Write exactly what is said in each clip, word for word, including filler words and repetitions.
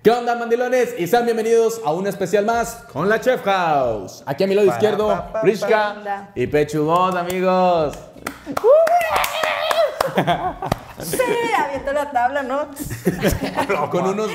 ¿Qué onda, mandilones? Y sean bienvenidos a un especial más con la Chef House. Aquí a mi lado para, izquierdo, pa, pa, Prishka pa, y Pechugón, amigos. Sí, aviento la tabla, ¿no? Con unos...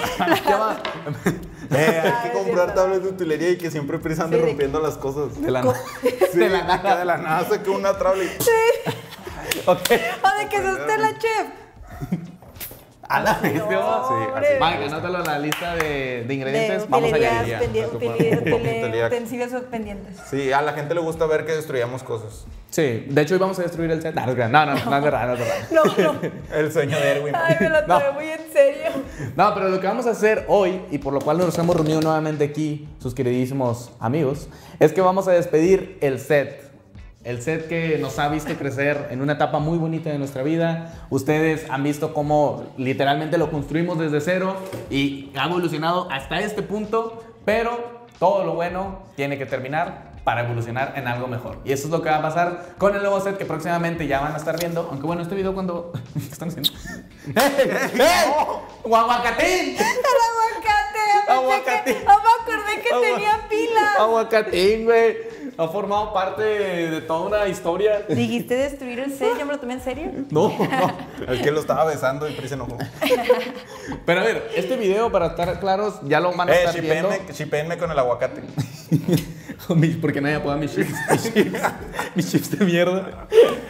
Eh, hay que comprar tablas de utilería y que siempre Pris ande sí, rompiendo las cosas. De la nada. Sí, de la nada. De la nada saqué una tabla y... Sí. Okay. O de que sos usted la chef. A la vez, no, sí, así. Vale, anótalo en la lista de, de ingredientes. De Vamos a galería. Utensilios pendientes. Sí, a la gente le gusta ver que destruyamos cosas. Sí, de hecho hoy vamos a destruir el set. No, no, no, no, no es verdad, no es verdad. No, no. El sueño de Erwin. Ay, me lo tomé no. muy en serio. No, pero lo que vamos a hacer hoy, y por lo cual nos hemos reunido nuevamente aquí, sus queridísimos amigos, es que vamos a despedir el set. El set que nos ha visto crecer en una etapa muy bonita de nuestra vida. Ustedes han visto cómo literalmente lo construimos desde cero y ha evolucionado hasta este punto, pero todo lo bueno tiene que terminar para evolucionar en algo mejor. Y eso es lo que va a pasar con el nuevo set que próximamente ya van a estar viendo. Aunque bueno, este video cuando... ¿Qué están haciendo? ¡Hey! ¡Hey! ¡Aguacatín! ¡El aguacate! ¡Aguacatín! Que, oh, me acordé que Agua... tenía pilas. ¡Aguacatín, güey! Ha formado parte de, de toda una historia. ¿Dijiste destruir el set? ¿Yo me lo tomé en serio? No, no. Es que lo estaba besando y Pris se enojó. Pero a ver, este video, para estar claros, ya lo van a eh, estar viendo. Shipéenme con el aguacate. Porque nadie apoya mis chips. Mis chips, mis chips de mierda.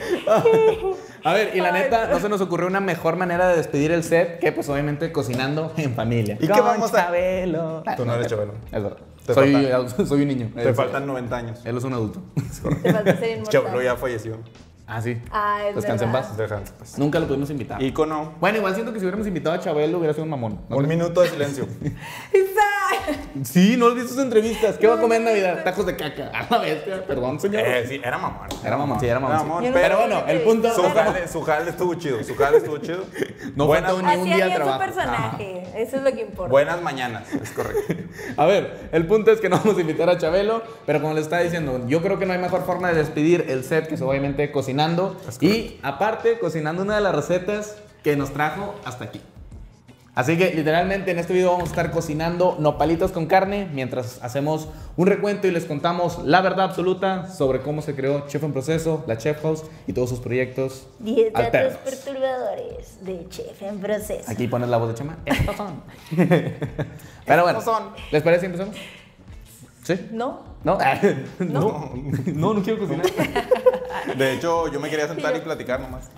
A ver, y la neta, no se nos ocurrió una mejor manera de despedir el set que, pues, obviamente, cocinando en familia. ¿Y qué vamos a...? Chabelo. Tú no eres Chabelo. Es verdad. Soy, soy un niño. Te faltan noventa años. Él es un adulto. Te falta ser inmortal. Chabelo ya falleció. Ah, sí. Ah, es Descansa en paz. Descansa en paz. Nunca lo pudimos invitar. Ícono. Bueno, igual siento que si hubiéramos invitado a Chabelo hubiera sido un mamón. ¿No? Un minuto de silencio. Sí, no olvides sus entrevistas. ¿Qué va a comer en Navidad? Tacos de caca. A la bestia. Perdón, señor. Eh, sí, era mamón. Era mamón, sí, era mamón. Era mamón sí. pero, pero bueno, el punto... Su jale, su jale estuvo chido. Su jale estuvo chido. No faltó ni un día al trabajo. Su personaje. Ajá. Eso es lo que importa. Buenas mañanas, es correcto. A ver, el punto es que no vamos a invitar a Chabelo, pero como le estaba diciendo, yo creo que no hay mejor forma de despedir el set que es obviamente cocinando. Y aparte, cocinando una de las recetas que nos trajo hasta aquí. Así que literalmente en este video vamos a estar cocinando nopalitos con carne mientras hacemos un recuento y les contamos la verdad absoluta sobre cómo se creó Chef en Proceso, la Chef House y todos sus proyectos diez alternos. datos perturbadores de Chef en Proceso. Aquí pones la voz de Chema. Estos son. Pero bueno, son. ¿Les parece si empezamos? ¿Sí? ¿No? ¿No? No, no, no quiero cocinar. De hecho, yo me quería sentar y platicar nomás.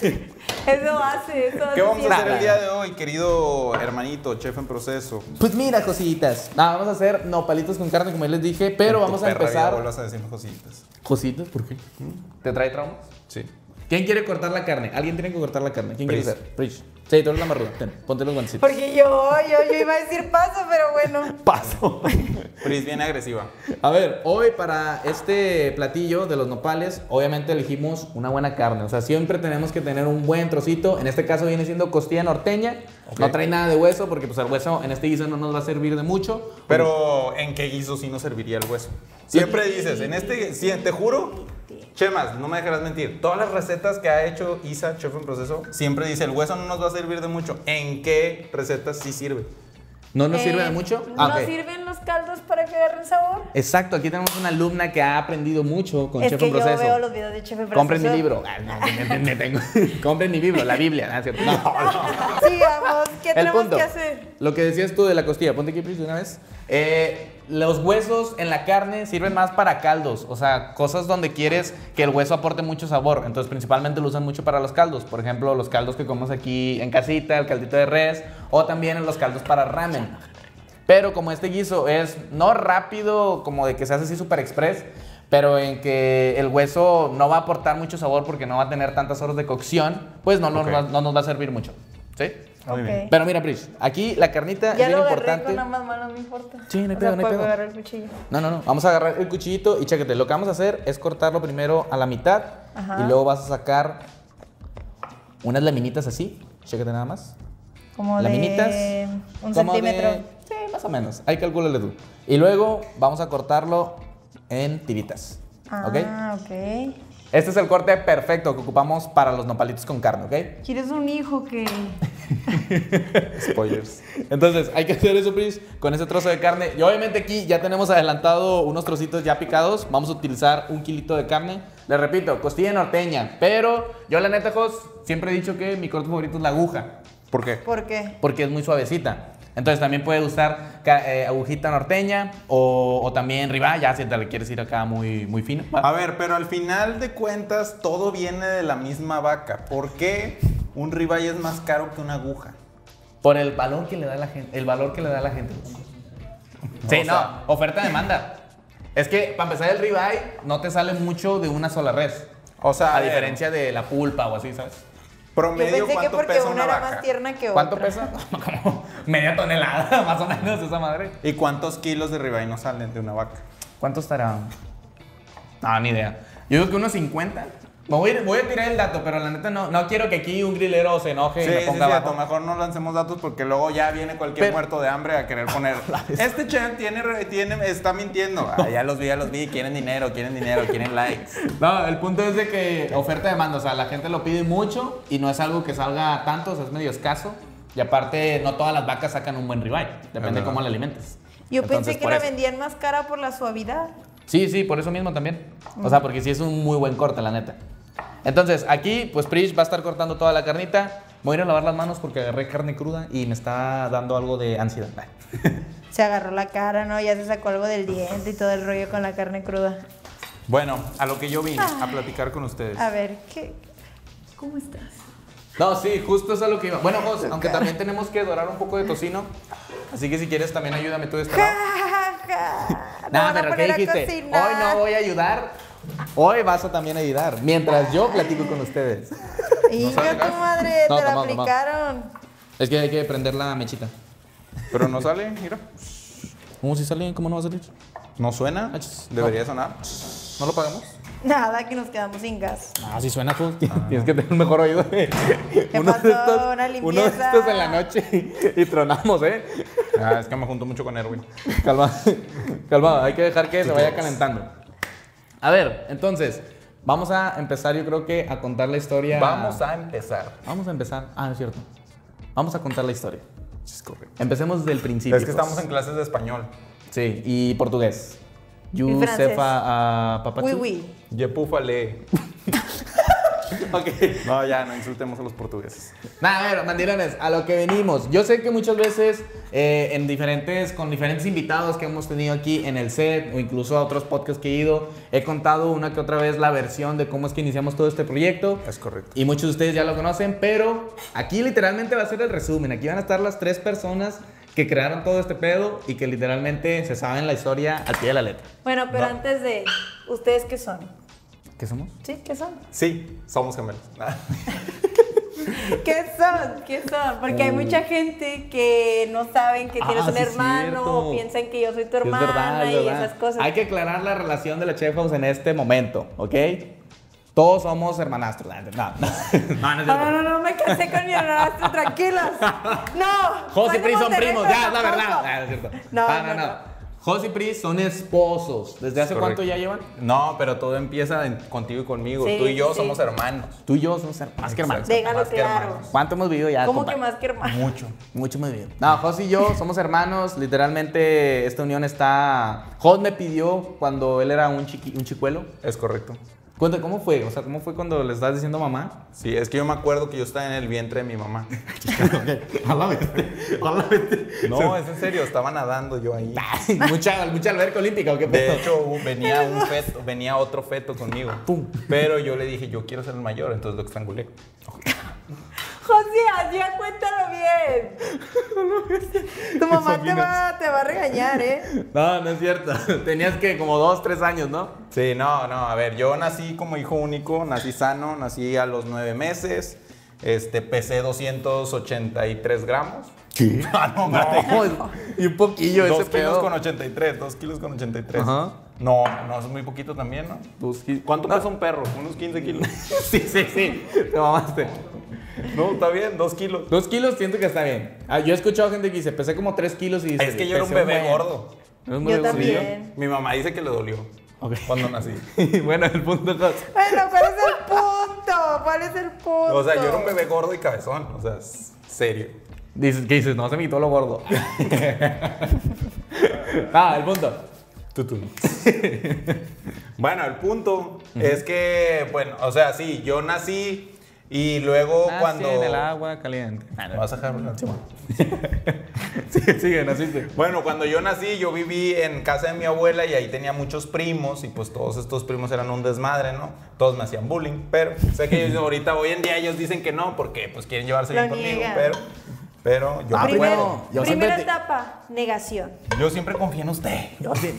Eso hace, eso hace. ¿Qué vamos a hacer Nada. el día de hoy, querido hermanito, Chef en Proceso? Pues mira, cositas. Nada, vamos a hacer nopalitos con carne, como ya les dije, pero vamos a empezar. Vuelvas a decir cositas. ¿Cositas? ¿Por qué? ¿Te trae traumas? Sí. ¿Quién quiere cortar la carne? ¿Alguien tiene que cortar la carne? ¿Quién Pris. quiere hacer? Pris. Sí, tú eres la marruda. Ten, ponte los guantecitos. Porque yo, yo, yo iba a decir paso, pero bueno. Paso. Pris viene agresiva. A ver, hoy para este platillo de los nopales, obviamente elegimos una buena carne. O sea, siempre tenemos que tener un buen trocito. En este caso viene siendo costilla norteña. Okay. No trae nada de hueso porque pues el hueso en este guiso no nos va a servir de mucho. Pero ¿en qué guiso sí nos serviría el hueso? Siempre dices, en este, sí, te juro, Chemas, no me dejarás mentir, todas las recetas que ha hecho Isa, Chef en Proceso, siempre dice, el hueso no nos va a servir de mucho. ¿En qué recetas sí sirve? ¿No nos eh, sirve de mucho? ¿No Ah, okay. sirven los caldos para que agarren sabor? Exacto, aquí tenemos una alumna que ha aprendido mucho con es Chef que en Proceso. Yo veo los videos de Chef en Proceso. Compren mi libro. Ah, no, me, me tengo. Compren mi libro, la Biblia. ¿No es cierto? No, no. Sigamos, ¿qué El tenemos punto, que hacer? Lo que decías tú de la costilla, ponte aquí de una vez. Eh, los huesos en la carne sirven más para caldos, o sea, cosas donde quieres que el hueso aporte mucho sabor. Entonces, principalmente lo usan mucho para los caldos. Por ejemplo, los caldos que comemos aquí en casita, el caldito de res, o también en los caldos para ramen. Pero como este guiso es no rápido, como de que se hace así super express, pero en que el hueso no va a aportar mucho sabor porque no va a tener tantas horas de cocción, pues no, no, okay. no, no nos va a servir mucho. ¿Sí? Muy bien. Okay. Pero mira, Pris, aquí la carnita ya es bien lo importante. Con nada más mano, no importa. Sí, no hay o pedo, sea, no hay pedo. agarrar el cuchillo. No, no, no. Vamos a agarrar el cuchillito y chécate. Lo que vamos a hacer es cortarlo primero a la mitad. Ajá. Y luego vas a sacar unas laminitas así. Chécate nada más. Como laminitas, de un como centímetro. De, sí, más o menos. Ahí calcúlale tú. Y luego vamos a cortarlo en tiritas. Ah, ¿ok? ok. Este es el corte perfecto que ocupamos para los nopalitos con carne, ¿ok? ¿Quieres un hijo que...? Spoilers. Entonces, hay que hacer eso, Pris, con ese trozo de carne. Y obviamente aquí ya tenemos adelantado unos trocitos ya picados. Vamos a utilizar un kilito de carne. Les repito, costilla norteña. Pero yo, la neta, Jos, siempre he dicho que mi corte favorito es la aguja. ¿Por qué? ¿Por qué? Porque es muy suavecita. Entonces también puedes usar ca- eh, agujita norteña o, o también ribeye, ya si te le quieres ir acá muy, muy fino. A ver, pero al final de cuentas todo viene de la misma vaca. ¿Por qué un ribeye es más caro que una aguja? Por el valor que le da la gente. El valor que le da la gente. Sí, O no, sea- oferta-demanda. Es que para empezar el ribeye no te sale mucho de una sola res. O sea, A a ver, diferencia de la pulpa o así, ¿sabes? Yo promedio, pensé que ¿cuánto porque pesa una una era vaca? más tierna que otra. ¿Cuánto pesa? Como media tonelada, más o menos, esa madre. ¿Y cuántos kilos de ribeye no salen de una vaca? ¿Cuánto estará? No, ni idea. Yo digo que unos cincuenta. Me voy, a- voy a tirar el dato, pero la neta no, no quiero que aquí un grilero se enoje Sí, y me sí, ponga sí, a abajo. lo mejor no lancemos datos porque luego ya viene cualquier Pero- muerto de hambre a querer poner. Este chef tiene, re- tiene, está mintiendo. Ah, ya los vi, ya los vi. Quieren dinero, quieren dinero, quieren likes. No, el punto es de que oferta-demanda, o sea, la gente lo pide mucho y no es algo que salga tanto, o sea, es medio escaso. Y aparte, no todas las vacas sacan un buen ribeye, depende verdad. cómo la alimentes. Yo Entonces, pensé que por la eso. vendían más cara por la suavidad. Sí, sí, por eso mismo también. O sea, porque sí es un muy buen corte, la neta. Entonces, aquí, pues Prish va a estar cortando toda la carnita. Voy a ir a lavar las manos porque agarré carne cruda y me está dando algo de ansiedad. Se agarró la cara, ¿no? Ya se sacó algo del diente y todo el rollo con la carne cruda. Bueno, a lo que yo vine, a platicar con ustedes. A ver, ¿qué? ¿Cómo estás? No, sí, justo eso es a lo que iba. Bueno, Jos, aunque también tenemos que dorar un poco de tocino. Así que si quieres también ayúdame tú de este lado. No, No, van a pero ¿qué poner a dijiste? cocinar. Hoy no voy a ayudar. Hoy vas a también ayudar. Mientras yo platico con ustedes. Hijo, sabe tu gas? madre, No, te la toma, toma. aplicaron. Es que hay que prender la mechita. Pero no sale, mira. ¿Cómo si sale? ¿Cómo no va a salir? ¿No suena? Achis. ¿Debería sonar? ¿No lo pagamos? Nada, que nos quedamos sin gas. Ah, sí suena tú. Tienes que tener un mejor oído. Uno pasó? de estos, Una uno de limpieza. estos en la noche y tronamos, ¿eh? Ah, es que me junto mucho con Erwin. Calma, calma, hay que dejar que se vaya calentando. A ver, entonces, vamos a empezar, yo creo que a contar la historia. Vamos a empezar. Vamos a empezar. Ah, es cierto. Vamos a contar la historia. Es correcto. Empecemos desde el principio. Es que pues. estamos en clases de español. Sí, y portugués. Y You francés. sefa a papachu. Oui, oui. Yepúfale. Ok. No, ya, no insultemos a los portugueses. Nada, a ver, mandilones, a lo que venimos. Yo sé que muchas veces eh, en diferentes, con diferentes invitados que hemos tenido aquí en el set o incluso a otros podcasts que he ido, he contado una que otra vez la versión de cómo es que iniciamos todo este proyecto. Es correcto. Y muchos de ustedes ya lo conocen, pero aquí literalmente va a ser el resumen. Aquí van a estar las tres personas que crearon todo este pedo y que literalmente se saben la historia al pie de la letra. Bueno, pero No. antes de... ¿Ustedes qué son? ¿Qué somos? ¿Sí? ¿Qué son? Sí, somos gemelos. ¿Qué son? ¿Qué son? Porque hay mucha gente que no saben que Ah, tienes un sí es hermano, cierto. piensan que yo soy tu Es hermana verdad, es y verdad. esas cosas. Hay que aclarar la relación de la Chef House en este momento, ¿ok? Todos somos hermanastros. No, no, no, no, es No, no, cierto. no, no me casé con mi hermanastro, tranquilos. No. Jos y soy de Pris son Monterrey, primos, pero ya, es la verdad. tampoco. Ah, es cierto. No, no, no, no. no. Jos y Pris son esposos. ¿Desde hace Correcto. cuánto ya llevan? No, pero todo empieza en- contigo y conmigo. Sí, Tú y yo sí. somos hermanos. Tú y yo somos her- más que hermanos. Exacto. Déjalo Más que claro. hermanos. ¿Cuánto hemos vivido ya, ¿Cómo compa? que más que hermano? Mucho. Mucho hemos vivido. No, Jos y yo somos hermanos. Literalmente esta unión está... Jos me pidió cuando él era un, chiqui... un chicuelo. Es correcto. Cuenta, ¿cómo fue? O sea, ¿cómo fue cuando le estás diciendo mamá? Sí, es que yo me acuerdo que yo estaba en el vientre de mi mamá. No, es en serio, estaba nadando yo ahí. mucha, mucha alberca olímpica, ¿o qué De pedo? hecho, hu- venía un feto, venía otro feto conmigo. Pum. Pero yo le dije, yo quiero ser el mayor, entonces lo estrangulé. José, ya cuéntalo bien. Tu mamá te va, te va a regañar, ¿eh? No, no es cierto. Tenías que como dos, tres años, ¿no? Sí, no, no, a ver, yo nací como hijo único, nací sano, nací a los nueve meses, este, pesé doscientos ochenta y tres gramos. ¿Qué? Ah, no, espérate. y un poquillo ese Dos kilos pedo. con ochenta y tres, dos kilos con ochenta y tres. Ajá. No, no, es muy poquito también, ¿no? Dos ki- ¿Cuánto No. pesa un perro? Unos quince kilos. Sí, sí, sí. Te mamaste. No, está bien, dos kilos. Dos kilos siento que está bien. Ah, yo he escuchado gente que dice, pesé como tres kilos y dice... Es que yo era un "Pesé bebé buen". gordo. ¿Eres un Yo bebé también. gordillo? Mi mamá dice que le dolió. Ok. Cuando nací. Bueno, el punto es... Bueno, ¿cuál es el punto? ¿Cuál es el punto? O sea, yo era un bebé gordo y cabezón. O sea, es serio. Dices, ¿qué dices? No, se me quitó lo gordo. Ah, el punto. Tutun. Bueno, el punto es que, bueno, o sea, sí, yo nací y luego Nací cuando... en el agua caliente. ¿Me vas a dejar hablar? Sigue, sigue, naciste. Bueno, cuando yo nací, yo viví en casa de mi abuela y ahí tenía muchos primos y pues todos estos primos eran un desmadre, ¿no? Todos me hacían bullying, pero sé que ellos ahorita, hoy en día ellos dicen que no porque pues quieren llevarse Lo bien conmigo, niegan. pero, pero yo, Ah, me Primer- acuerdo. bueno, yo primera siempre te- etapa, negación. Yo siempre confío en usted. Yo sí.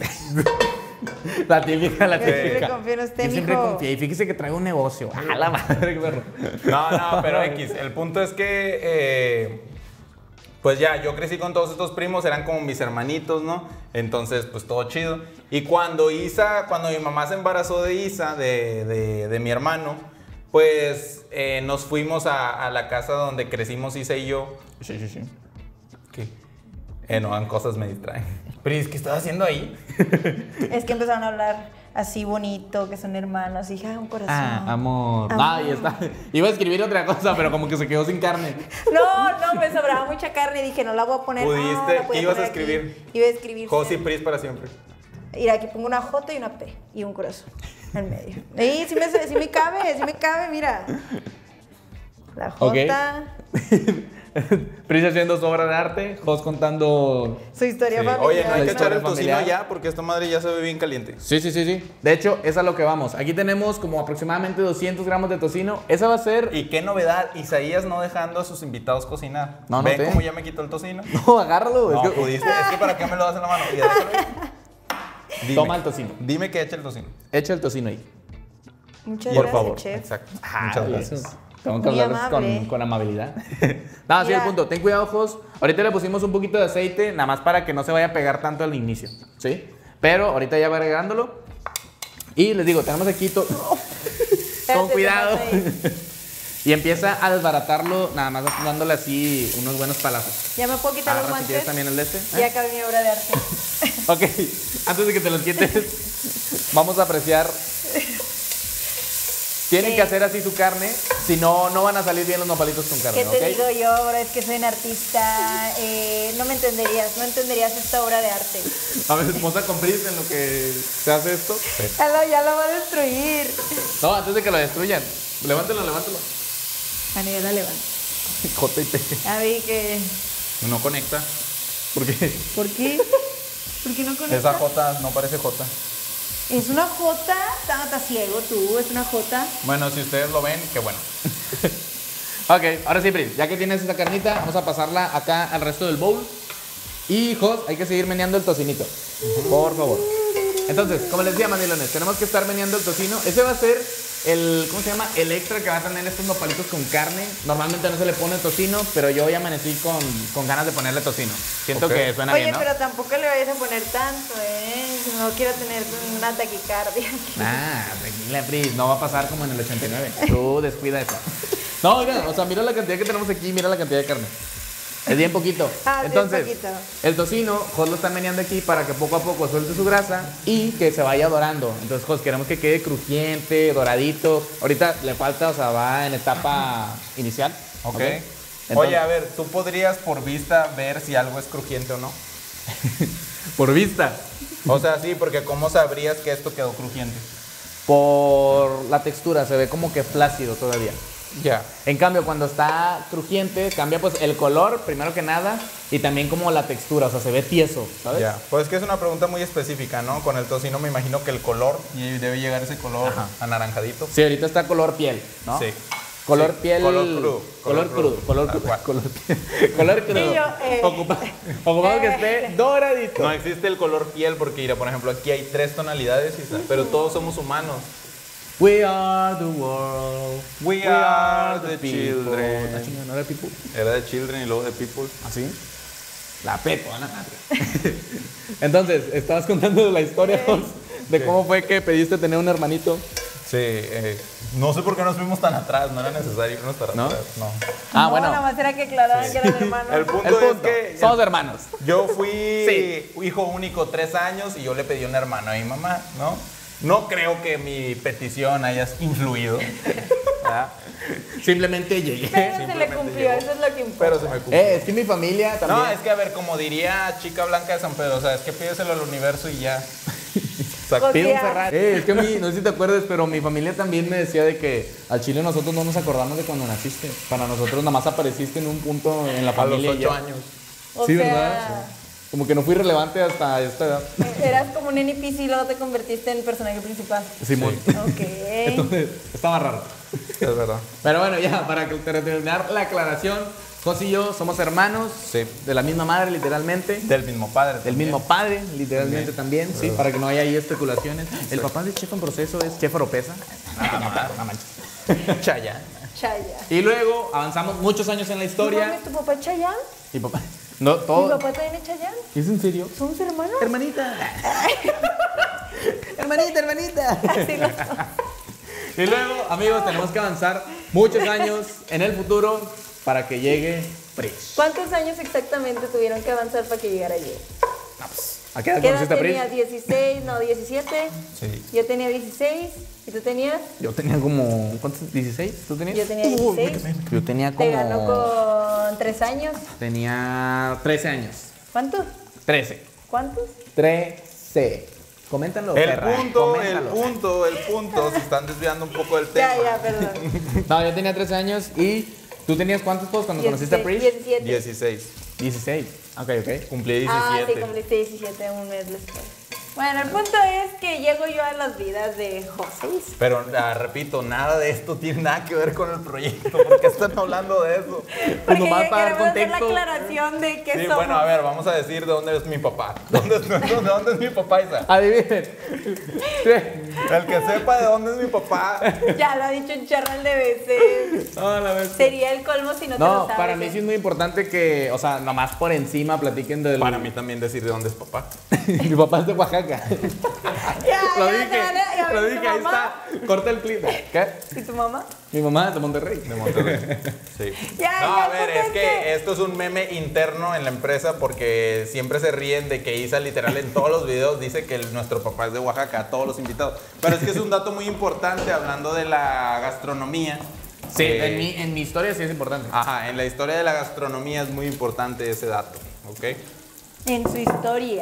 La típica, la Yo típica. siempre confío en usted, Yo siempre mijo. confié. Y fíjese que traigo un negocio. A la madre, qué perro. No, no, pero X. El punto es que, eh, pues ya, yo crecí con todos estos primos, eran como mis hermanitos, ¿no? Entonces, pues todo chido. Y cuando Isa, cuando mi mamá se embarazó de Isa, de, de, de mi hermano, pues eh, nos fuimos a, a la casa donde crecimos Isa y yo. Sí, sí, sí. ¿Qué? Eh, no, cosas me distraen. Pris, ¿qué estás haciendo ahí? Es que empezaron a hablar así bonito, que son hermanos. Y dije, ah, un corazón. Ah, amor. Amor. Ah, ahí está. Iba a escribir otra cosa, pero como que se quedó sin carne. No, no, me sobraba mucha carne y dije, no la voy a poner. Pudiste, ah, la voy ¿qué a ibas a poner aquí. escribir? Iba a escribir. Josi Pris para siempre. Mira, aquí pongo una J y una P y un corazón en medio. Sí, sí me, sí me cabe, sí me cabe, mira. La J, Ok. Pris haciendo su obra de arte, Jos contando... su historia Sí. familiar. Oye, no hay que La echar el historia tocino familiar. ya porque esta madre ya se ve bien caliente. Sí, sí, sí, sí. De hecho, es a lo que vamos. Aquí tenemos como aproximadamente doscientos gramos de tocino. Esa va a ser... Y qué novedad, Isaías no dejando a sus invitados cocinar. No, no ¿Ven sé. cómo ya me quitó el tocino? No, agárralo. No, es que- pudiste. Es que para qué me lo das en la mano. Ya, déjalo ahí. Dime, Toma el tocino. Dime que echa el tocino. Echa el tocino ahí. Muchas Por gracias, favor. chef. Exacto. Ah, Muchas eso. gracias. Tengo que Muy hablarles amable. con, con amabilidad. Nada, sí, Mira. el punto. Ten cuidado, ojos. Ahorita le pusimos un poquito de aceite, nada más para que no se vaya a pegar tanto al inicio. ¿Sí? Pero ahorita ya va agregándolo. Y les digo, tenemos aquí todo. Con Espérate, cuidado. te pasa ahí. Y empieza a desbaratarlo, nada más dándole así unos buenos palazos. Ya me puedo quitar los Agarra si quieres guantes. también el de este. Y ¿eh? acabé mi obra de arte. Ok, antes de que te los quites, vamos a apreciar. Tienen Sí. que hacer así su carne, si no, no van a salir bien los nopalitos con carne, ¿Qué te ¿ok? digo yo, bro? Es que soy un artista. eh, no me entenderías, no entenderías esta obra de arte. A ver, esposa con Pris en lo que se hace esto. Ya lo, ya lo va a destruir. No, antes de que lo destruyan. Levántelo, levántelo. Bueno, ya la levanto. J y P. Ya vi que. No conecta. ¿Por qué? ¿Por qué? ¿Por qué no conecta? Esa J no parece J. Es una J. Estás ciego tú, es una J. Bueno, si ustedes lo ven, qué bueno. Ok, ahora sí, Pris, ya que tienes esta carnita, vamos a pasarla acá al resto del bowl. Y, Jos, hay que seguir meneando el tocinito. Por favor. Entonces, como les decía, mandilones, tenemos que estar meneando el tocino. Ese va a ser el, ¿cómo se llama? El extra que va a tener estos nopalitos con carne. Normalmente no se le pone tocino, pero yo hoy amanecí con, con ganas de ponerle tocino. Siento Ok. que suena Oye, bien, ¿no? pero tampoco le vayas a poner tanto, ¿eh? No quiero tener una taquicardia. Ah, tranquila, Pris, no va a pasar como en el ochenta y nueve. Tú descuida eso. No, oigan, o sea, mira la cantidad que tenemos aquí, mira la cantidad de carne. Es bien poquito. Ah, sí, es Entonces, poquito. el tocino, Jos lo está meneando aquí para que poco a poco suelte su grasa y que se vaya dorando. Entonces, Jos, queremos que quede crujiente, doradito. Ahorita le falta, o sea, va en etapa inicial. Ok. Entonces- Oye, a ver, ¿tú podrías por vista ver si algo es crujiente o no? por vista, O sea, sí, porque ¿cómo sabrías que esto quedó crujiente? por la textura, se ve como que flácido todavía. Ya. En cambio, cuando está crujiente, cambia pues el color, primero que nada, y también como la textura, o sea, se ve tieso, ¿sabes? Ya. Pues es que es una pregunta muy específica, ¿no? Con el tocino me imagino que el color, y debe llegar ese color Ajá. anaranjadito. Sí, ahorita está color piel, ¿no? Sí. Color Sí, piel. color crudo, Color color crudo. crudo, Color tal crudo. cual. Color, color crudo. Y yo, eh. Ocupa- ocupado que esté doradito. No existe el color piel porque, mira, por ejemplo, aquí hay tres tonalidades, Isa, pero todos somos humanos. We are the world. We are the people. children. Ah, chinga, ¿no era people? Era de children y luego de people. ¿Así? La pepo, la madre. Entonces, estabas contando la historia, Jos, de cómo fue que pediste tener un hermanito. Sí, eh, no sé por qué nos fuimos tan atrás, no era necesario irnos tan ¿No? atrás. No. Ah, no, bueno. nada más era que aclararan que eran hermanos. El punto, El punto. es que Somos hermanos. yo fui Sí. hijo único tres años y yo le pedí un hermano a mi mamá, ¿no? No creo que mi petición haya influido. ¿verdad? Simplemente llegué. Pero se le Simplemente cumplió, llegó. eso es lo que importa. Pero se me cumplió. Eh, es que mi familia también. No, es que a ver, como diría Chica Blanca de San Pedro, o sea, es que pídeselo al universo y ya. O sea, Pues Pide un ya. Ferrari. Eh, es que a mí, no sé si te acuerdas, pero mi familia también me decía de que al chile nosotros no nos acordamos de cuando naciste. Para nosotros nada más apareciste en un punto en la a los familia. y ocho ya. años. O Sí, sea, ¿verdad? Como que no fui relevante hasta esta edad. eras como un N P C y luego te convertiste en personaje principal. Simón. Ok. Entonces, estaba raro. Es verdad. Pero bueno, ya, para que- terminar la aclaración, Jos y yo somos hermanos Sí. de la misma madre, literalmente. Del mismo padre. Del también. mismo padre, literalmente también, sí, para que no haya ahí especulaciones. El papá de Chef en Proceso es Chef Oropesa. Ah, no manches. Chaya. Chaya. Y luego avanzamos muchos años en la ¿No historia. mames, tu papá es Chayán? Y papá. No, ¿Mi todo. papá también es Chayán? ¿Es en serio? ¿Somos hermanos? Hermanita. hermanita, hermanita. Así no. Y luego, amigos, tenemos que avanzar muchos años en el futuro para que llegue Frisch. ¿Cuántos años exactamente tuvieron que avanzar para que llegara yo? ¿A qué edad ¿Qué edad conociste a tenía? Frisch? dieciséis, no, diecisiete. Sí. Yo tenía dieciséis. ¿Y tú tenías? Yo tenía como. ¿Cuántos? ¿dieciséis? ¿Tú tenías? Yo tenía dieciséis. Yo tenía Te ganó como. con tres años. Tenía trece años. ¿Cuántos? trece. ¿Cuántos? trece. Coméntalo, El perra, punto, el coméntalo. punto, el punto. Se están desviando un poco del tema. Ya, ya, perdón. No, yo tenía trece años y. ¿Tú tenías cuántos todos cuando conociste a Frisch? diecisiete. dieciséis. dieciséis. Ok, ok. Cumplí Ah, sí, diecisiete. cumpliste diecisiete un mes después. Bueno, el punto es que llego yo a las vidas de José. Pero ah, repito, nada de esto tiene nada que ver con el proyecto. ¿Por qué están hablando de eso? Porque nomás ya para dar queremos hacer la contexto. aclaración de que Sí, somos. bueno, a ver, vamos a decir de dónde es mi papá. ¿Dónde es, de dónde es mi papá, Isa? Adivinen. Sí. El que sepa de dónde es mi papá. Ya lo ha dicho un charral de veces. No, la vez. Sería el colmo si no, te lo No, sabes. para mí ¿eh? sí es muy importante que, o sea, nomás por encima platiquen del. Para mí también decir de dónde es papá. Mi papá es de Oaxaca. Ya, lo ya, dije, ya, ya, ya, lo ¿y tu dije, ahí mamá? está. Corta el clip. ¿Qué? ¿Y tu mamá? Mi mamá es de Monterrey. De Monterrey. Sí. Ya, no, ya, a ver, es conteste. que esto es un meme interno en la empresa porque siempre se ríen de que Isa literal en todos los videos dice que el- nuestro papá es de Oaxaca, a todos los invitados. Pero es que es un dato muy importante hablando de la gastronomía. Sí, Eh, en, mi, en mi historia sí es importante. Ajá, en la historia de la gastronomía es muy importante ese dato, ¿ok? En su historia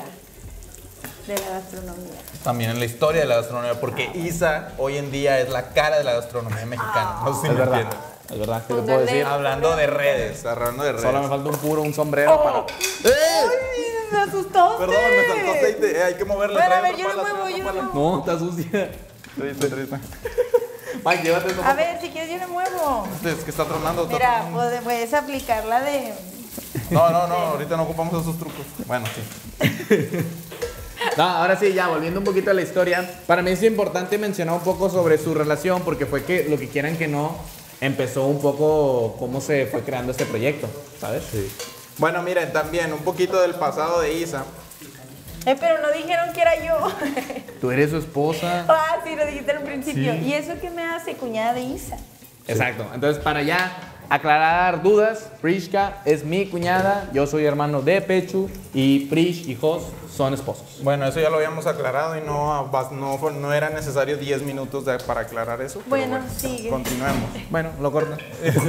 de la gastronomía. También en la historia de la gastronomía, porque Isa hoy en día es la cara de la gastronomía mexicana. No sé si Es me verdad. entienden. Es verdad, ¿qué te Póngale. puedo decir? Hablando de redes, hablando de redes. Solo me falta un puro, un sombrero Oh. para. ¡Ay, me asustaste! Perdón, me saltó aceite, eh, hay que moverle. Bueno, a trae ver, otra yo lo pala, muevo, trae yo otra lo pala. muevo. No, está sucia. Triste, triste. Mike, llévate eso. A ver, si quieres yo lo muevo. Es que está tronando. está Mira, tronando. puedes, puedes aplicar la de... No, no, no, ahorita no ocupamos esos trucos. Bueno, sí. No, ahora sí, ya volviendo un poquito a la historia. Para mí es importante mencionar un poco sobre su relación, porque fue que, lo que quieran que no, empezó un poco cómo se fue creando este proyecto, ¿sabes? Sí. Bueno, miren, también un poquito del pasado de Isa. Eh, pero no dijeron que era yo. Tú eres su esposa. Ah, sí, lo dijiste al principio. Sí. ¿Y eso qué me hace, cuñada de Isa? Exacto. Entonces, para ya aclarar dudas, Prishka es mi cuñada, yo soy hermano de Pechu y Prish y Jos son esposos. Bueno, eso ya lo habíamos aclarado y no, bas- no, fue- no era necesario diez minutos de- para aclarar eso. pero Bueno, sigue. Continuemos. Bueno, lo cortan.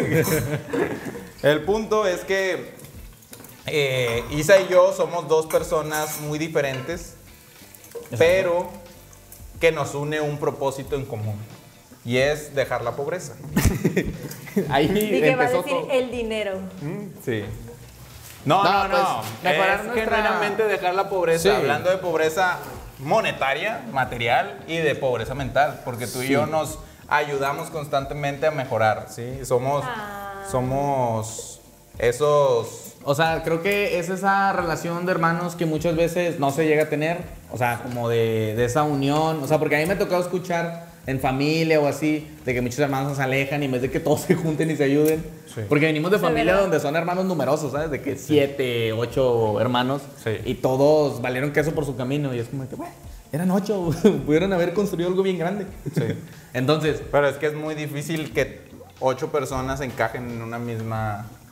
El punto es que eh, Isa y yo somos dos personas muy diferentes, pero que nos une un propósito en común. Y es dejar la pobreza. Ahí Y que va a empezó decir todo. el dinero. Sí. No, No, no, pues, no. mejorar es nuestra- genuinamente dejar la pobreza. Sí. Hablando de pobreza monetaria, material y de pobreza mental. Porque tú y Sí. yo nos ayudamos constantemente a mejorar. ¿sí? Somos, Ah. somos esos... O sea, creo que es esa relación de hermanos que muchas veces no se llega a tener. O sea, como de, de esa unión. O sea, porque a mí me ha tocado escuchar en familia o así, de que muchos hermanos se alejan y en vez de que todos se junten y se ayuden. Sí. Porque venimos de Sí, familia ¿verdad? donde son hermanos numerosos, ¿sabes? De que siete, ocho hermanos. Sí. Y todos valieron queso por su camino. Y es como que, bueno, eran ocho. Pudieron haber construido algo bien grande. Sí. Entonces, Pero es que es muy difícil que ocho personas encajen en una misma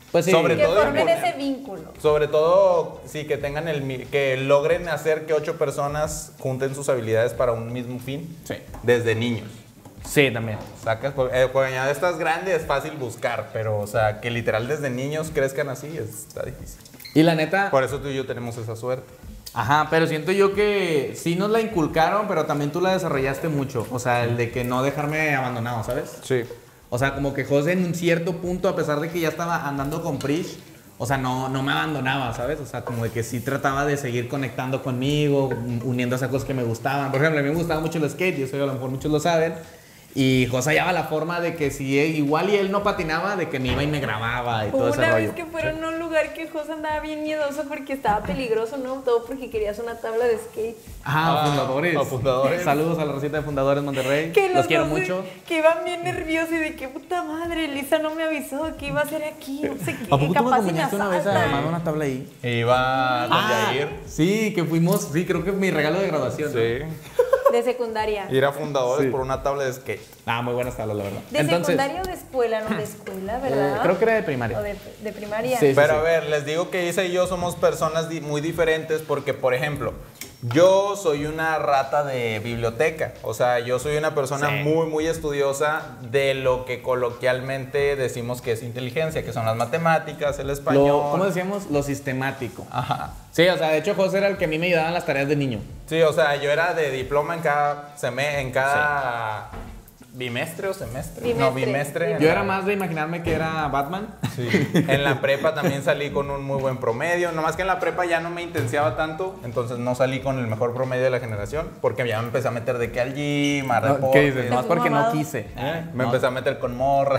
Pues sí. Sobre Que todo formen imponer. ese vínculo. Sobre todo, sí, que tengan el mi- que logren hacer que ocho personas junten sus habilidades para un mismo fin. Sí. Desde niños. Sí, también. Sacas, eh, cuando ya estás grande es fácil buscar, pero o sea, que literal desde niños crezcan así está difícil. Y la neta, Por eso tú y yo tenemos esa suerte. ajá, pero siento yo que sí nos la inculcaron, pero también tú la desarrollaste mucho. O sea, el de que no dejarme abandonado, ¿sabes? Sí. O sea, como que José en un cierto punto, a pesar de que ya estaba andando con Prish, o sea, no, no me abandonaba, ¿sabes? O sea, como de que sí trataba de seguir conectando conmigo, uniendo esas cosas que me gustaban. Por ejemplo, a mí me gustaba mucho el skate, yo sé que a lo mejor muchos lo saben. Y José hallaba la forma de que si él- igual y él no patinaba, de que me iba y me grababa y todo ese Una rollo. vez que fueron a un lugar que José andaba bien miedoso porque estaba peligroso, ¿no? Todo porque querías una tabla de skate. Ah, Ah, fundadores. a fundadores. Saludos a la recita de Fundadores Monterrey. Que Los los quiero dos de- mucho. Que iban bien nerviosos y de que puta madre, Lisa no me avisó que iba a ser aquí, no sé qué. ¿A poco tú me capaz y acompañaste una vez a asaltan. armar una tabla ahí? Iba con Ah, Yair. sí, que fuimos, sí, creo que mi regalo de graduación. ¿no? Sí. De secundaria. Ir a fundadores Sí. por una tabla de skate. Ah, muy buenas tablas, la verdad. De secundaria o de escuela, no de escuela, ¿verdad? eh, creo que era de primaria. O de, de primaria. Sí. Pero a ver, les digo que Isa y yo somos personas di- muy diferentes porque, por ejemplo, yo soy una rata de biblioteca. O sea, yo soy una persona Sí. muy, muy estudiosa de lo que coloquialmente decimos que es inteligencia, que son las matemáticas, el español. Lo, ¿Cómo decíamos? Lo sistemático. Ajá. Sí, o sea, de hecho José era el que a mí me ayudaba en las tareas de niño. Sí, o sea, yo era de diploma en cada seme- en cada bimestre o semestre. No, Bimestre. bimestre. Yo era más de imaginarme que era Batman. Sí. En la prepa también salí con un muy buen promedio. Nomás que en la prepa ya no me intensiaba tanto, entonces no salí con el mejor promedio de la generación, porque ya me empecé a meter de que al gym, a No, reportes. ¿Qué dices? Te Más porque no fumabado. quise. ¿Eh? Me No, empecé a meter con morra.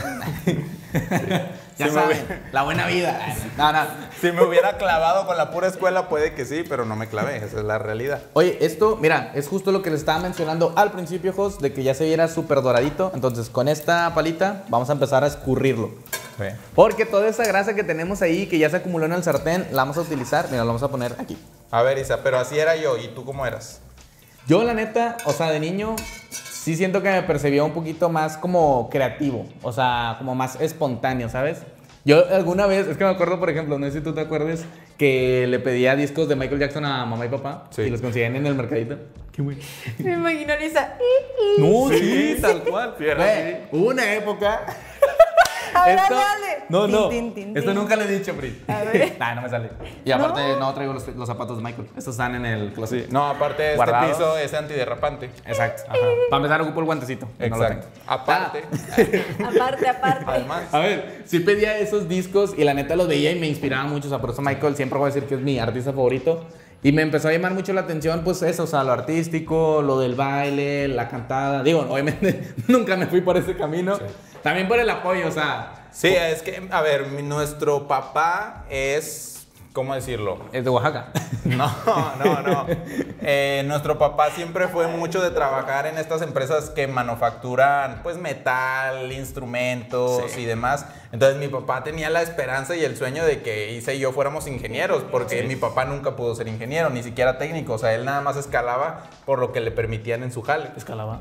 Ya Sí me saben, hubiera- la buena vida. No, no. Si me hubiera clavado con la pura escuela, puede que sí, pero no me clavé. Esa es la realidad. Oye, esto, mira, es justo lo que les estaba mencionando al principio, Jos, de que ya se viera súper doradito. Entonces, con esta palita vamos a empezar a escurrirlo. Porque toda esa grasa que tenemos ahí, que ya se acumuló en el sartén, la vamos a utilizar. Mira, la vamos a poner aquí. A ver, Isa, pero así era yo. ¿Y tú cómo eras? Yo, la neta, o sea, de niño, sí siento que me percibía un poquito más como creativo. O sea, como más espontáneo, ¿sabes? Yo alguna vez, es que me acuerdo, por ejemplo, no sé si tú te acuerdes, que le pedía discos de Michael Jackson a mamá y papá. Sí. Y los conseguían en el mercadito. Qué güey. Me imagino a Lisa. No, Sí, sí, tal cual. sí, era Güey, hubo una época. A ver, Esto- dale, dale. No, no. Tin, tin, tin, Esto tin. nunca le he dicho, Pri. A ver. Nah, no me sale. Y aparte, no, traigo los, los zapatos de Michael. Estos están en el closet. Sí. No, aparte de este Guardados. piso es antiderrapante. Exacto. Ajá. Para empezar, ocupo el guantecito. y no lo Exacto. tengo. Aparte, Aparte, aparte. además. A ver, sí pedía esos discos y la neta los veía y me inspiraba mucho. O sea, por eso Michael siempre voy a decir que es mi artista favorito. Y me empezó a llamar mucho la atención, pues eso, o sea, lo artístico, lo del baile, la cantada. Digo, obviamente nunca me fui por ese camino. También por el apoyo, o sea, Sí, es que, a ver, mi- nuestro papá es, ¿cómo decirlo? es de Oaxaca. No, no, no. Eh, nuestro papá siempre fue mucho de trabajar en estas empresas que manufacturan, pues, metal, instrumentos Sí. y demás. Entonces, mi papá tenía la esperanza y el sueño de que Isa y yo fuéramos ingenieros, porque mi papá nunca pudo ser ingeniero, ni siquiera técnico. O sea, él nada más escalaba por lo que le permitían en su jale. Escalaba.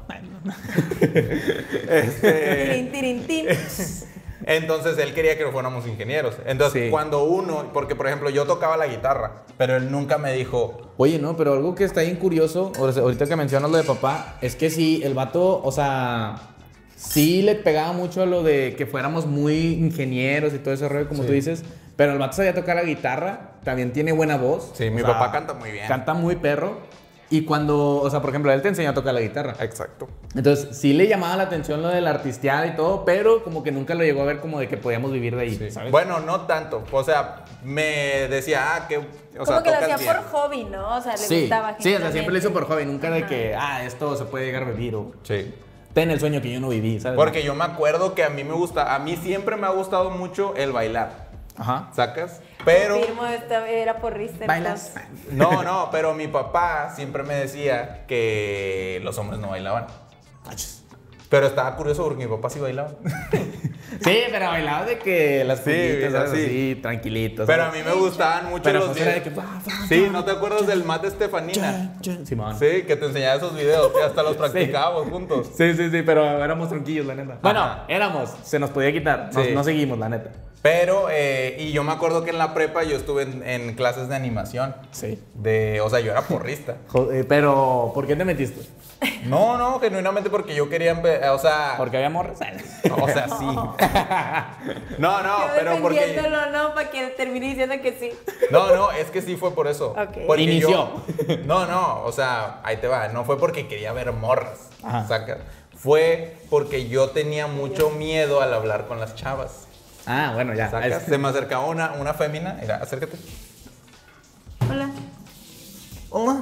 Este, Tirin, tirin, tin. Entonces él quería que no fuéramos ingenieros. Entonces Sí. cuando uno, porque por ejemplo yo tocaba la guitarra, pero él nunca me dijo, Oye, no, pero algo que está bien curioso, o sea, ahorita que mencionas lo de papá, es que sí, el vato, o sea, sí le pegaba mucho a lo de que fuéramos muy ingenieros y todo ese rollo, como Sí. tú dices, pero el vato sabía tocar la guitarra, también tiene buena voz. sí, o mi sea, papá canta muy bien. Canta muy perro. Y cuando, o sea, por ejemplo, él te enseñó a tocar la guitarra. Exacto. Entonces, sí le llamaba la atención lo de la artisteada y todo, pero como que nunca lo llegó a ver como de que podíamos vivir de ahí, Sí. ¿sabes? Bueno, no tanto. O sea, me decía, ah, que, o Como sea, que lo tocas hacía bien. por hobby, ¿no? O sea, le sí, gustaba. sí, o sea, siempre lo hizo por genuinamente. hobby, nunca de Ajá. que, ah, esto se puede llegar a vivir o Sí. ten el sueño que yo no viví, ¿sabes? Porque yo me acuerdo que a mí me gusta, a mí siempre me ha gustado mucho el bailar. Ajá. ¿Sacas? Pero Confirmo, esta era porrista. ¿Bailas? entonces. no, no, pero mi papá siempre me decía que los hombres no bailaban. Pero estaba curioso porque mi papá sí bailaba. Sí, pero bailaba de que las Sí, pullitas, ¿sabes? así. Así, tranquilitos. Pero a mí me gustaban mucho Pero los José era de videos. que... bah, bah, Sí, bah, ¿no te acuerdas del Matt Estefanina? chan, chan. Simón. Sí, que te enseñaba esos videos y hasta los practicábamos juntos. Sí, sí, sí, pero éramos tronquillos, la neta. Bueno, Ajá. éramos, se nos podía quitar, nos- Sí. no seguimos, la neta. Pero, eh, y yo me acuerdo que en la prepa yo estuve en, en clases de animación. Sí. De, o sea, yo era porrista. Joder, pero, ¿por qué te metiste? No, no, genuinamente porque yo quería, empe- o sea... Porque había morras. O sea, sí. No, no, Yo pero porque... defendiéndolo, no, para que termine diciendo que sí. No, no, es que sí fue por eso. Ok. Porque Inició. yo- no, no, o sea, ahí te va. No fue porque quería ver morras. Ajá. Saca. Fue porque yo tenía mucho miedo al hablar con las chavas. Ah, bueno, ya. Sacas. Es- Se me acercaba una, una fémina. Mira, acércate. Hola. Hola.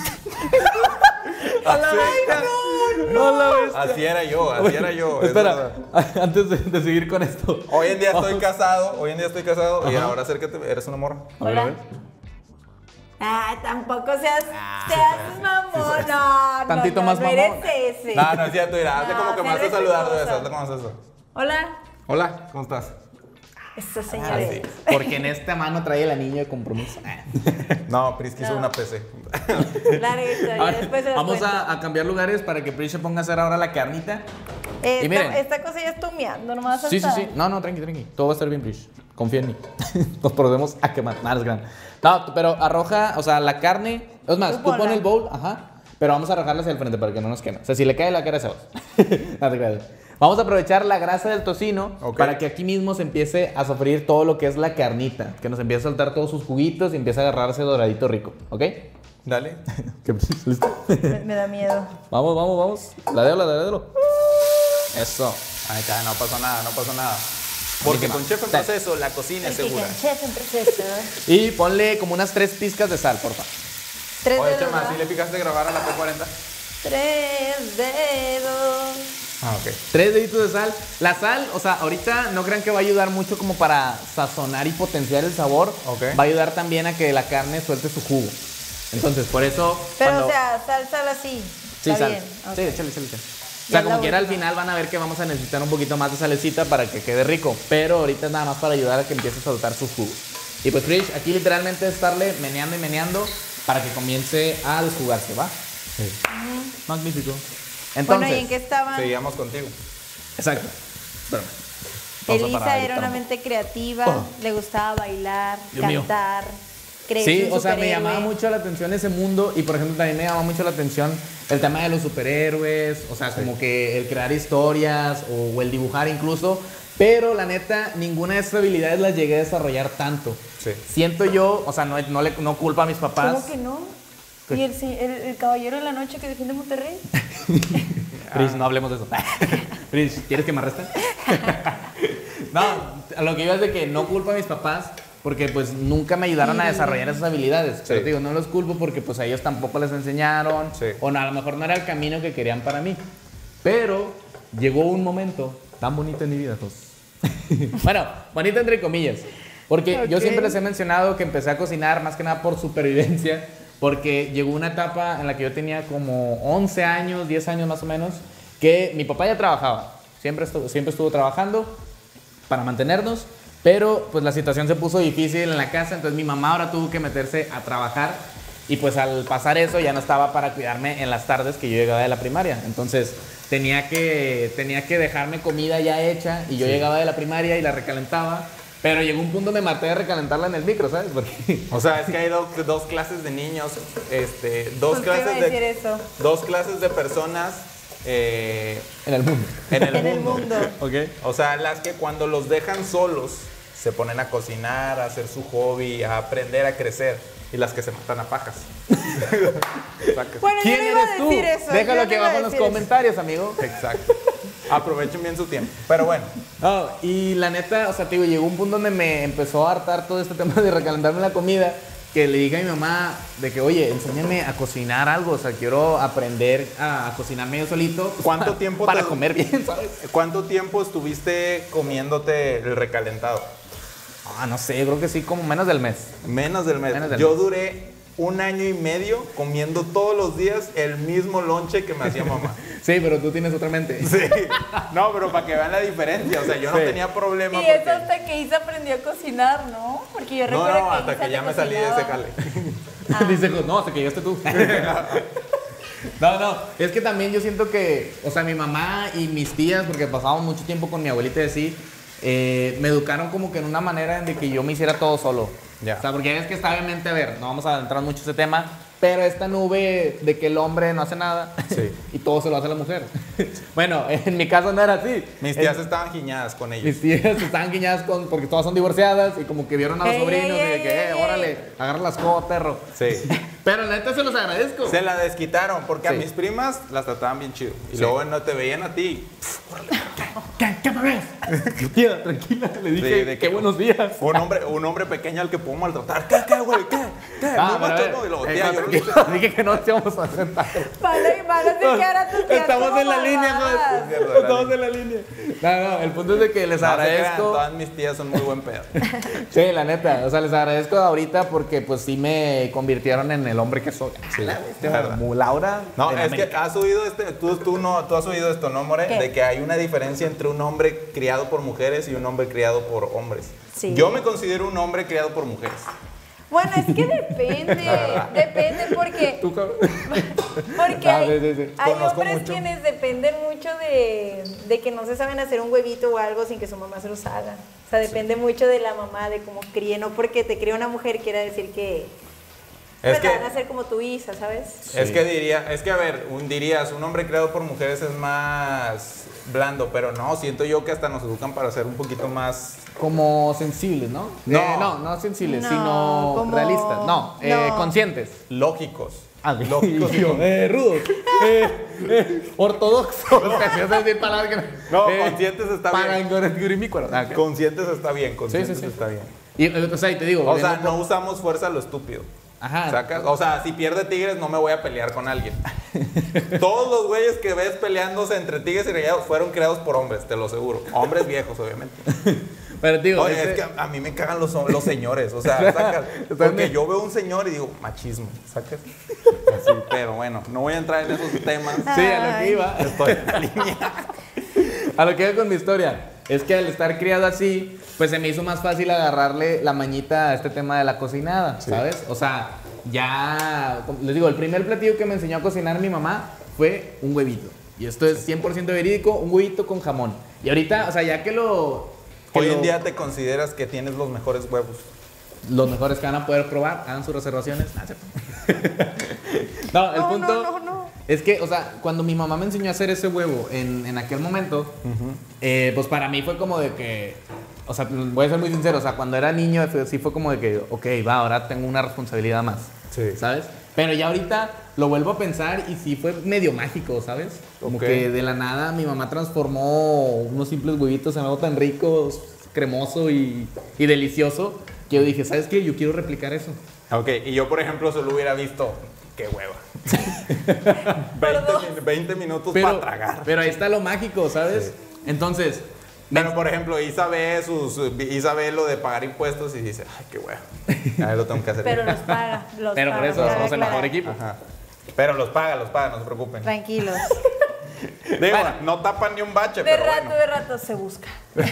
Hola, bestia. Así era yo, así era yo. es Espera, verdad. antes de, de seguir con esto. Hoy en día estoy casado, hoy en día estoy casado y Ajá. ahora acércate, eres una morra. A ver, a ver. Ay, tampoco seas, seas mamón. No, no, Tantito no, más no mamón. eres ese. No, no es cierto, mira, hazle No, como que me sé vas a saludar de respetuoso. eso, hazle como haces eso. Hola. Hola, ¿cómo estás? Eso, Ah, señores. sí. Porque en esta mano trae el anillo de compromiso. Ah. No, Prisky hizo No. una P C. Larga historia, Ahora, después se las vamos cuento. a, a cambiar lugares para que Prish se ponga a hacer ahora la carnita. Esta, y miren. esta cosa ya está humeando, nomás Sí, sí, hasta- sí. No, no, tranqui, tranqui. Todo va a estar bien, Prish. Confía en mí. Nos procedemos a quemar. Nada, es grande. No, pero arroja, o sea, la carne. Es más, Tú tú, ponla. pon el bowl, ajá. Pero vamos a arrojarla hacia el frente para que no nos queme. O sea, si le cae la cara, se va. No te creas. Vamos a aprovechar la grasa del tocino Ok. para que aquí mismo se empiece a sofreír todo lo que es la carnita. Que nos empiece a soltar todos sus juguitos y empiece a agarrarse doradito rico. ¿Ok? Dale. ¿Qué? ¿Listo? Me, me da miedo. Vamos, vamos, vamos. Ladéalo, ladéalo. Eso. Ahí está, no pasó nada, no pasó nada. Porque con chef en proceso, la cocina es segura. Chef en proceso. Y ponle como unas tres pizcas de sal, porfa. Tres Oye, dedos. Chema, ¿verdad? ¿sí le picaste grabar a la P cuarenta? Tres dedos. Ah, ok. Tres deditos de sal. La sal, o sea, ahorita no crean que va a ayudar mucho como para sazonar y potenciar el sabor. Ok. Va a ayudar también a que la carne suelte su jugo. Entonces, por eso. Pero, cuando- o sea, sal, sal así. sí, Está sal. bien. ok. Sí, échale, échale, échale. O Ya sea, como la quiera, al última. final van a ver que vamos a necesitar un poquito más de salecita para que quede rico. Pero ahorita es nada más para ayudar a que empiece a soltar sus jugos. Y pues, Trish, aquí literalmente es estarle meneando y meneando para que comience a desjugarse, ¿va? Sí. Magnífico. Entonces, Bueno, ¿y en qué estaban? Seguíamos contigo. exacto. Espérame. Pausa Elisa para era dictar una un- mente creativa, Oh. le gustaba bailar, Dios mío. cantar, creerse Sí, un o sea, me superhéroe. llamaba mucho la atención ese mundo y por ejemplo también me llamaba mucho la atención el tema de los superhéroes, o sea, como que el crear historias o, o el dibujar incluso, pero la neta, ninguna de estas habilidades las llegué a desarrollar tanto. Sí. Siento yo, o sea, no, no, le, no culpa a mis papás. ¿Cómo que no? ¿Y el, se- el, el caballero de la noche que defiende Monterrey? Pris, no hablemos de eso. Pris, ¿quieres que me arresten? No, a lo que iba es de que no culpo a mis papás porque pues nunca me ayudaron a desarrollar esas habilidades. Pero Sí. te digo, no los culpo porque pues a ellos tampoco les enseñaron. Sí. O no, a lo mejor no era el camino que querían para mí. Pero llegó un momento tan bonito en mi vida, pues. Bueno, bonito entre comillas. Porque yo Ok. siempre les he mencionado que empecé a cocinar más que nada por supervivencia. Porque llegó una etapa en la que yo tenía como once años, diez años más o menos, que mi papá ya trabajaba. Siempre estuvo, siempre estuvo trabajando para mantenernos. Pero pues la situación se puso difícil en la casa, entonces mi mamá ahora tuvo que meterse a trabajar. Y pues al pasar eso ya no estaba para cuidarme en las tardes que yo llegaba de la primaria. Entonces tenía que, tenía que dejarme comida ya hecha y yo llegaba de la primaria y la recalentaba. Pero llegó un punto donde me maté de recalentarla en el micro, ¿sabes? Porque O sea, es que hay do- dos clases de niños, este, dos ¿Por qué iba a clases decir de eso? dos clases de personas eh, en el mundo. en el En el mundo. mundo. ¿Ok? O sea, las que cuando los dejan solos se ponen a cocinar, a hacer su hobby, a aprender a crecer. Y las que se matan a pajas. Sacas. Bueno, yo ¿Quién no iba eres a tú? decir eso. Déjalo yo aquí no iba a abajo en los decir eso. comentarios, amigo. Exacto. Aprovechen bien su tiempo. Pero bueno, No, y la neta, o sea, te digo, llegó un punto donde me empezó a hartar todo este tema de recalentarme la comida, que le dije a mi mamá de que, oye, enséñame a cocinar algo, o sea, quiero aprender a, a cocinarme yo solito. pues, ¿Cuánto para- tiempo Para te- comer bien, ¿sabes? ¿cuánto tiempo estuviste comiéndote el recalentado? Ah, no sé, yo creo que sí, como menos del mes. Menos del mes. Menos del Yo mes. duré un año y medio comiendo todos los días el mismo lonche que me hacía mamá. Sí, pero tú tienes otra mente. Sí. No, pero para que vean la diferencia. O sea, yo no Sí. tenía problema. Y eso porque- hasta que Isa aprendió a cocinar, ¿no? Porque yo No, recuerdo no, que hasta Isa que te ya me salí de ese cocinaba. jale. Dice, no, hasta que llegaste tú. No, no, es que también yo siento que, o sea, mi mamá y mis tías, porque pasábamos mucho tiempo con mi abuelita y así, eh, me educaron como que en una manera en de que yo me hiciera todo solo. Ya. O sea, porque es que está obviamente, a ver, no vamos a adentrar mucho ese tema, pero esta nube de que el hombre no hace nada Sí. y todo se lo hace la mujer. Bueno, en mi caso no era así. Mis tías En- estaban giñadas con ellos. mis tías estaban guiñadas con, porque todas son divorciadas y como que vieron a los Ey, sobrinos ey, y de que, ey, eh, ey. órale, agarra las codas, perro. Sí. Pero la neta se los agradezco. Se la desquitaron porque a Sí. mis primas las trataban bien chido. Y Sí. luego no te veían a ti. ¿Qué, ¿Qué me ves? Tía, tranquila, le dije, Sí, de qué que- buenos días. Un hombre, un hombre pequeño al que puedo maltratar. ¿Qué, qué, güey? ¿Qué? ¿Qué? Ah, Muy pero a macho, ver, ¿no? Y luego, eh, tía, no, yo no tranquilo, dije que no nos íbamos a sentar. Vale, y vale, de que ahora tu tía Estamos como en la línea, malvadas. güey. Estamos en la línea. No, no, el punto es de que les No se crean, agradezco. todas mis tías son muy buen pedo. Sí, la neta. O sea, les agradezco ahorita porque pues sí me convirtieron en el hombre que soy. Sí, La bestia, verdad. como Laura. No, de es que América. has oído este, tú, tú no, tú has oído esto, ¿no, More? ¿Qué? De que hay una diferencia entre un hombre criado por mujeres y un hombre criado por hombres. Sí. Yo me considero un hombre criado por mujeres. Bueno, es que depende, depende porque, Tú, cabrón. porque Ah, hay, sí, sí, sí. hay Conozco hombres mucho. quienes dependen mucho de, de que no se saben hacer un huevito o algo sin que su mamá se los haga. O sea, depende mucho de la mamá, de cómo críe, no porque te críe una mujer quiere decir que Es pues, que, van a ser como tu hija, ¿sabes? es que diría, es que a ver, un, dirías, un hombre criado por mujeres es más blando, pero no, siento yo que hasta nos educan para ser un poquito más. Como sensibles, ¿no? No. Eh, no, no sensibles, No, sino como- realistas. No, eh, no. conscientes. Lógicos. Ah, Lógicos. yo, eh, rudos. Eh, eh, ortodoxos. Empecé a decir palabras que No, conscientes está bien. bien. Ah, ok. Conscientes está bien, conscientes sí, sí. está bien. Y, eh, o sea, y te digo, O sea, volviendo no usamos fuerza a lo estúpido. Ajá. ¿Sacas? O sea, si pierde Tigres no me voy a pelear con alguien. Todos los güeyes que ves peleándose entre Tigres y Rayados fueron creados por hombres, te lo aseguro. Hombres viejos, obviamente. Pero digo, Oye, ese- es que a, a mí me cagan los, los señores, o sea, sacas. Porque yo veo un señor y digo, machismo, ¿sacas? Así, pero bueno, no voy a entrar en esos temas. sí, a lo que Ay. iba. Estoy en la línea. A lo que iba con mi historia. Es que al estar criado así, pues se me hizo más fácil agarrarle la mañita a este tema de la cocinada, ¿sabes? O sea, ya, como les digo, el primer platillo que me enseñó a cocinar mi mamá fue un huevito. Y esto es cien por ciento verídico, un huevito con jamón. Y ahorita, o sea, ya que lo... que Hoy en lo- día te consideras que tienes los mejores huevos. Los mejores que van a poder probar, hagan sus reservaciones. Ah, ¿cierto? No, el No, punto no, no, no. es que, o sea, cuando mi mamá me enseñó a hacer ese huevo en, en aquel momento, eh, pues para mí fue como de que, o sea, voy a ser muy sincero, o sea, cuando era niño fue- sí fue como de que, ok, va, ahora tengo una responsabilidad más, Sí. ¿sabes? Pero ya ahorita lo vuelvo a pensar y sí fue medio mágico, ¿sabes? Como Ok. que de la nada mi mamá transformó unos simples huevitos en algo tan rico, cremoso y, y delicioso, que yo dije, ¿sabes qué? Yo quiero replicar eso. Ok, y yo, por ejemplo, solo hubiera visto, qué hueva. veinte, min- veinte minutos para tragar. pero ahí está lo mágico, ¿sabes? Entonces, Pero, por ejemplo, Isa ve, sus, Isa ve lo de pagar impuestos y dice, ay, qué hueva. A ver, lo tengo que hacer. Pero los paga, los pero por paga, eso cabe somos el mejor aclarar. equipo. Ajá. Pero los paga, los paga, no se preocupen. Tranquilos. Digo, Bueno. no tapan ni un bache, De pero rato, bueno. de rato se busca.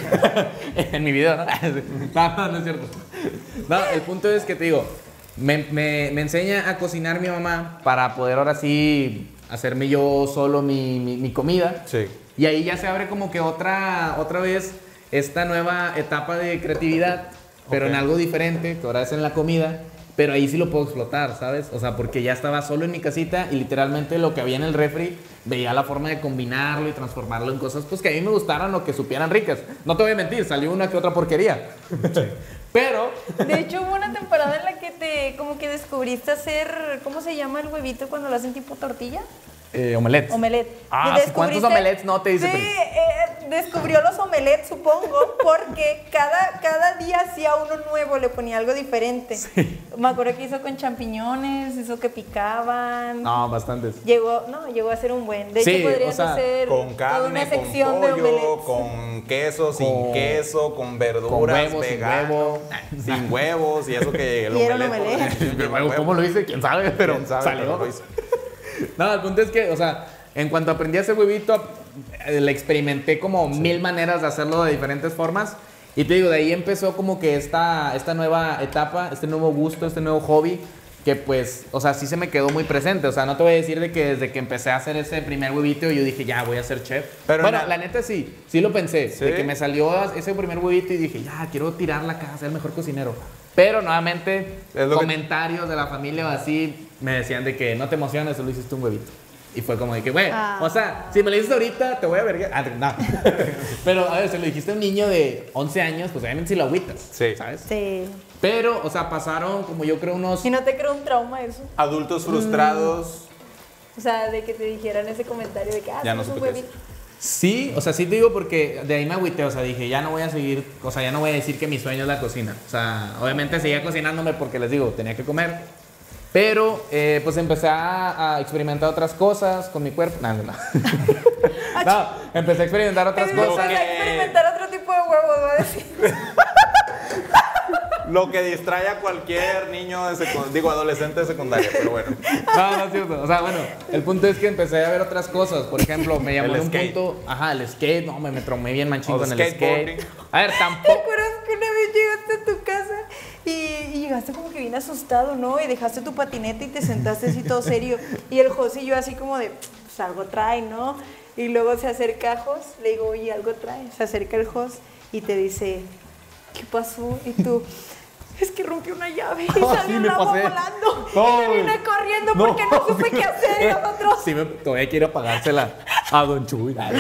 En mi video, ¿no? No, no, no es cierto. No, el punto es que te digo, me, me- me enseña a cocinar mi mamá para poder ahora sí hacerme yo solo mi, mi- mi comida. Sí. Y ahí ya se abre como que otra, otra vez esta nueva etapa de creatividad, pero Ok. en algo diferente, que ahora es en la comida. Pero ahí sí lo puedo explotar, ¿sabes? O sea, porque ya estaba solo en mi casita y literalmente lo que había en el refri, veía la forma de combinarlo y transformarlo en cosas pues que a mí me gustaran o que supieran ricas. No te voy a mentir, salió una que otra porquería. Pero, De hecho, hubo una temporada en la que te como que descubriste hacer, ¿cómo se llama el huevito cuando lo hacen tipo tortilla? eh, omelette. Omelette. Ah, Y sí, ¿cuántos descubriste- omelettes no te dice, Sí, Pri? eh, descubrió los omelettes, supongo, porque cada, cada día hacía uno nuevo, le ponía algo diferente. Me acuerdo que hizo con champiñones, hizo que picaban. No, bastantes. Llegó, no, llegó a ser un buen. De Sí, hecho, podrías o sea, hacer Con toda carne, una con sección de pollo, omelettes. con queso, sin Con- queso, con verduras, con huevo, sin vegano, huevo. sin huevos y eso que el Y era un omelette, por omelette. definición, lleva Pero, ¿cómo huevo. lo hice? ¿Quién sabe? Pero ¿Quién sabe? salió. Pero lo hizo. No, el punto es que, o sea, en cuanto aprendí a hacer huevito, eh, le experimenté como mil maneras de hacerlo de diferentes formas. Y te digo, de ahí empezó como que esta, esta nueva etapa, este nuevo gusto, este nuevo hobby, que pues, o sea, sí se me quedó muy presente. O sea, no te voy a decir de que desde que empecé a hacer ese primer huevito yo dije, ya, voy a ser chef. Pero bueno, na- la neta sí, sí lo pensé. ¿Sí? De que me salió ese primer huevito y dije, ya, quiero tirar la casa, ser el mejor cocinero. Pero nuevamente, Es lo que- comentarios de la familia o así me decían de que no te emociones, solo hiciste un huevito. Y fue como de que, güey, Ah. o sea, si me lo dices ahorita, te voy a ver. Ah, no. Pero, a ver, se lo dijiste a un niño de once años, pues obviamente si lo agüitas. Sí. ¿Sabes? Sí. Pero, o sea, pasaron como yo creo unos. Si no te creo un trauma eso. Adultos frustrados. O sea, de que te dijeran ese comentario de que, ah, Ya no somos un supe qué huevito. Sí, o sea, sí te digo porque de ahí me agüité, o sea, dije, ya no voy a seguir, o sea, ya no voy a decir que mi sueño es la cocina. O sea, obviamente seguía cocinándome porque les digo, tenía que comer. Pero, eh, pues empecé a, a experimentar otras cosas con mi cuerpo. No, no, no. No, empecé a experimentar otras Empecé cosas. que- a experimentar otro tipo de huevos, voy a decir. Lo que distrae a cualquier niño de secund- digo, adolescente de secundaria, pero bueno. No, no es cierto. O sea, bueno, el punto es que empecé a ver otras cosas. Por ejemplo, me llamó El en un skate. punto. Ajá, el skate. No, me, me traumé bien manchín O con el skateboarding. skate. A ver, ¿Te tampoco. acuerdas que una vez llegaste a tu casa y, y llegaste como que bien asustado, ¿no? Y dejaste tu patineta y te sentaste así todo serio. Y el José y yo así como de, pues algo trae, ¿no? Y luego se acerca a Jos, le digo, oye, algo trae. Se acerca el Jos y te dice, ¿qué pasó? Y tú, es que rompí una llave y No, salió sí, un me agua pasé. volando. No, y me vine güey. corriendo No. porque no supe qué hacer. Y nosotros, Sí, me, todavía quiero pagársela a Don Chuy. Ay,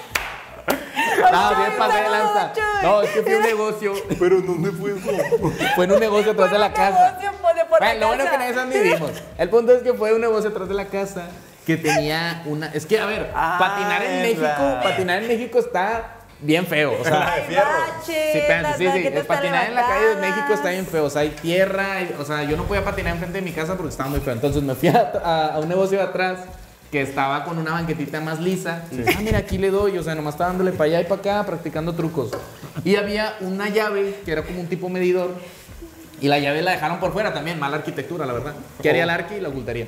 no, Chuy, bien pasé de saludos, lanza. Chuy. No, es que fui a un negocio. Pero ¿dónde fue eso? Fue en un negocio atrás de la un casa. negocio por- de por la Bueno, lo bueno casa. que nadie sabe dónde vivimos. El punto es que fue un negocio atrás de la casa que tenía una. Es que, a ver, Ah, patinar en es México, la- patinar en México está bien feo. O sea, de Hay fierro. baches, sí, espérate, las sí, sí. banquetas El patinar están en la calle de levantadas. México está bien feo. O sea, hay tierra. hay- o sea, yo no podía patinar enfrente de mi casa porque estaba muy feo. Entonces me fui a, a- a un negocio de atrás que estaba con una banquetita más lisa. Y dije, ah, mira, aquí le doy. O sea, nomás estaba dándole para allá y para acá, practicando trucos. Y había una llave que era como un tipo medidor. Y la llave la dejaron por fuera también. Mala arquitectura, la verdad. ¿Qué haría el arqui? La ocultaría.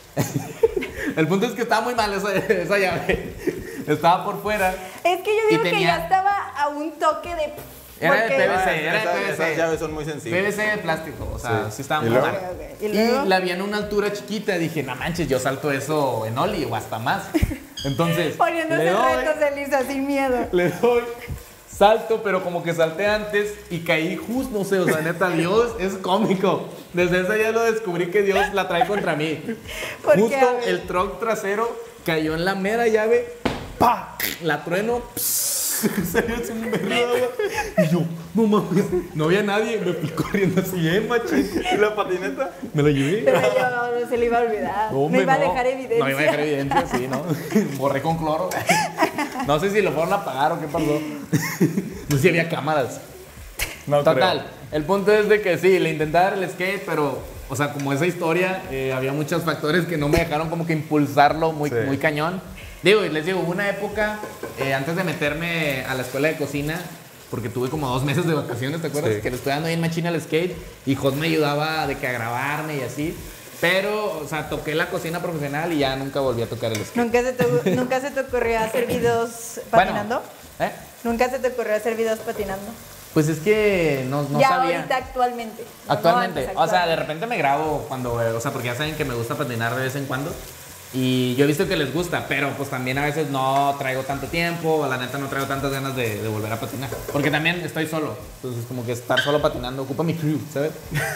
El punto es que estaba muy mal esa, esa llave. Estaba por fuera. Es que yo Y digo que tenía- ya estaba a un toque de... Era de porque- P V C. Ah, era de esas, P V C. esas llaves son muy sensibles. P V C de plástico, o sea, Sí. sí, estaba ¿Y muy luego? mal. Ok, ok. ¿Y Y, luego? la vi en una altura chiquita, dije, no manches, yo salto eso en Oli o hasta más. Entonces, Poniéndose le doy, retos de Lisa sin miedo. le doy, salto, pero como que salté antes y caí justo, no sé, o sea, neta, Dios es cómico. Desde ese día lo descubrí que Dios la trae contra mí. ¿Por qué? A Justo ver. el truck trasero cayó en la mera llave, ¡pa! La trueno, salió así un berro de agua. Y yo, no mames, no había nadie, me fui corriendo así, eh, machín. ¿Y la patineta? Me la llevé. Pero yo no se le iba a olvidar. No, No, hombre, iba a no. dejar evidencia. No iba a dejar evidencia, sí, ¿no? Borré con cloro. No sé si lo fueron a apagar o qué pasó. No sé si había cámaras. No Total, el punto es de que sí, le intenté dar el skate, pero, o sea, como esa historia, eh, había muchos factores que no me dejaron como que impulsarlo muy, Sí. muy cañón. Digo, y les digo, hubo una época, eh, antes de meterme a la escuela de cocina, porque tuve como dos meses de vacaciones, ¿te acuerdas? Sí. Que le estoy dando ahí en machina el skate, y Jos me ayudaba de que a grabarme y así. Pero, o sea, toqué la cocina profesional y ya nunca volví a tocar el skate. ¿Nunca se, te, ¿Nunca se te ocurrió hacer videos Bueno, patinando? ¿eh? ¿Nunca se te ocurrió hacer videos patinando? Pues es que no, no ya sabía. ahorita actualmente. No, Actualmente, no antes, o sea, de actualmente. repente me grabo cuando, eh, o sea, porque ya saben que me gusta patinar de vez en cuando. Y yo he visto que les gusta, pero pues también a veces no traigo tanto tiempo, o la neta no traigo tantas ganas de, de volver a patinar. Porque también estoy solo, entonces como que estar solo patinando ocupa mi crew, ¿sabes?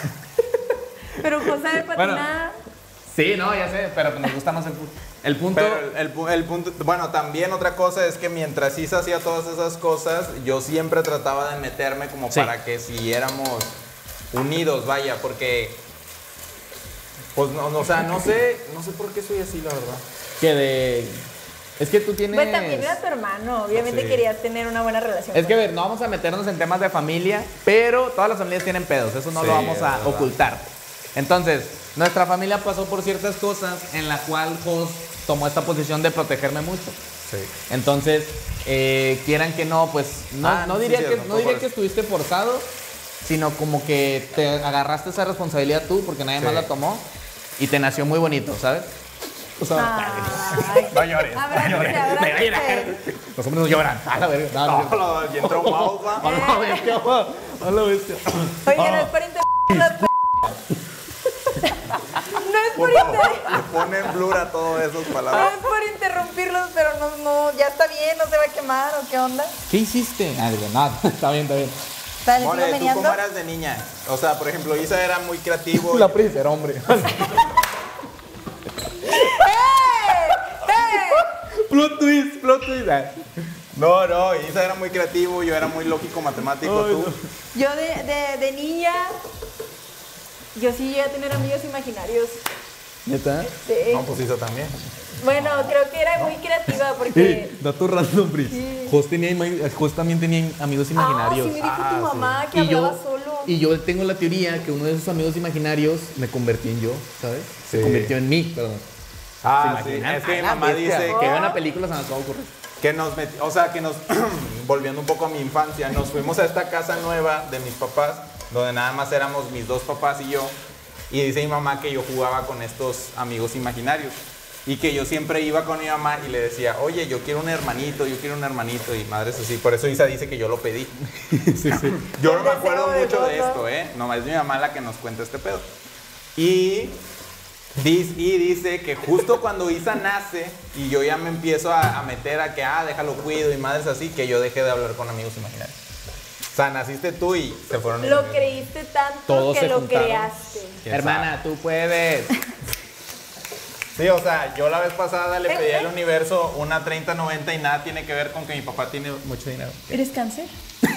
Pero José de Bueno. patinar... Sí, no, ya sé, pero me gusta más el, pu- el punto. Pero el, el pu- el punto, bueno, también otra cosa es que mientras Isa hacía todas esas cosas, yo siempre trataba de meterme como Sí. para que siguiéramos unidos, vaya, porque, pues, no, no, o sea, no sé, no sé por qué soy así, la verdad. Que de. Es que tú tienes. Pues también era tu hermano. Obviamente Sí. querías tener una buena relación. Es con que, a él. ver, no vamos a meternos en temas de familia, pero todas las familias tienen pedos, eso no Sí, lo vamos es a verdad. ocultar. Entonces, nuestra familia pasó por ciertas cosas en la cual Jos tomó esta posición de protegerme mucho. Sí. Entonces, eh, quieran que no, pues no, Ah, no sí, diría, sí, que, no, no por diría eso. que estuviste forzado, sino como que te agarraste esa responsabilidad tú, porque nadie más Sí. la tomó, y te nació muy bonito, ¿sabes? O sea, Ay, No llores, abrácese, no llores. abrácese. los hombres no lloran. A la verga. No, no, no. No, no, y entró un pausa. A la bestia, a la bestia. Oye, no es pariente de las es por, Por favor, inter- le ponen blur a todas esas no palabras. es por interrumpirlos, pero no, no, ya está bien, no se va a quemar o qué onda. ¿Qué hiciste? Ah, digo, nada, está bien, está bien. Dale, sigo More, ¿tú meneando. cómo eras de niña? O sea, por ejemplo, Isa era muy creativo. La prisa era hombre. ¡Eh! ¡Eh! Plot twist, plot twist. Ah. No, no, Isa era muy creativo, yo era muy lógico matemático, Ay, tú. Yo de, de, de niña, yo sí llegué a tener amigos imaginarios. ¿Neta? Sí. No, pues Isa también. Bueno, creo que era muy creativa porque... Eh, dato random, Pris. Sí. Jos, tenía, ima- Jos también tenía amigos imaginarios. Ah, sí me dijo Ah, tu sí. mamá que y yo, hablaba solo. y yo tengo la teoría que uno de esos amigos imaginarios me convertí en yo, ¿sabes? Se Sí. convirtió en mí, perdón. Ah, ¿Se sí, imaginan? es que mi A la mamá bestia. dice que que, veo una película se me acaba de ocurrir. que nos meti- o sea, que nos, volviendo un poco a mi infancia, nos fuimos a esta casa nueva de mis papás, donde nada más éramos mis dos papás y yo, y dice mi mamá que yo jugaba con estos amigos imaginarios, y que yo siempre iba con mi mamá y le decía, oye, yo quiero un hermanito, yo quiero un hermanito, y madres así, por eso Isa dice que yo lo pedí. Sí, sí. Yo no El me deseo acuerdo de mucho de todos. esto, ¿eh? Nomás es mi mamá la que nos cuenta este pedo. Y dice, y dice que justo cuando Isa nace y yo ya me empiezo a, a meter a que, ah, déjalo cuido y madres así, que yo dejé de hablar con amigos imaginarios. O sea, naciste tú y se fueron mis Lo amigos. creíste tanto Todos que se lo juntaron. creaste. ¿Quién Hermana, tú puedes. Sí, o sea, yo la vez pasada le pedí al universo una treinta noventa y nada tiene que ver con que mi papá tiene mucho dinero. ¿Eres cáncer?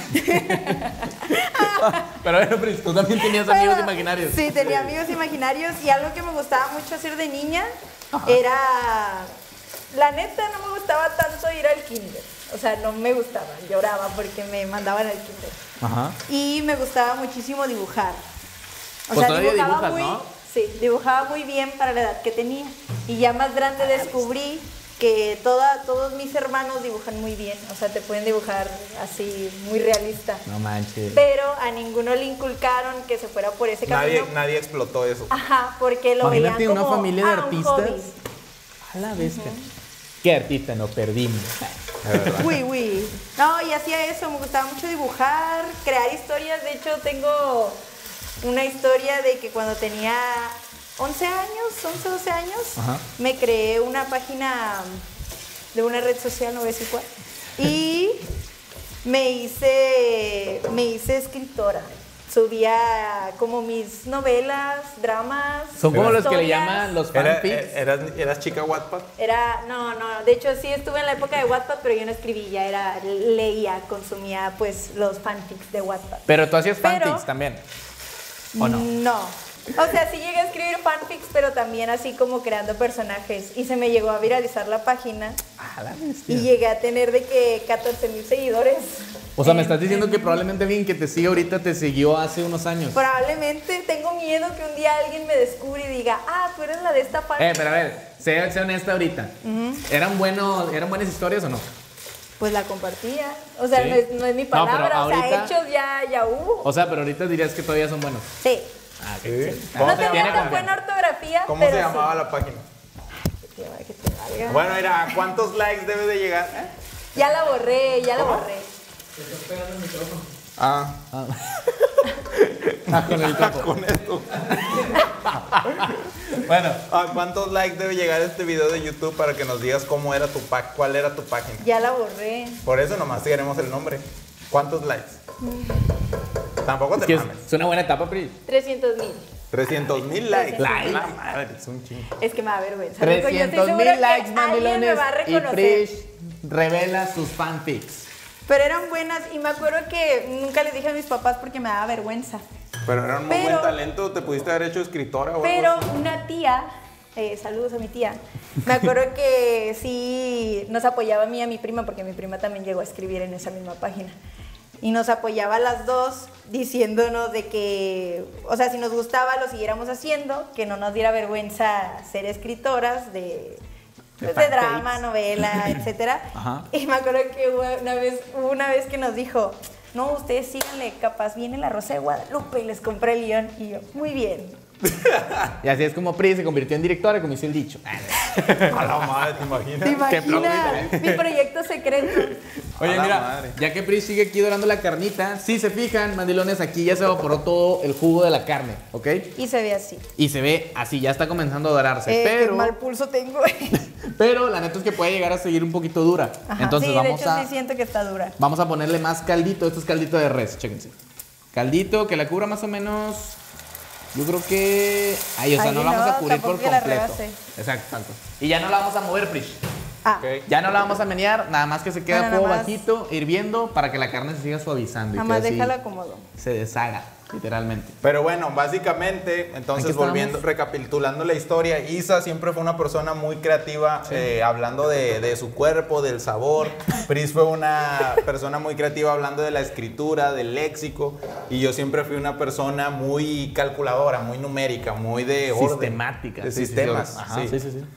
Pero bueno, Pris, tú también tenías amigos Bueno, imaginarios. Sí, tenía amigos imaginarios y algo que me gustaba mucho hacer de niña era... La neta, no me gustaba tanto ir al kinder. O sea, no me gustaba, lloraba porque me mandaban al kinder. Ajá. Y me gustaba muchísimo dibujar. O Pues todavía dibujas, muy, ¿no? Sí, dibujaba muy bien para la edad que tenía. Y ya más grande descubrí que toda, todos mis hermanos dibujan muy bien. O sea, te pueden dibujar así, muy realista. No manches. Pero a ninguno le inculcaron que se fuera por ese Nadie, camino. nadie explotó eso. Ajá, porque lo Imagínate veían una como familia de ah, un artistas. hobby. A la bestia. ¿Qué artista nos perdimos? De verdad. Uy, uy. No, y hacía eso, me gustaba mucho dibujar, crear historias. De hecho, tengo una historia de que cuando tenía once años, once, doce años, Ajá. me creé una página de una red social, no voy a decir cuál, y me hice, me hice escritora. Subía como mis novelas, dramas. Son como los que le historias. llaman los Era- fanfics. eras, ¿Eras chica Wattpad? Era, no, no, de hecho sí estuve en la época de Wattpad, pero yo no escribía, era, leía, consumía pues los fanfics de Wattpad. Pero tú hacías Pero- fanfics también. ¿O no? No. O sea, sí llegué a escribir fanfics, pero también así como creando personajes. Y se me llegó a viralizar la página A la bestia. y llegué a tener de que catorce mil seguidores. O sea, me En- estás diciendo en- que probablemente alguien que te sigue ahorita te siguió hace unos años. Probablemente tengo miedo que un día alguien me descubra y diga, ah, tú eres la de esta fanfic. Eh, pero a ver, sé, sé honesta ahorita. ¿Eran, buenos, ¿Eran buenas historias o no? Pues la compartía. O sea, Sí. no, es, no es mi No, pero palabra, o sea, ahorita- hechos ya, ya hubo. O sea, pero ahorita dirías que todavía son buenos. Sí. Ah, Sí. qué ¿Cómo No se tenía tiene tan llamaba? buena ortografía, ¿Cómo pero se llamaba sí. la página? Que te- que te valga. Bueno, mira, ¿a cuántos likes debe de llegar? ¿Eh? Ya la borré, ya la ¿Cómo? borré. Ah, Ah, con el campo. con esto. Bueno, ¿A cuántos likes debe llegar este video de YouTube para que nos digas cómo era tu pa- cuál era tu página? Ya la borré. Por eso nomás queremos el nombre. ¿Cuántos likes? Tampoco es te que es, mames. es una buena etapa, Pri. trescientos mil. trescientos mil likes. Likes. La madre, es un chingo. Es que me da vergüenza. Loco, yo estoy trescientos segura mil que likes, alguien me mandilones. va a Y reconocer. Prish revela sus fanfics. Pero eran buenas y me acuerdo que nunca les dije a mis papás porque me daba vergüenza. Pero era un muy Pero- buen talento. Te pudiste haber hecho escritora o algo Pero así. una tía, eh, saludos a mi tía, me acuerdo que sí nos apoyaba a mí y a mi prima, porque mi prima también llegó a escribir en esa misma página. Y nos apoyaba a las dos diciéndonos de que, o sea, si nos gustaba lo siguiéramos haciendo, que no nos diera vergüenza ser escritoras de, pues, de fanfics. drama, novela, etcétera. Ajá. Y me acuerdo que hubo una vez, hubo una vez que nos dijo, no, ustedes síganle, capaz viene la Rosa de Guadalupe y les compré el guión. Y yo, muy bien. Y así es como Pri se convirtió en directora, como hizo el dicho. A la madre, ¿te imaginas? ¿Te imaginas? aplaudida. Mi proyecto secreto. Oye, A la mira, madre. ya que Pri sigue aquí dorando la carnita, si se fijan, mandilones, aquí ya se evaporó todo el jugo de la carne, ¿ok? Y se ve así. Y se ve así, ya está comenzando a dorarse, Eh, pero... Qué mal pulso tengo. Pero la neta es que puede llegar a seguir un poquito dura. Ajá, Entonces sí, vamos de hecho a... sí siento que está dura. Vamos a ponerle más caldito. Esto es caldito de res, chéquense. Caldito que la cubra más o menos. Yo creo que. Ay, o sea, Ay, no la vamos no, a cubrir por tampoco que la completo. rebase. Exacto, exacto. Y ya no la vamos a mover, Prish. Ah, Ok. Ya no la vamos a menear, nada más que se queda a Bueno, fuego nada más. bajito, hirviendo, para que la carne se siga suavizando. Y nada más quede así, déjala acomodo. se deshaga, literalmente. Pero bueno, básicamente, ¿En entonces qué estábamos? volviendo, recapitulando la historia, Isa siempre fue una persona muy creativa, eh, hablando de, de su cuerpo, del sabor. Pris fue una persona muy creativa hablando de la escritura, del léxico. Y yo siempre fui una persona muy calculadora, muy numérica, muy de orden. Sistemática. De sí, sí, sistemas. sí, Ajá, sí. sí, sí, sí.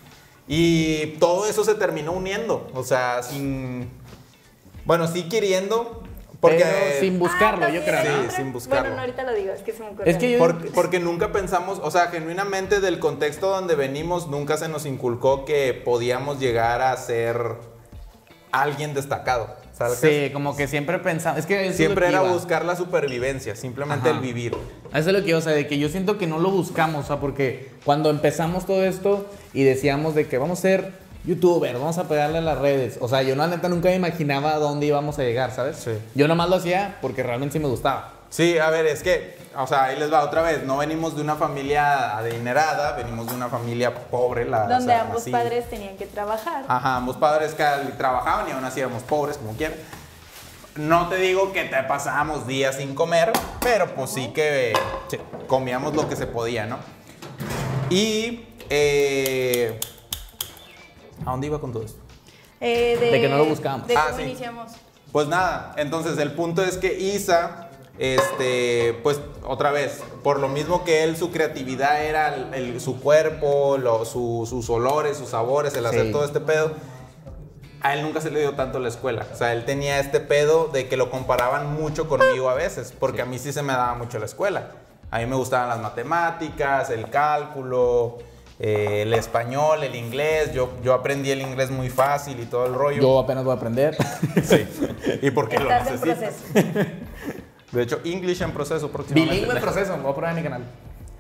Y todo eso se terminó uniendo. O sea, sin. Bueno, sí queriendo. Porque. Pero sin buscarlo, Ah, yo también creo, hay ¿no? Sí, otra- sin buscarlo. Bueno, no, ahorita lo digo, es que se me ocurrió. Es que yo- Porque, porque nunca pensamos, o sea, genuinamente del contexto donde venimos, nunca se nos inculcó que podíamos llegar a ser alguien destacado. ¿Sabes? Sí, como que siempre pensaba. Es que eso es Siempre lo que era iba. buscar la supervivencia, simplemente Ajá. el vivir. Eso es lo que iba, o sea, de que yo siento que no lo buscamos, o sea, porque cuando empezamos todo esto y decíamos de que vamos a ser youtubers, vamos a pegarle a las redes, o sea, yo la neta nunca me imaginaba a dónde íbamos a llegar, ¿sabes? Sí. Yo nomás lo hacía porque realmente sí me gustaba. Sí, a ver, es que, o sea, ahí les va otra vez. No venimos de una familia adinerada, venimos de una familia pobre. La, Donde o sea, ambos así. padres tenían que trabajar. Ajá, ambos padres que trabajaban y aún así éramos pobres, como quieran. No te digo que te pasábamos días sin comer, pero pues sí que sí, comíamos lo que se podía, ¿no? Y, eh, ¿a dónde iba con todo esto? Eh, de, De que no lo buscábamos. De Ah, cómo sí. iniciamos. Pues nada, entonces el punto es que Isa, este, pues otra vez, por lo mismo que él, su creatividad era el- el- su cuerpo, lo- su- sus olores, sus sabores, el hacer Sí. todo este pedo, a él nunca se le dio tanto la escuela. O sea, él tenía este pedo de que lo comparaban mucho conmigo a veces, porque a mí sí se me daba mucho la escuela. A mí me gustaban las matemáticas, el cálculo, eh, el español, el inglés. Yo, yo aprendí el inglés muy fácil y todo el rollo. Yo apenas voy a aprender. Sí. ¿Y por qué lo Estás en necesitas? proceso. De hecho, English en proceso próximamente. Bilingüe en proceso, me voy a poner en mi canal.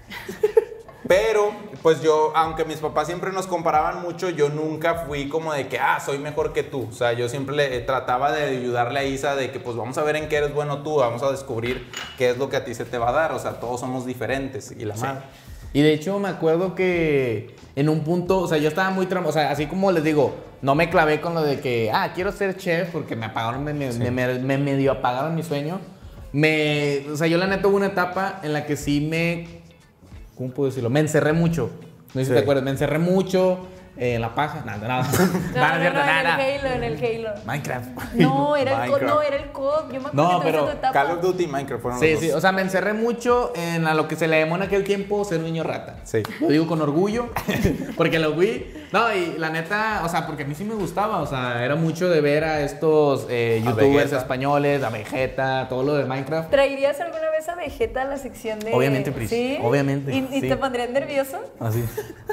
Pero, pues yo, aunque mis papás siempre nos comparaban mucho, yo nunca fui como de que, ah, soy mejor que tú. O sea, yo siempre le, eh, trataba de ayudarle a Isa de que, pues vamos a ver en qué eres bueno tú, vamos a descubrir qué es lo que a ti se te va a dar. O sea, todos somos diferentes y la madre. Y de hecho me acuerdo que en un punto, o sea, yo estaba muy tram, o sea, así como les digo, no me clavé con lo de que, ah, quiero ser chef porque me apagaron, me, me, me- me medio apagaron mi sueño. Me, o sea, yo la neta hubo una etapa en la que sí me, ¿cómo puedo decirlo? Me encerré mucho. No sé si Sí. te acuerdas, me encerré mucho eh, en la paja, nada, nada. No, Nada, no, es cierto, no, nada, en nada. el Halo, en el Halo. Minecraft. No, era el C O D, Minecraft. no, era el C O D. Yo me acuerdo No, que tú pero tu etapa. Call of Duty y Minecraft fueron Sí, los sí, dos. o sea, me encerré mucho en a lo que se le llamó en aquel tiempo ser un niño rata. Sí. Lo digo con orgullo, porque lo fui. No, y la neta, o sea, porque a mí sí me gustaba, o sea, era mucho de ver a estos eh, A youtubers Vegeta. españoles, a Vegeta, todo lo de Minecraft. ¿Traerías alguna vez a Vegeta a la sección de...? Obviamente, Pris, ¿Sí? obviamente, ¿Y, y sí. te pondrías nervioso? Así.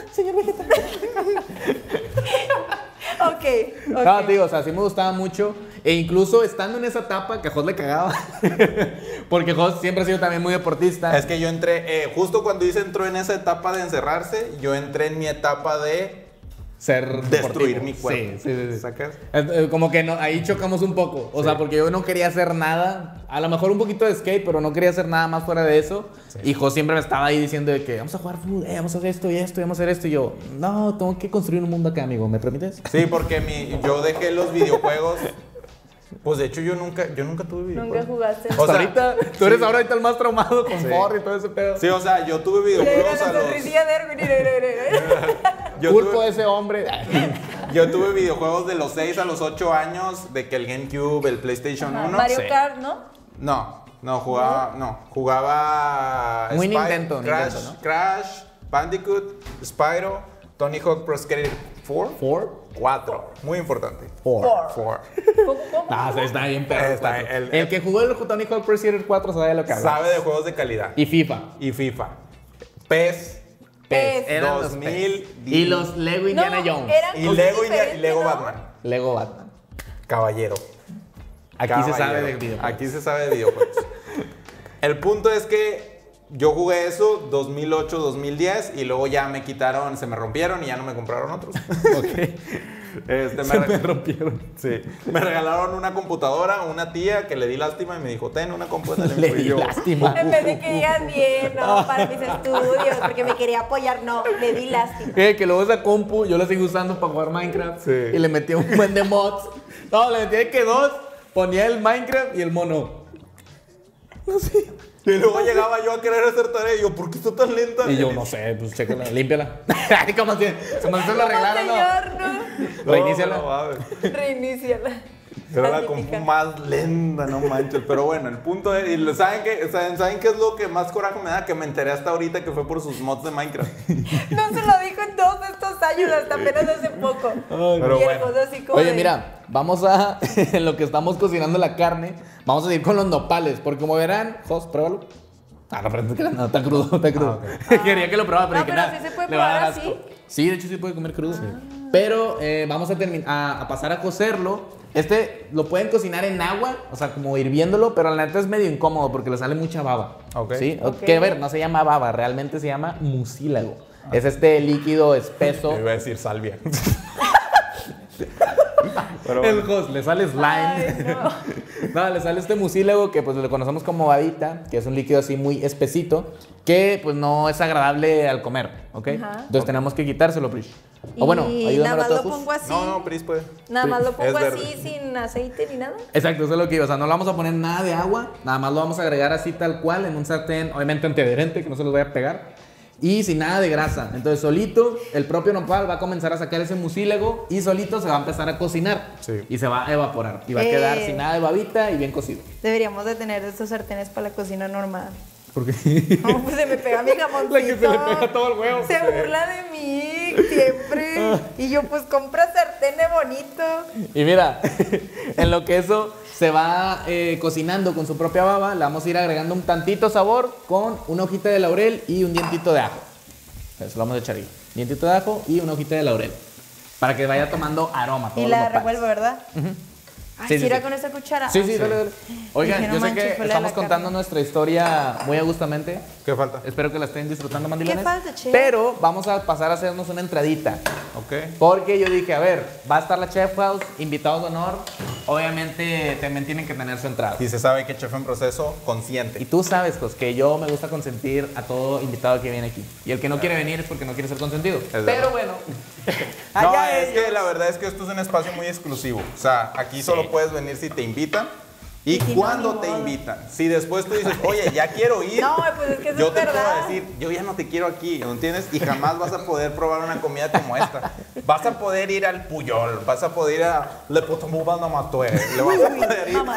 Ok, ok. No, te digo, o sea, sí me gustaba mucho. E incluso estando en esa etapa, que a Jos le cagaba. Porque Jos siempre ha sido también muy deportista. Es que yo entré, eh, justo cuando Isa entró en esa etapa de encerrarse, yo entré en mi etapa de ser destruir deportivo. mi cuerpo. Sí, sí, sí, sí. ¿Sacas? Eh, eh, Como que no, ahí chocamos un poco. O Sí. sea, porque yo no quería hacer nada. A lo mejor un poquito de skate, pero no quería hacer nada más fuera de eso. Sí. Y Jo siempre me estaba ahí diciendo de que vamos a jugar fútbol, eh, vamos a hacer esto y esto, y vamos a hacer esto. Y yo, no, tengo que construir un mundo acá, amigo. ¿Me permites? Sí, porque mi, yo dejé los videojuegos. Pues de hecho yo nunca, yo nunca tuve Nunca videojuegos. jugaste. O sea, ahorita, tú eres ahora ahorita el más traumado con Sí. Fortnite y todo ese pedo. Sí, o sea, yo tuve Mira, mira videojuegos la a los. sonrisilla de Erwin, mira, mira, mira. Yo Culpo tuve, a ese hombre. yo tuve videojuegos de los seis a los ocho años, de que el GameCube, el PlayStation Ajá, uno. Mario Sí. Kart, ¿no? No, no, jugaba, no, jugaba Muy Spy- Nintendo, Crash, Nintendo, ¿no? Crash, Bandicoot, Spyro, Tony Hawk Pro Skater cuatro. Four. cuatro, muy importante. Four. Four. ¿Cómo, cómo? Ah, sí, está bien, perro. Está- cuatro. el- el, que jugó el Tony Hawk Pro Skater cuatro sabe de lo que habla. Sabe de juegos de calidad. Y FIFA. Y FIFA. P E S. Pez. Eran los dos mil Pez. Y los Lego Indiana No, Jones. eran Y cosas Lego, y diferentes, Lego ¿no? Batman. Lego Batman. Caballero. Aquí Caballero. se sabe de videojuegos. Aquí se sabe de videojuegos. El punto es que yo jugué eso dos mil ocho, dos mil diez y luego ya me quitaron, se me rompieron y ya no me compraron otros. Ok. Este, Se me re- rompieron. Sí. Me regalaron una computadora, una tía que le di lástima y me dijo, ten una computadora. Le Y di yo, lástima. En vez de que digan bien, no, para mis estudios, porque me quería apoyar, no, le di lástima. Que, que luego esa compu yo la sigo usando para jugar Minecraft. Sí. Y le metí un buen de mods. No, le metí de que dos. Ponía el Minecraft y el mono. No sé. Y luego llegaba yo a querer hacer tarea y yo, ¿por qué está tan lenta? Y yo, no sé, pues chécala, límpiala. Ay, ¿cómo así? Se me hizo lo arreglaron, ¿no? Señor, no. No, Reiníciala. no, mames. Reiníciala. Era la típica. compu más lenta, no manches. Pero bueno, el punto es, y lo- ¿saben qué, ¿saben, ¿saben qué es lo que más coraje me da? Que me enteré hasta ahorita que fue por sus mods de Minecraft. No se lo dijo en todos estos años, hasta apenas hace poco. Pero y el bueno. José así como Oye, de, mira, vamos a, en lo que estamos cocinando la carne, vamos a ir con los nopales, porque como verán, Jos, pruébalo. Ah, no, pero no, no, está crudo, está crudo. Quería que lo probara, pero No, dije, pero nada, sí se puede le va a dar probar asco. así. Sí, de hecho sí puede comer crudo. Pero eh, vamos a, termin- a, a pasar a cocerlo. Este lo pueden cocinar en agua, o sea, como hirviéndolo, pero la neta es medio incómodo porque le sale mucha baba. Ok. ¿Sí? Ok. Que a ver, no se llama baba, realmente se llama mucílago. Es este líquido espeso. Yo iba a decir salvia. Pero El bueno. host, le sale slime. Ay, no. No, le sale este mucílago que pues le conocemos como babita, que es un líquido así muy espesito, que pues no es agradable al comer, ¿ok? Ajá. Entonces tenemos que quitárselo, Prish. O bueno, y ayúdame nada a más lo todos. pongo así. No, no, Pris puede. Nada más lo Es pongo verde. así sin aceite ni nada. Exacto, eso es lo que iba. O sea, no le vamos a poner nada de agua, nada más lo vamos a agregar así tal cual en un sartén, obviamente antiadherente, que no se los vaya a pegar. Y sin nada de grasa. Entonces, solito, el propio nopal va a comenzar a sacar ese mucílago y solito se va a empezar a cocinar. Sí. Y se va a evaporar. Y va a Eh. quedar sin nada de babita y bien cocido. Deberíamos de tener estos sartenes para la cocina normal. ¿Por qué? No, pues se me pega mi jamoncito. La que se le pega todo el huevo. Se burla de mí siempre. Y yo, pues, compra sartén bonito. Y mira, en lo que eso se va eh, cocinando con su propia baba, le vamos a ir agregando un tantito sabor con una hojita de laurel y un dientito de ajo. Eso lo vamos a echar ahí. Dientito de ajo y una hojita de laurel. Para que vaya tomando aroma. Y todos los la nopales. revuelvo, ¿verdad? Ay, Sí, si sí, era sí. con esa cuchara. Sí, Ah, sí, dale, dale. Oigan, Dije, no yo sé manches, que fue la de estamos la contando carne. nuestra historia muy a gustamente. ¿Qué falta? Espero que la estén disfrutando, mandilones. ¿Qué falta, chef? Pero vamos a pasar a hacernos una entradita. Ok. Porque yo dije, a ver, va a estar la Chef House, invitados de honor. Obviamente también tienen que tener su entrada. Y se sabe que chef en proceso, Y consciente. tú sabes, pues, que yo me gusta consentir a todo invitado que viene aquí. Y el que no quiere venir es porque no quiere ser consentido. Pero verdad. bueno. No, allá es ellos. que la verdad es que esto es un espacio muy exclusivo. O sea, aquí solo puedes venir si te invitan. Y, Y si no, cuando ni te modo. invitan. Si después tú dices, oye, ya quiero ir. No, pues es que eso yo es te verdad. puedo decir, yo ya no te quiero aquí, ¿no entiendes? Y jamás vas a poder probar una comida como esta. Vas a poder ir al Puyol, vas a poder ir a Le Potomubal Namatue, le vas a poder ir, Mamá,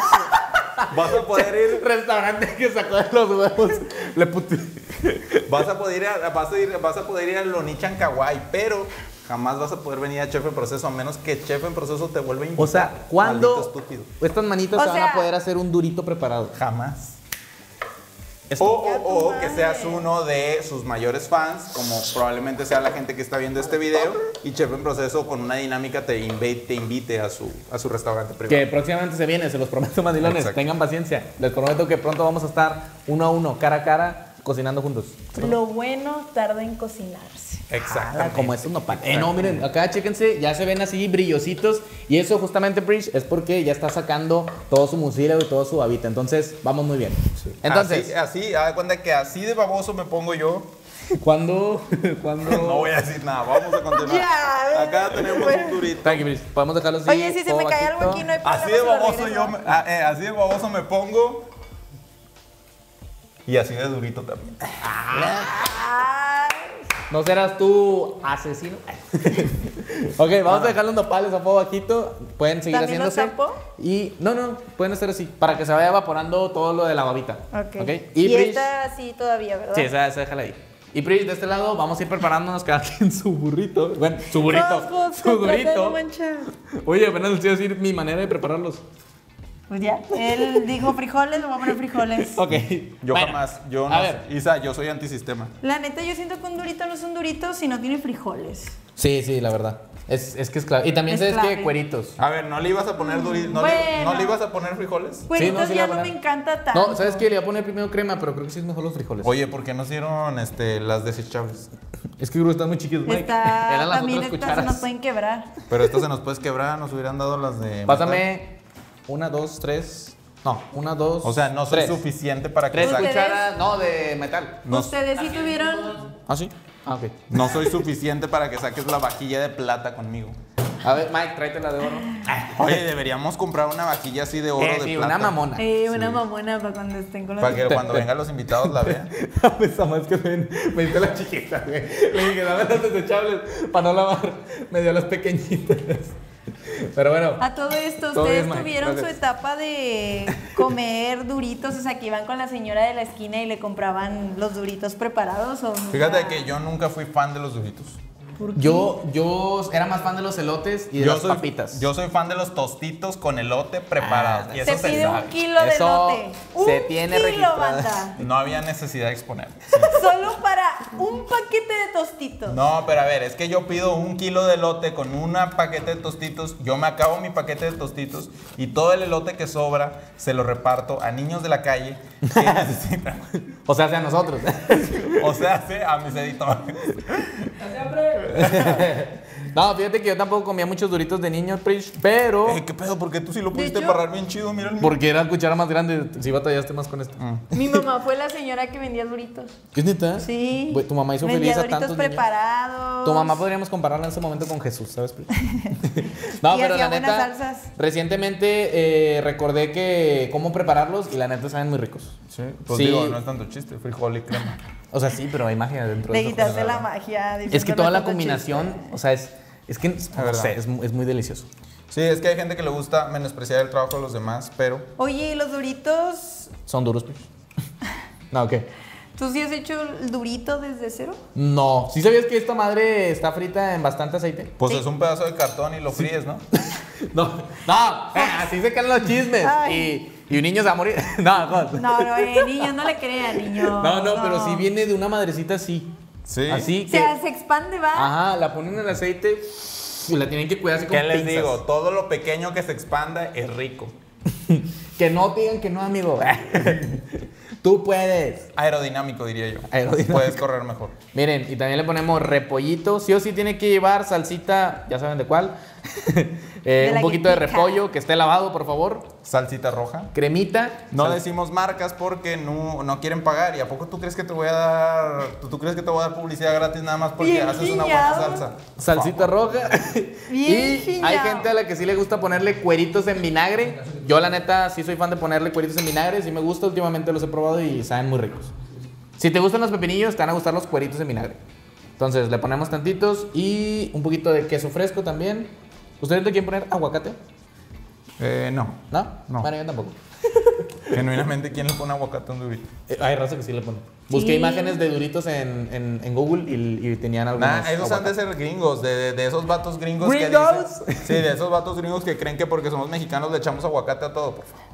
vas a poder ir, Restaurante que sacó de los huevos. Le puti... vas a poder ir, a, vas a ir, vas a poder ir al Lonichan Kawaii, pero jamás vas a poder venir a Chef en Proceso a menos que Chef en Proceso te vuelva a invitar. O sea, Maldito ¿cuándo estúpido. estas manitas O se van sea- a poder hacer un durito preparado? Jamás. Esto. O, Ya o- tu o madre. que seas uno de sus mayores fans, como probablemente sea la gente que está viendo este video, y Chef en Proceso con una dinámica te invite, te invite a su, a su restaurante privado. Que próximamente se viene, se los prometo, mandilones. Exacto. Tengan paciencia. Les prometo que pronto vamos a estar uno a uno, cara a cara, cocinando juntos. lo bueno tarda en cocinarse. Exactamente. Ah, como estos nopales. Eh, no, miren, acá chéquense, ya se ven así brillositos. Y eso justamente, Bridge, es porque ya está sacando todo su mucílago y todo su babita. Entonces, vamos muy bien. Entonces, Así, así, haz de cuenta que así de baboso me pongo yo. ¿cuándo? ¿Cuándo? No voy a decir nada, vamos a continuar. Ya. Acá tenemos un durito. Tranqui, Bridge. Podemos dejarlo así. Oye, si se todo me cae bajito. algo aquí, no hay problema. Así de se lo baboso regreso. yo, me, ah, eh, así de baboso me pongo. Y así de durito también. Ay, ¿No serás tú asesino? Ok, vamos a dejar los nopales a fuego bajito. Pueden seguir ¿También los haciéndose. tapo? Y no, no, pueden estar así. Para que se vaya evaporando todo lo de la babita. ok. Ok. Y, Bridge- esta así todavía, ¿verdad? Sí, esa, esa déjala ahí. Y Bridge, de este lado, vamos a ir preparándonos cada quien su burrito. Bueno, su burrito. Jos, Jos, su cómprate, no burrito. manches. Oye, apenas les voy a decir mi manera de prepararlos. Pues ya, él dijo frijoles, le voy a poner frijoles. Ok. Yo Bueno, jamás, yo a no. ver. Isa, yo soy antisistema. La neta, yo siento que un durito no es un durito si no tiene frijoles. Sí, sí, la verdad. Es, es que es clave. Y también Es sabes clave. que cueritos. A ver, ¿no le ibas a poner duritos? ¿No, le, Bueno. ¿No le ibas a poner frijoles? Cueritos no, sí le ya voy a no me poner. encanta tanto. No, ¿sabes qué? Le voy a poner primero crema, pero creo que sí es mejor los frijoles. Oye, ¿por qué no hicieron este, las desechables? Es que están muy chiquitos, Mike. Está, Eran las también otras estas se nos cucharas. pueden quebrar. Pero estas se nos puedes quebrar, nos hubieran dado las de... Pásame una, dos, tres. No, una, dos. O sea, no soy tres. suficiente para que Tres saque- ¿Ustedes? cucharas, no, de metal. No, Ustedes sí tuvieron... ¿Ah, sí? Ah, ok. no soy suficiente para que saques la vajilla de plata conmigo. A ver, Mike, tráetela de oro. Oye, deberíamos comprar una vajilla así de oro Eh, de sí, plata. una mamona. Eh, una mamona para cuando estén con los... Para que cuando vengan los invitados la vean. Pues más que me, me hizo la chiquita, güey. Le dije, dame las desechables para no lavar. Me dio las pequeñitas. Pero bueno. A todo esto, Todo ¿ustedes bien, Mike, tuvieron su gracias. etapa de comer duritos? O sea, que iban con la señora de la esquina y le compraban los duritos preparados o nunca? Fíjate que yo nunca fui fan de los duritos. ¿Por qué? Yo, yo era más fan de los elotes y de Yo las soy, papitas. yo soy fan de los tostitos con elote preparados. Ah, y Se eso se pide un sabe. kilo de Eso elote. se Un tiene kilo, registrado. banda. No había necesidad de exponer. Solo para un paquete de tostitos. No, pero a ver, es que yo pido un kilo de elote con un paquete de tostitos, yo me acabo mi paquete de tostitos y todo el elote que sobra se lo reparto a niños de la calle que necesitan. O sea, hacia nosotros. O sea, sí, a mis editores. No, fíjate que yo tampoco comía muchos duritos de niño, Prish, pero... Eh, ¿Qué pedo? ¿Por qué tú sí lo pudiste hecho- barrar bien chido? Mira el mío. Porque era cuchara más grande, si batallaste más con esto. Mi mamá fue la señora que vendía duritos. ¿Es neta? Sí. Güey, tu mamá hizo vendía feliz a duritos tantos niños. preparados. Tu mamá podríamos compararla en ese momento con Jesús, ¿sabes? No, Y pero hacía la buenas neta, salsas. recientemente eh, recordé que cómo prepararlos y la neta saben muy ricos. Sí, pues Sí. digo, no es tanto chiste, frijol y crema. O sea, sí, pero hay magia dentro Le de eso. quitaste la magia. Es que diciendo toda no la tanto combinación, chiste. o sea, es, es que, no verdad. sé, es, mu- es muy delicioso. Sí, es que hay gente que le gusta menospreciar el trabajo de los demás, pero... Oye, ¿y los duritos? ¿Son duros, pues? No, ¿qué? ¿Tú sí has hecho el durito desde cero? No. ¿Sí sabías que esta madre está frita en bastante aceite? Pues Sí. es un pedazo de cartón y lo fríes, ¿no? No, no, eh, así se caen los chismes. Ay. Y, y un niño se va a morir. No, no. No, no, eh, niños, no le crean, niños. No, no, pero sí viene de una madrecita así. Sí. Así O que. sea, se expande, va. Ajá, la ponen en el aceite y la tienen que cuidar así con ¿Qué les pinzas. digo? Todo lo pequeño que se expanda es rico. Que no te digan que no, amigo. Tú puedes. Aerodinámico, diría yo. Aerodinámico. Puedes correr mejor. Miren, y también le ponemos repollito. Sí o sí tiene que llevar salsita, ya saben de cuál. Eh, De un la poquito que de pica. repollo que esté lavado, por favor. Salsita roja. Cremita. No sal- decimos marcas porque no, no quieren pagar. ¿Y a poco tú crees que te voy a dar tú, tú crees que te voy a dar publicidad gratis nada más porque Bien haces una buena guiñado. salsa? Salsita roja. Bien y hay giñao. gente a la que sí le gusta ponerle cueritos en vinagre. Yo la neta sí soy fan de ponerle cueritos en vinagre. Sí me gusta, últimamente los he probado y saben muy ricos. Si te gustan los pepinillos, te van a gustar los cueritos en vinagre. Entonces le ponemos tantitos y un poquito de queso fresco también. ¿Ustedes le quieren poner aguacate? Eh, no. ¿No? No. Bueno, yo tampoco. Genuinamente, ¿quién le pone aguacate a un durito? Eh, hay raza que sí le pone. Busqué Sí. imágenes de duritos en, en, en Google y, y tenían algunos. Nah, esos han de aguacates. ser gringos, de, de, de esos vatos gringos, ¿Gringos? que dicen. Sí, de esos vatos gringos que creen que porque somos mexicanos le echamos aguacate a todo, por favor.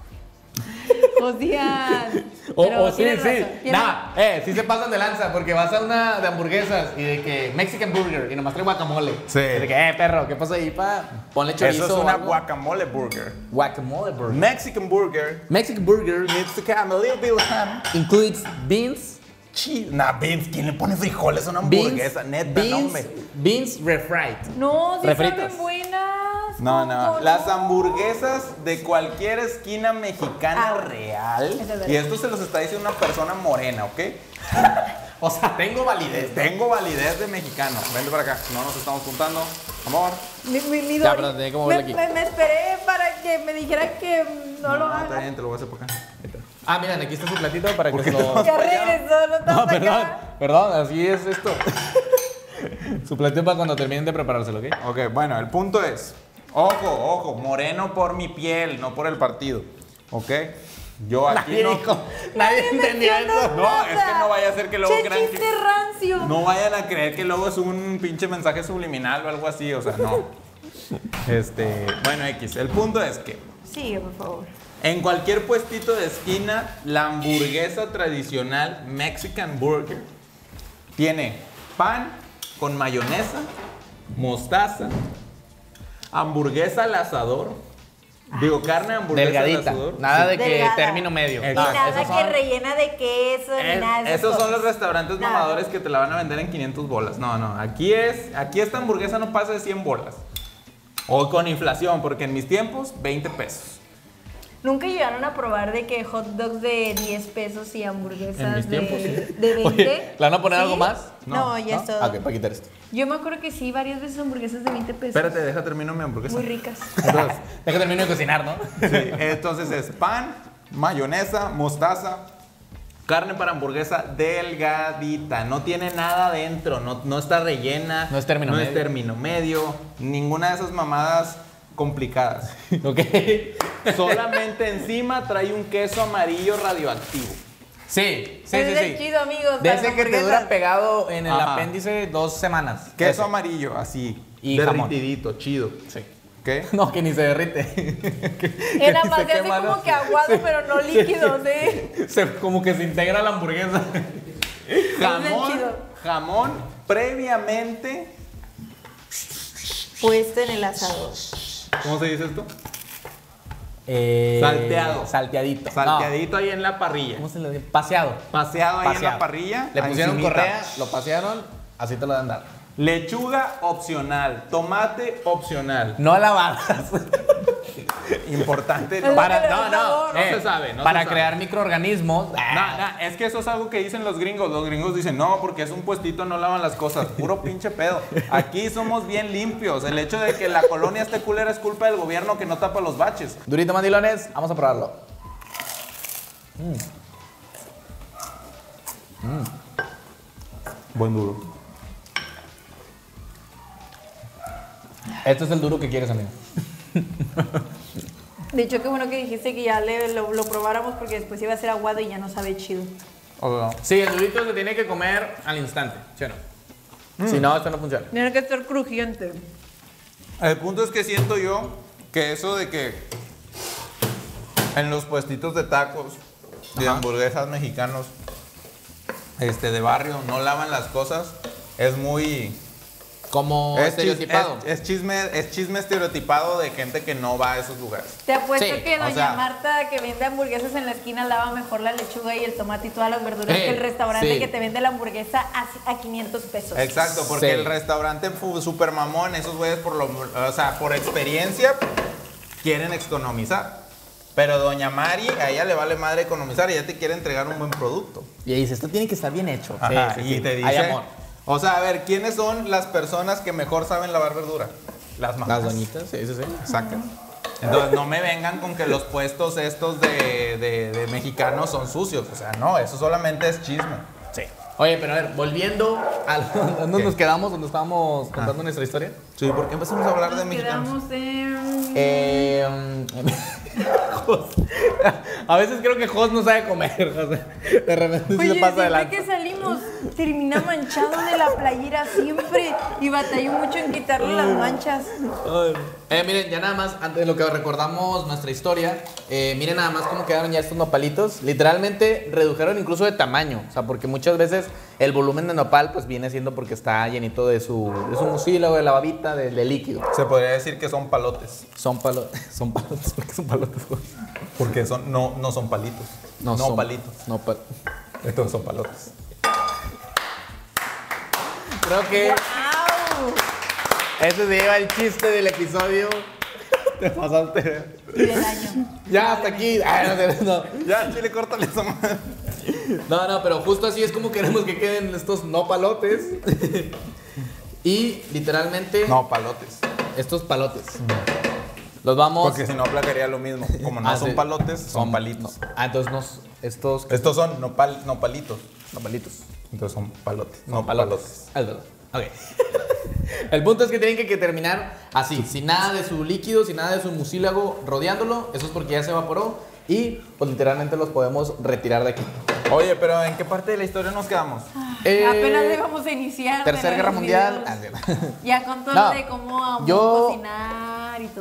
Josías. O, Pero o sí, tienes sí. razón, tienes- Nah, eh, sí se pasan de lanza porque vas a una de hamburguesas y de que Mexican Burger y nomás trae guacamole. Sí. Y de que, eh, perro, ¿qué pasa ahí, pa? Ponle chorizo. Eso es o una algo. guacamole burger. Guacamole burger. Mexican burger Mexican Burger needs to come a little bit of ham, includes beans, cheese. Nah, beans, ¿quién le pone frijoles a una beans, hamburguesa? Neta, no, beans, hombre. beans refried. No, sí Refritas. saben buenas. No, no, ¿Cómo las no? hamburguesas de cualquier esquina mexicana Ah, real. eso es verdad. Y esto se los está diciendo una persona morena, ¿ok? O sea, tengo validez. Tengo validez de mexicano. Vente para acá, no nos estamos juntando. Amor. Mi, mi, mi Ya, Dori- pero tenía que me, moverle aquí. me- me esperé para que me dijera que no, lo está haga. bien, te lo voy a hacer por acá. Ah, miren, aquí está su platito para que se lo. Ya regresó, no estamos No, perdón, acá. perdón, así es esto. Su platito para cuando terminen de preparárselo, ¿ok? Ok, bueno, el punto es, ojo, ojo, moreno por mi piel, no por el partido, ¿ok? Yo aquí Nadie no... dijo, nadie entendió mencionó eso. No, es que no vaya a ser que luego Che, crean chiste que... rancio. No vayan a creer que luego es un pinche mensaje subliminal o algo así, o sea, no. Este, bueno, X, el punto es que Sigue, por favor. En cualquier puestito de esquina, la hamburguesa tradicional Mexican Burger tiene pan con mayonesa, mostaza, hamburguesa al asador. Digo, carne, hamburguesa Delgadita. al asador. Nada de que Delgada. término medio. Y Exacto. nada esos que son- rellena de queso ni Es- nada de esas esos son los cosas. restaurantes Nada. mamadores que te la van a vender en quinientas bolas. No, no, aquí es, aquí esta hamburguesa no pasa de cien bolas. O con inflación, porque en mis tiempos, veinte pesos. Nunca llegaron a probar de que hot dogs de diez pesos y hamburguesas En mis de, tiempos, sí. de veinte. Oye, ¿le van a poner ¿Sí? algo más? No, No, ya ¿No? es todo. Ok, para quitar esto. Yo me acuerdo que sí, varias veces hamburguesas de veinte pesos. Espérate, deja termino mi hamburguesa. Muy ricas. Entonces, Deja termino de cocinar, ¿no? sí, entonces es pan, mayonesa, mostaza, carne para hamburguesa delgadita. No tiene nada adentro, no, no está rellena. No es término no medio. es término medio. Ninguna de esas mamadas complicadas. Ok. Solamente encima trae un queso amarillo radioactivo. Sí, sí, Ese sí, es sí. el chido, amigos. De para ese las que te hamburguesas. dura pegado en el Ajá. apéndice dos semanas. Queso Ese. amarillo, así. Y jamón. derritidito, chido. Sí. ¿Qué? No, que ni se derrite. que, que Era ni más se se hace quema, ¿no? como que aguado, pero no líquido, ¿sí? Se- como que se integra la hamburguesa. Jamón, chido. jamón previamente. Puesto en el asador. ¿Cómo se dice esto? Eh, Salteado. Salteadito. Salteadito ahí en la parrilla. No, ¿cómo se le dice? Paseado. Paseado ahí en Paseado. la parrilla. Le pusieron encimita. correa, lo pasearon, así te lo dan dar. Lechuga opcional. Tomate opcional. No lavadas. Importante. Es No, lo Para, que le no, da no, sabor. No se sabe, no para se sabe. crear microorganismos. No, no, es que eso es algo que dicen los gringos. Los gringos dicen, no, porque es un puestito, no lavan las cosas. Puro pinche pedo. Aquí somos bien limpios. El hecho de que la colonia esté culera es culpa del gobierno que no tapa los baches. Durito mandilones, vamos a probarlo. Buen duro. Este es el duro que quieres, amigo. De hecho, qué bueno que dijiste que ya le, lo, lo probáramos porque después iba a ser aguado y ya no sabe chido. Sí, el durito se tiene que comer al instante, ¿sí o no? Si no, esto no funciona. Tiene que estar crujiente. El punto es que siento yo que eso de que en los puestitos de tacos y de Ajá. hamburguesas mexicanos este, de barrio no lavan las cosas es muy... Como es, estereotipado. chis- es- es chisme, es chisme estereotipado de gente que no va a esos lugares. Te apuesto Sí, que o doña sea- Marta, que vende hamburguesas en la esquina, lava mejor la lechuga y el tomate y todas las verduras Sí, que el restaurante sí. que te vende la hamburguesa a, a quinientos pesos. Exacto, porque Sí. el restaurante fu- super mamón, esos güeyes por lo, o sea, por experiencia quieren economizar. Pero doña Mari, a ella le vale madre economizar y ella te quiere entregar un buen producto. Y dice, esto tiene que estar bien hecho. Ajá, Sí, sí, y sí. te dice, Hay amor. o sea, a ver, ¿quiénes son las personas que mejor saben lavar verdura? Las mamás. Las doñitas, sí, sí, sí. Exacto. Entonces no me vengan con que los puestos estos de, de- de mexicanos son sucios. O sea, no, eso solamente es chisme. Sí. Oye, pero a ver, volviendo a dónde ¿Qué? nos quedamos, donde estábamos contando nuestra historia. Sí, ¿por qué empezamos a hablar de Nos mexicanos? quedamos en... Eh, Jos. A veces creo que Jos no sabe comer. O sea, de repente sí Oye, se pasa siempre adelante. que salimos termina manchado de la playera siempre y batallo mucho en quitarle las manchas. Eh, miren, ya nada más, antes de lo que recordamos nuestra historia, eh, miren nada más cómo quedaron ya estos nopalitos. Literalmente redujeron incluso de tamaño. O sea, porque muchas veces el volumen de nopal pues viene siendo porque está llenito de su, de su mucílago, de la babita, de, de líquido. Se podría decir que son palotes. Son palotes. Son palotes. ¿Por qué son palotes? Jos? Porque son, no, no son palitos. No, son- palitos. No pal- Estos son palotes. Creo que ¡Wow! ese se lleva el chiste del episodio. Te pasaste. Y del año. Ya, hasta aquí. Ay, no, no, Ya, chile, córtale esa madre. no, no, pero justo así es como queremos que queden estos no palotes. Y literalmente No, palotes. estos palotes. Los vamos. Porque si no aplacaría lo mismo. Como no Ah, son sí. palotes, son palitos. no. Ah, entonces nos, estos Estos son nopal, nopalitos. no palitos. Entonces son palotes. No, No palotes. Ah, es verdad. Ok. El punto es que tienen que, que terminar así, sin nada de su líquido, sin nada de su mucílago rodeándolo. Eso es porque ya se evaporó. Y pues literalmente los podemos retirar de aquí. Oye, pero ¿en qué parte de la historia nos quedamos? Eh, Apenas le vamos a iniciar. Tercera de Guerra los Mundial. videos. Ah, sí. Ya con todo No, lo de cómo vamos yo- a cocinar y todo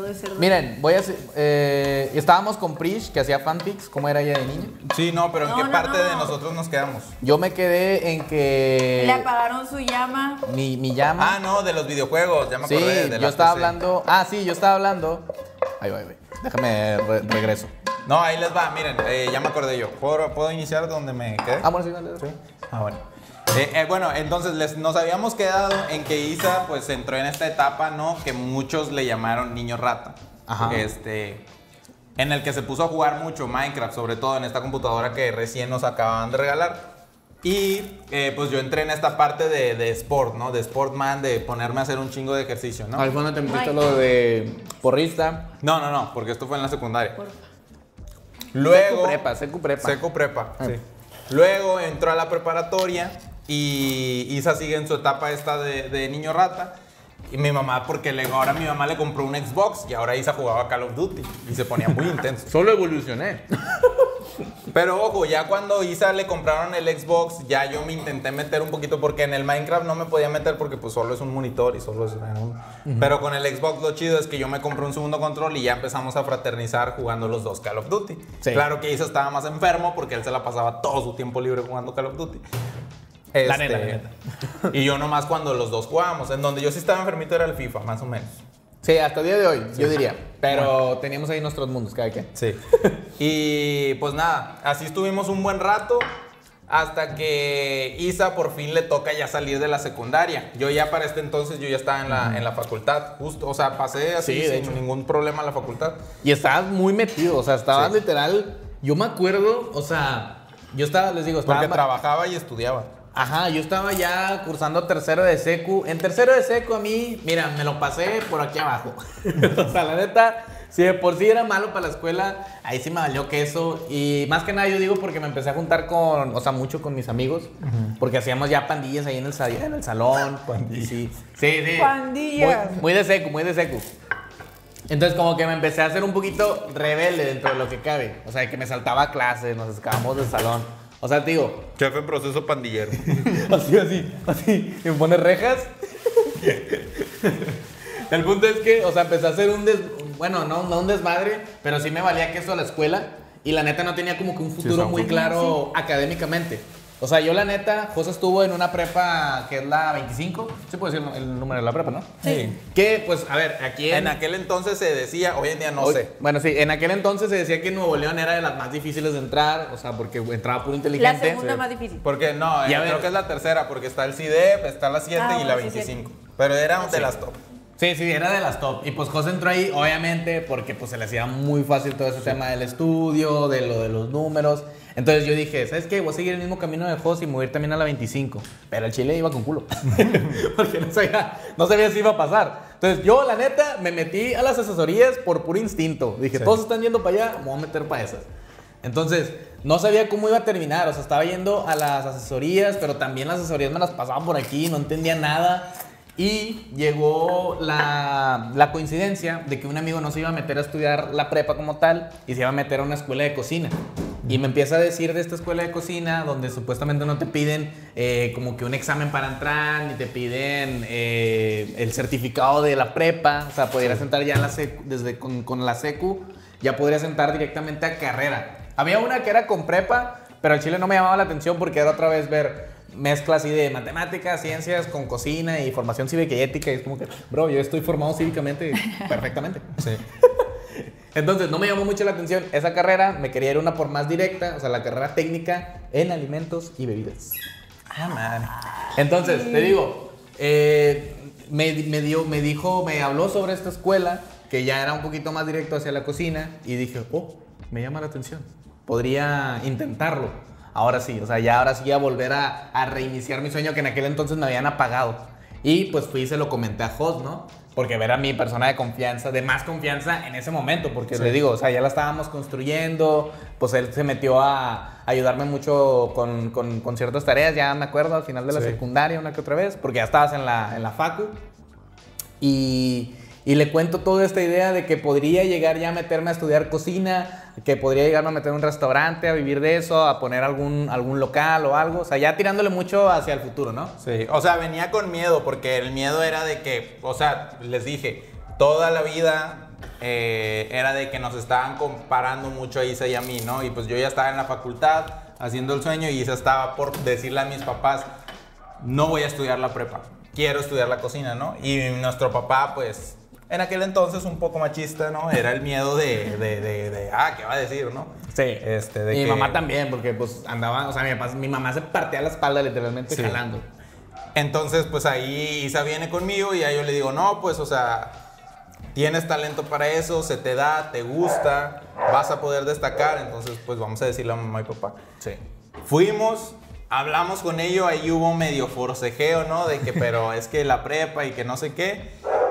de ser... Miren, voy a hacer, eh, estábamos con Prish, que hacía fanfics, ¿cómo era ella de niña? Sí, no, pero ¿en No, qué no, parte no. de nosotros nos quedamos? Yo me quedé en que... Le apagaron su llama. Mi, mi llama... Ah, no, de los videojuegos, ya me sí, acordé. De yo la estaba P C. hablando... Ah, sí, yo estaba hablando... Ahí va, ahí va. Déjame re- regreso. No, ahí les va, miren, eh, ya me acordé yo. ¿Puedo, ¿Puedo iniciar donde me quedé? Ah, bueno, sí, dale, dale. Ah, bueno. Eh, eh, bueno, entonces les, nos habíamos quedado en que Isa pues entró en esta etapa, ¿no? Que muchos le llamaron niño rata. Ajá. Este, en el que se puso a jugar mucho Minecraft, sobre todo en esta computadora que recién nos acababan de regalar. Y eh, pues yo entré en esta parte de, de sport, ¿no? De sportman, de ponerme a hacer un chingo de ejercicio, ¿no? Ahí fue donde te metiste Ay. lo de porrista. No, no, no, porque esto fue en la secundaria. Por- Luego... Secu prepa, secu prepa. Seco prepa, Ah. sí. Luego entró a la preparatoria y Isa sigue en su etapa esta de, de niño rata. Y mi mamá, porque le, ahora mi mamá le compró un Xbox y ahora Isa jugaba Call of Duty y se ponía muy intenso. Solo evolucioné. Pero ojo, ya cuando Isa le compraron el Xbox, ya yo me intenté meter un poquito porque en el Minecraft no me podía meter porque pues solo es un monitor y solo es un... Pero con el Xbox lo chido es que yo me compré un segundo control y ya empezamos a fraternizar jugando los dos Call of Duty. Sí. Claro que Isa estaba más enfermo porque él se la pasaba todo su tiempo libre jugando Call of Duty. La Este, neta, la neta. Y yo nomás cuando los dos jugábamos. En donde yo sí estaba enfermito era el FIFA, más o menos. Sí, hasta el día de hoy, yo diría. Pero teníamos ahí nuestros mundos, cada quien. Sí. Y pues nada, así estuvimos un buen rato hasta que Isa por fin le toca ya salir de la secundaria. Yo ya para este entonces yo ya estaba en la, en la facultad, justo, o sea, pasé así Sí, de sin hecho. ningún problema a la facultad. Y estabas muy metido, o sea, estabas Sí. literal. Yo me acuerdo, o sea, yo estaba, les digo, estaba. Porque trabajaba y estudiaba. Ajá, yo estaba ya cursando tercero de secu. En tercero de secu a mí, mira, me lo pasé por aquí abajo. O sea, la neta, si de por sí era malo para la escuela, ahí sí me valió queso. Y más que nada yo digo porque me empecé a juntar con, o sea, mucho con mis amigos. Porque hacíamos ya pandillas ahí en el, sa- en el salón. Pandillas. Sí, sí, sí. Pandillas. Muy, muy de secu, muy de secu. Entonces como que me empecé a hacer un poquito rebelde dentro de lo que cabe. O sea, que me saltaba clases, nos escapamos del salón. O sea, te digo, Jefe en proceso pandillero. así, así, así, y me pone rejas. El punto es que, o sea, empecé a hacer un des... Bueno, no, no un desmadre, pero sí me valía queso a la escuela. Y la neta no tenía como que un futuro son- muy claro académicamente. O sea, yo la neta, José estuvo en una prepa que es la veinticinco. ¿Se puede decir el, el número de la prepa, no? Sí. Que, pues, a ver, aquí en... En aquel entonces se decía, hoy en día no Hoy- sé. Bueno, sí, en aquel entonces se decía que Nuevo León era de las más difíciles de entrar. O sea, porque entraba puro La inteligente. segunda Sí. más difícil. Porque no, eh, Y a ver- creo que es la tercera, porque está el C I D E P, está la siete Ah, y la bueno, sí, veinticinco. Pero era de las top. Sí, sí, era de las top. Y pues José entró ahí, obviamente, porque pues se le hacía muy fácil todo ese tema del estudio, de lo de los números. Entonces yo dije, ¿sabes qué? Voy a seguir el mismo camino de José y me voy a ir también a la veinticinco. Pero el Chile iba con culo. Porque no sabía, no sabía si iba a pasar. Entonces yo, la neta, me metí a las asesorías por puro instinto. Dije, Sí. todos están yendo para allá, me voy a meter para esas. Entonces, no sabía cómo iba a terminar. O sea, estaba yendo a las asesorías, pero también las asesorías me las pasaban por aquí, no entendía nada. Y llegó la, la coincidencia de que un amigo no se iba a meter a estudiar la prepa como tal y se iba a meter a una escuela de cocina. Y me empieza a decir de esta escuela de cocina donde supuestamente no te piden eh, como que un examen para entrar, ni te piden eh, el certificado de la prepa. O sea, podrías entrar ya en la secu, desde con, con la secu, ya podrías entrar directamente a carrera. Había una que era con prepa, pero al chile no me llamaba la atención porque era otra vez ver mezclas así de matemáticas, ciencias con cocina y formación cívica y ética. Y es como que, bro, yo estoy formado cívicamente perfectamente. Sí. Entonces no me llamó mucho la atención esa carrera, me quería ir una por más directa, o sea, la carrera técnica en alimentos y bebidas. Ah, madre. Entonces, te digo, eh, me, me, dio, me dijo, me habló sobre esta escuela, que ya era un poquito más directo hacia la cocina, y dije, oh, me llama la atención, podría intentarlo. Ahora sí, o sea, ya ahora sí a volver a, a reiniciar mi sueño que en aquel entonces me habían apagado. Y pues fui y se lo comenté a Jos, ¿no? Porque ver a mi persona de confianza, de más confianza en ese momento, porque Sí. le digo, o sea, ya la estábamos construyendo, pues él se metió a ayudarme mucho con, con, con ciertas tareas, ya me acuerdo, al final de la Sí. secundaria una que otra vez, porque ya estabas en la, en la facu. Y, y le cuento toda esta idea de que podría llegar ya a meterme a estudiar cocina, que podría llegarme a meter en un restaurante, a vivir de eso, a poner algún, algún local o algo. O sea, ya tirándole mucho hacia el futuro, ¿no? Sí, o sea, venía con miedo porque el miedo era de que, o sea, les dije, toda la vida eh, era de que nos estaban comparando mucho a Isa y a mí, ¿no? Y pues yo ya estaba en la facultad haciendo el sueño y Isa estaba por decirle a mis papás, no voy a estudiar la prepa, quiero estudiar la cocina, ¿no? Y nuestro papá, pues, en aquel entonces un poco machista, ¿no? Era el miedo de, de, de, de ah, ¿qué va a decir, no? Sí. Este, de y mi que... mamá también, porque pues andaba, o sea, mi, papá, mi mamá se partía la espalda literalmente Sí. jalando. Entonces, pues ahí Isa viene conmigo y ahí yo le digo, no, pues, o sea, tienes talento para eso, se te da, te gusta, vas a poder destacar, entonces, pues vamos a decirle a mamá y papá. Sí. Fuimos, hablamos con ellos, ahí hubo medio forcejeo, ¿no? De que, pero es que la prepa y que no sé qué,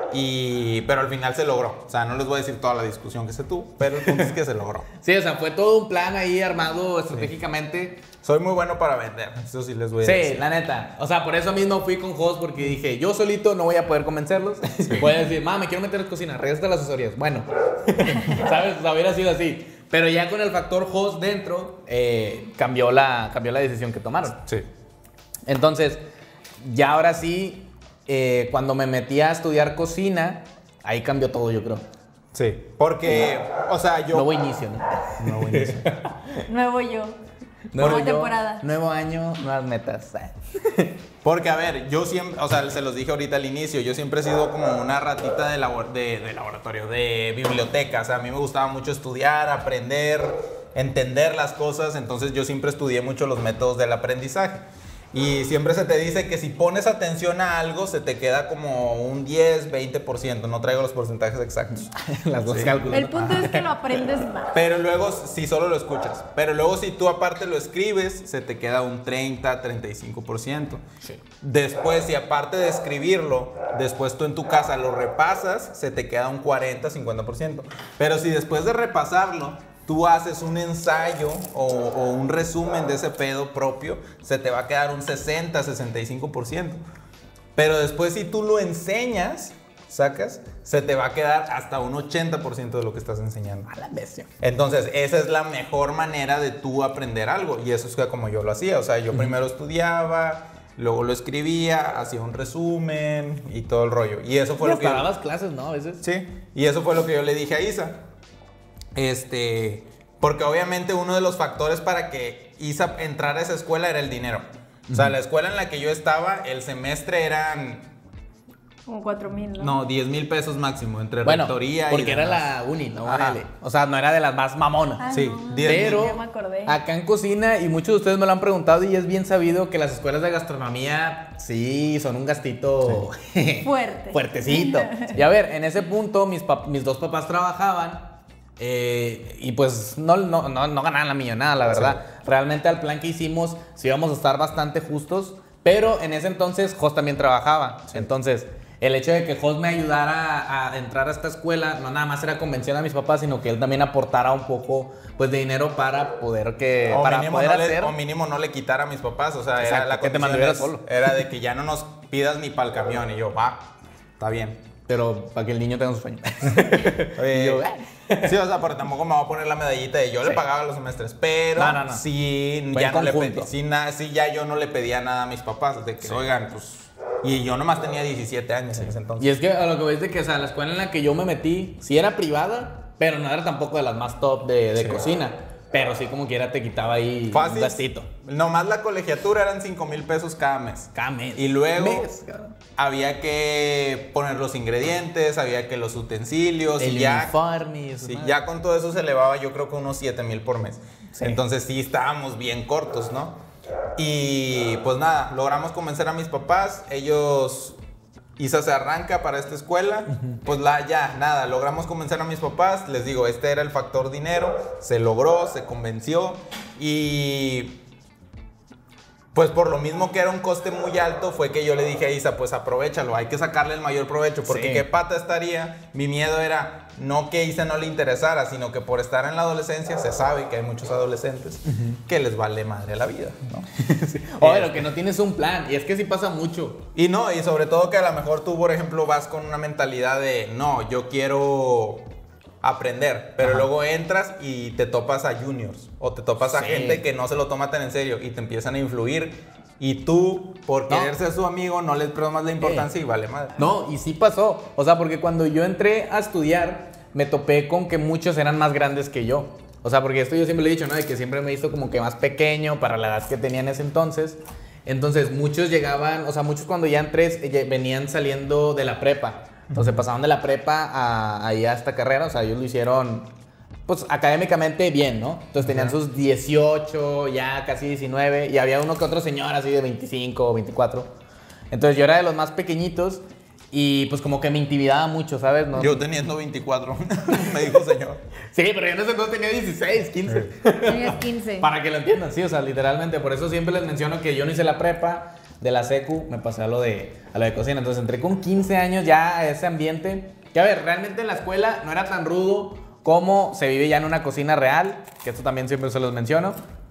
y, pero al final se logró. O sea, no les voy a decir toda la discusión que se tuvo, pero el punto es que se logró. Sí, o sea, fue todo un plan ahí armado estratégicamente. Soy muy bueno para vender, eso sí les voy a Sí, decir. la neta. O sea, por eso mismo fui con Jos, porque dije, yo solito no voy a poder convencerlos. Voy a decir, mamá, me quiero meter en cocina, regresa a las asesorías. Bueno, ¿sabes? O sea, hubiera sido así. Pero ya con el factor Jos dentro, eh, cambió, la, cambió la decisión que tomaron. Sí. Entonces, ya ahora sí, eh, cuando me metí a estudiar cocina, ahí cambió todo, yo creo. Sí, porque, o sea, yo... Nuevo inicio, ¿no? Nuevo inicio. Nuevo yo. Nuevo Nueva yo, temporada. nuevo año, nuevas metas. Porque, a ver, yo siempre, o sea, se los dije ahorita al inicio, yo siempre he sido como una ratita de, labor, de, de laboratorio, de biblioteca. O sea, a mí me gustaba mucho estudiar, aprender, entender las cosas. Entonces, yo siempre estudié mucho los métodos del aprendizaje. Y siempre se te dice que si pones atención a algo, se te queda como un diez, veinte por ciento. No traigo los porcentajes exactos. Las dos Sí. cálculos. El punto es que lo aprendes más. Pero luego, si solo lo escuchas. Pero luego, si tú aparte lo escribes, se te queda un treinta, treinta y cinco por ciento. Sí. Después, si aparte de escribirlo, después tú en tu casa lo repasas, se te queda un cuarenta, cincuenta por ciento. Pero si después de repasarlo, tú haces un ensayo o, o un resumen de ese pedo propio, se te va a quedar un sesenta, sesenta y cinco por ciento. Pero después, si tú lo enseñas, sacas, se te va a quedar hasta un ochenta por ciento de lo que estás enseñando. A la bestia. Entonces, esa es la mejor manera de tú aprender algo. Y eso es como yo lo hacía. O sea, yo primero estudiaba, luego lo escribía, hacía un resumen y todo el rollo. Y eso fue Y lo que... hasta yo- dabas clases, ¿no? A veces. Sí, y eso fue lo que yo le dije a Isa. Este, porque obviamente uno de los factores para que Isa entrara a esa escuela era el dinero. O sea, la escuela en la que yo estaba, el semestre eran, Como cuatro mil, ¿no? no, diez mil pesos máximo, entre Bueno, rectoría y porque era demás. la uni, ¿no? Ajá. L. O sea, no era de las más mamonas. Ah, Sí, no. diez mil. Pero Ya me acordé. acá en cocina, y muchos de ustedes me lo han preguntado, y es bien sabido que las escuelas de gastronomía, sí, son un gastito Fuerte. fuertecito. Y a ver, en ese punto, mis, pap- mis dos papás trabajaban, eh, y pues no, no, no, no ganaban la millonada, la verdad. Realmente al plan que hicimos, sí íbamos a estar bastante justos, pero en ese entonces Jos también trabajaba. Entonces, el hecho de que Jos me ayudara a entrar a esta escuela, no nada más era convención a mis papás, sino que él también aportara un poco pues, de dinero para poder, que, O para mínimo, poder no le, hacer. o mínimo no le quitara a mis papás, o sea, era Exacto, la que te condición mantuviera es- solo. Era de que ya no nos pidas ni para el camión. Y yo, va, está bien. Pero para que el niño tenga su sueño. Oye, Y yo, sí, o sea, pero tampoco me voy a poner la medallita de yo le Sí. pagaba los semestres, pero No, no, no. sí, Fue ya en no le conjunto. pedí, sí, na- sí, ya yo no le pedía nada a mis papás, de que, oigan, pues, y yo nomás tenía diecisiete años en ese entonces. Y es que a lo que voy es de que, o sea, la escuela en la que yo me metí, sí era privada, pero no era tampoco de las más top de, de Sí. cocina. Pero sí como quiera te quitaba ahí Fácil. un gastito. Nomás la colegiatura eran cinco mil pesos cada mes. Cada mes. Y luego Mes, cabrón. había que poner los ingredientes, había que los utensilios, El y ya, uniforme y eso. sí, ya con todo eso se elevaba yo creo que unos siete mil por mes. Sí. Entonces sí estábamos bien cortos, ¿no? Y pues nada, logramos convencer a mis papás, ellos... Isa se arranca para esta escuela, pues la, ya, nada, logramos convencer a mis papás, les digo, este era el factor dinero, se logró, se convenció y pues por lo mismo que era un coste muy alto, fue que yo le dije a Isa, pues aprovechalo, hay que sacarle el mayor provecho, porque Sí. qué pata estaría, mi miedo era no que a Isa no le interesara, sino que por estar en la adolescencia se sabe que hay muchos adolescentes que les vale madre la vida, ¿no? O pero que no tienes un plan. Y es que sí pasa mucho. Y no, y sobre todo que a lo mejor tú, por ejemplo, vas con una mentalidad de, no, yo quiero aprender, pero Ajá. luego entras y te topas a juniors o te topas a Sí. gente que no se lo toma tan en serio y te empiezan a influir y tú, por No. querer ser su amigo, no les das más la importancia y vale madre. No, y sí pasó. O sea, porque cuando yo entré a estudiar, me topé con que muchos eran más grandes que yo. O sea, porque esto yo siempre lo he dicho, ¿no? De que siempre me he visto como que más pequeño para la edad que tenía en ese entonces. Entonces, muchos llegaban, o sea, muchos cuando ya entré eh, venían saliendo de la prepa. Entonces, pasaban de la prepa a, a, a esta carrera. O sea, ellos lo hicieron, pues, académicamente bien, ¿no? Entonces, tenían uh-huh. sus dieciocho, ya casi diecinueve. Y había uno que otro señor así de veinticinco o veinticuatro. Entonces, yo era de los más pequeñitos. Y pues como que me intimidaba mucho, ¿sabes? No, yo teniendo veinticuatro, me dijo señor. Sí, pero yo en ese entonces tenía dieciséis, quince. Tenías quince. Para que lo entiendan, sí, o sea, literalmente. Por eso siempre les menciono que yo no hice la prepa, de la secu, me pasé a lo de, a lo de cocina. Entonces entré con quince años ya a ese ambiente. Que a ver, realmente en la escuela no era tan rudo como se vive ya en una cocina real, que esto también siempre se los menciono.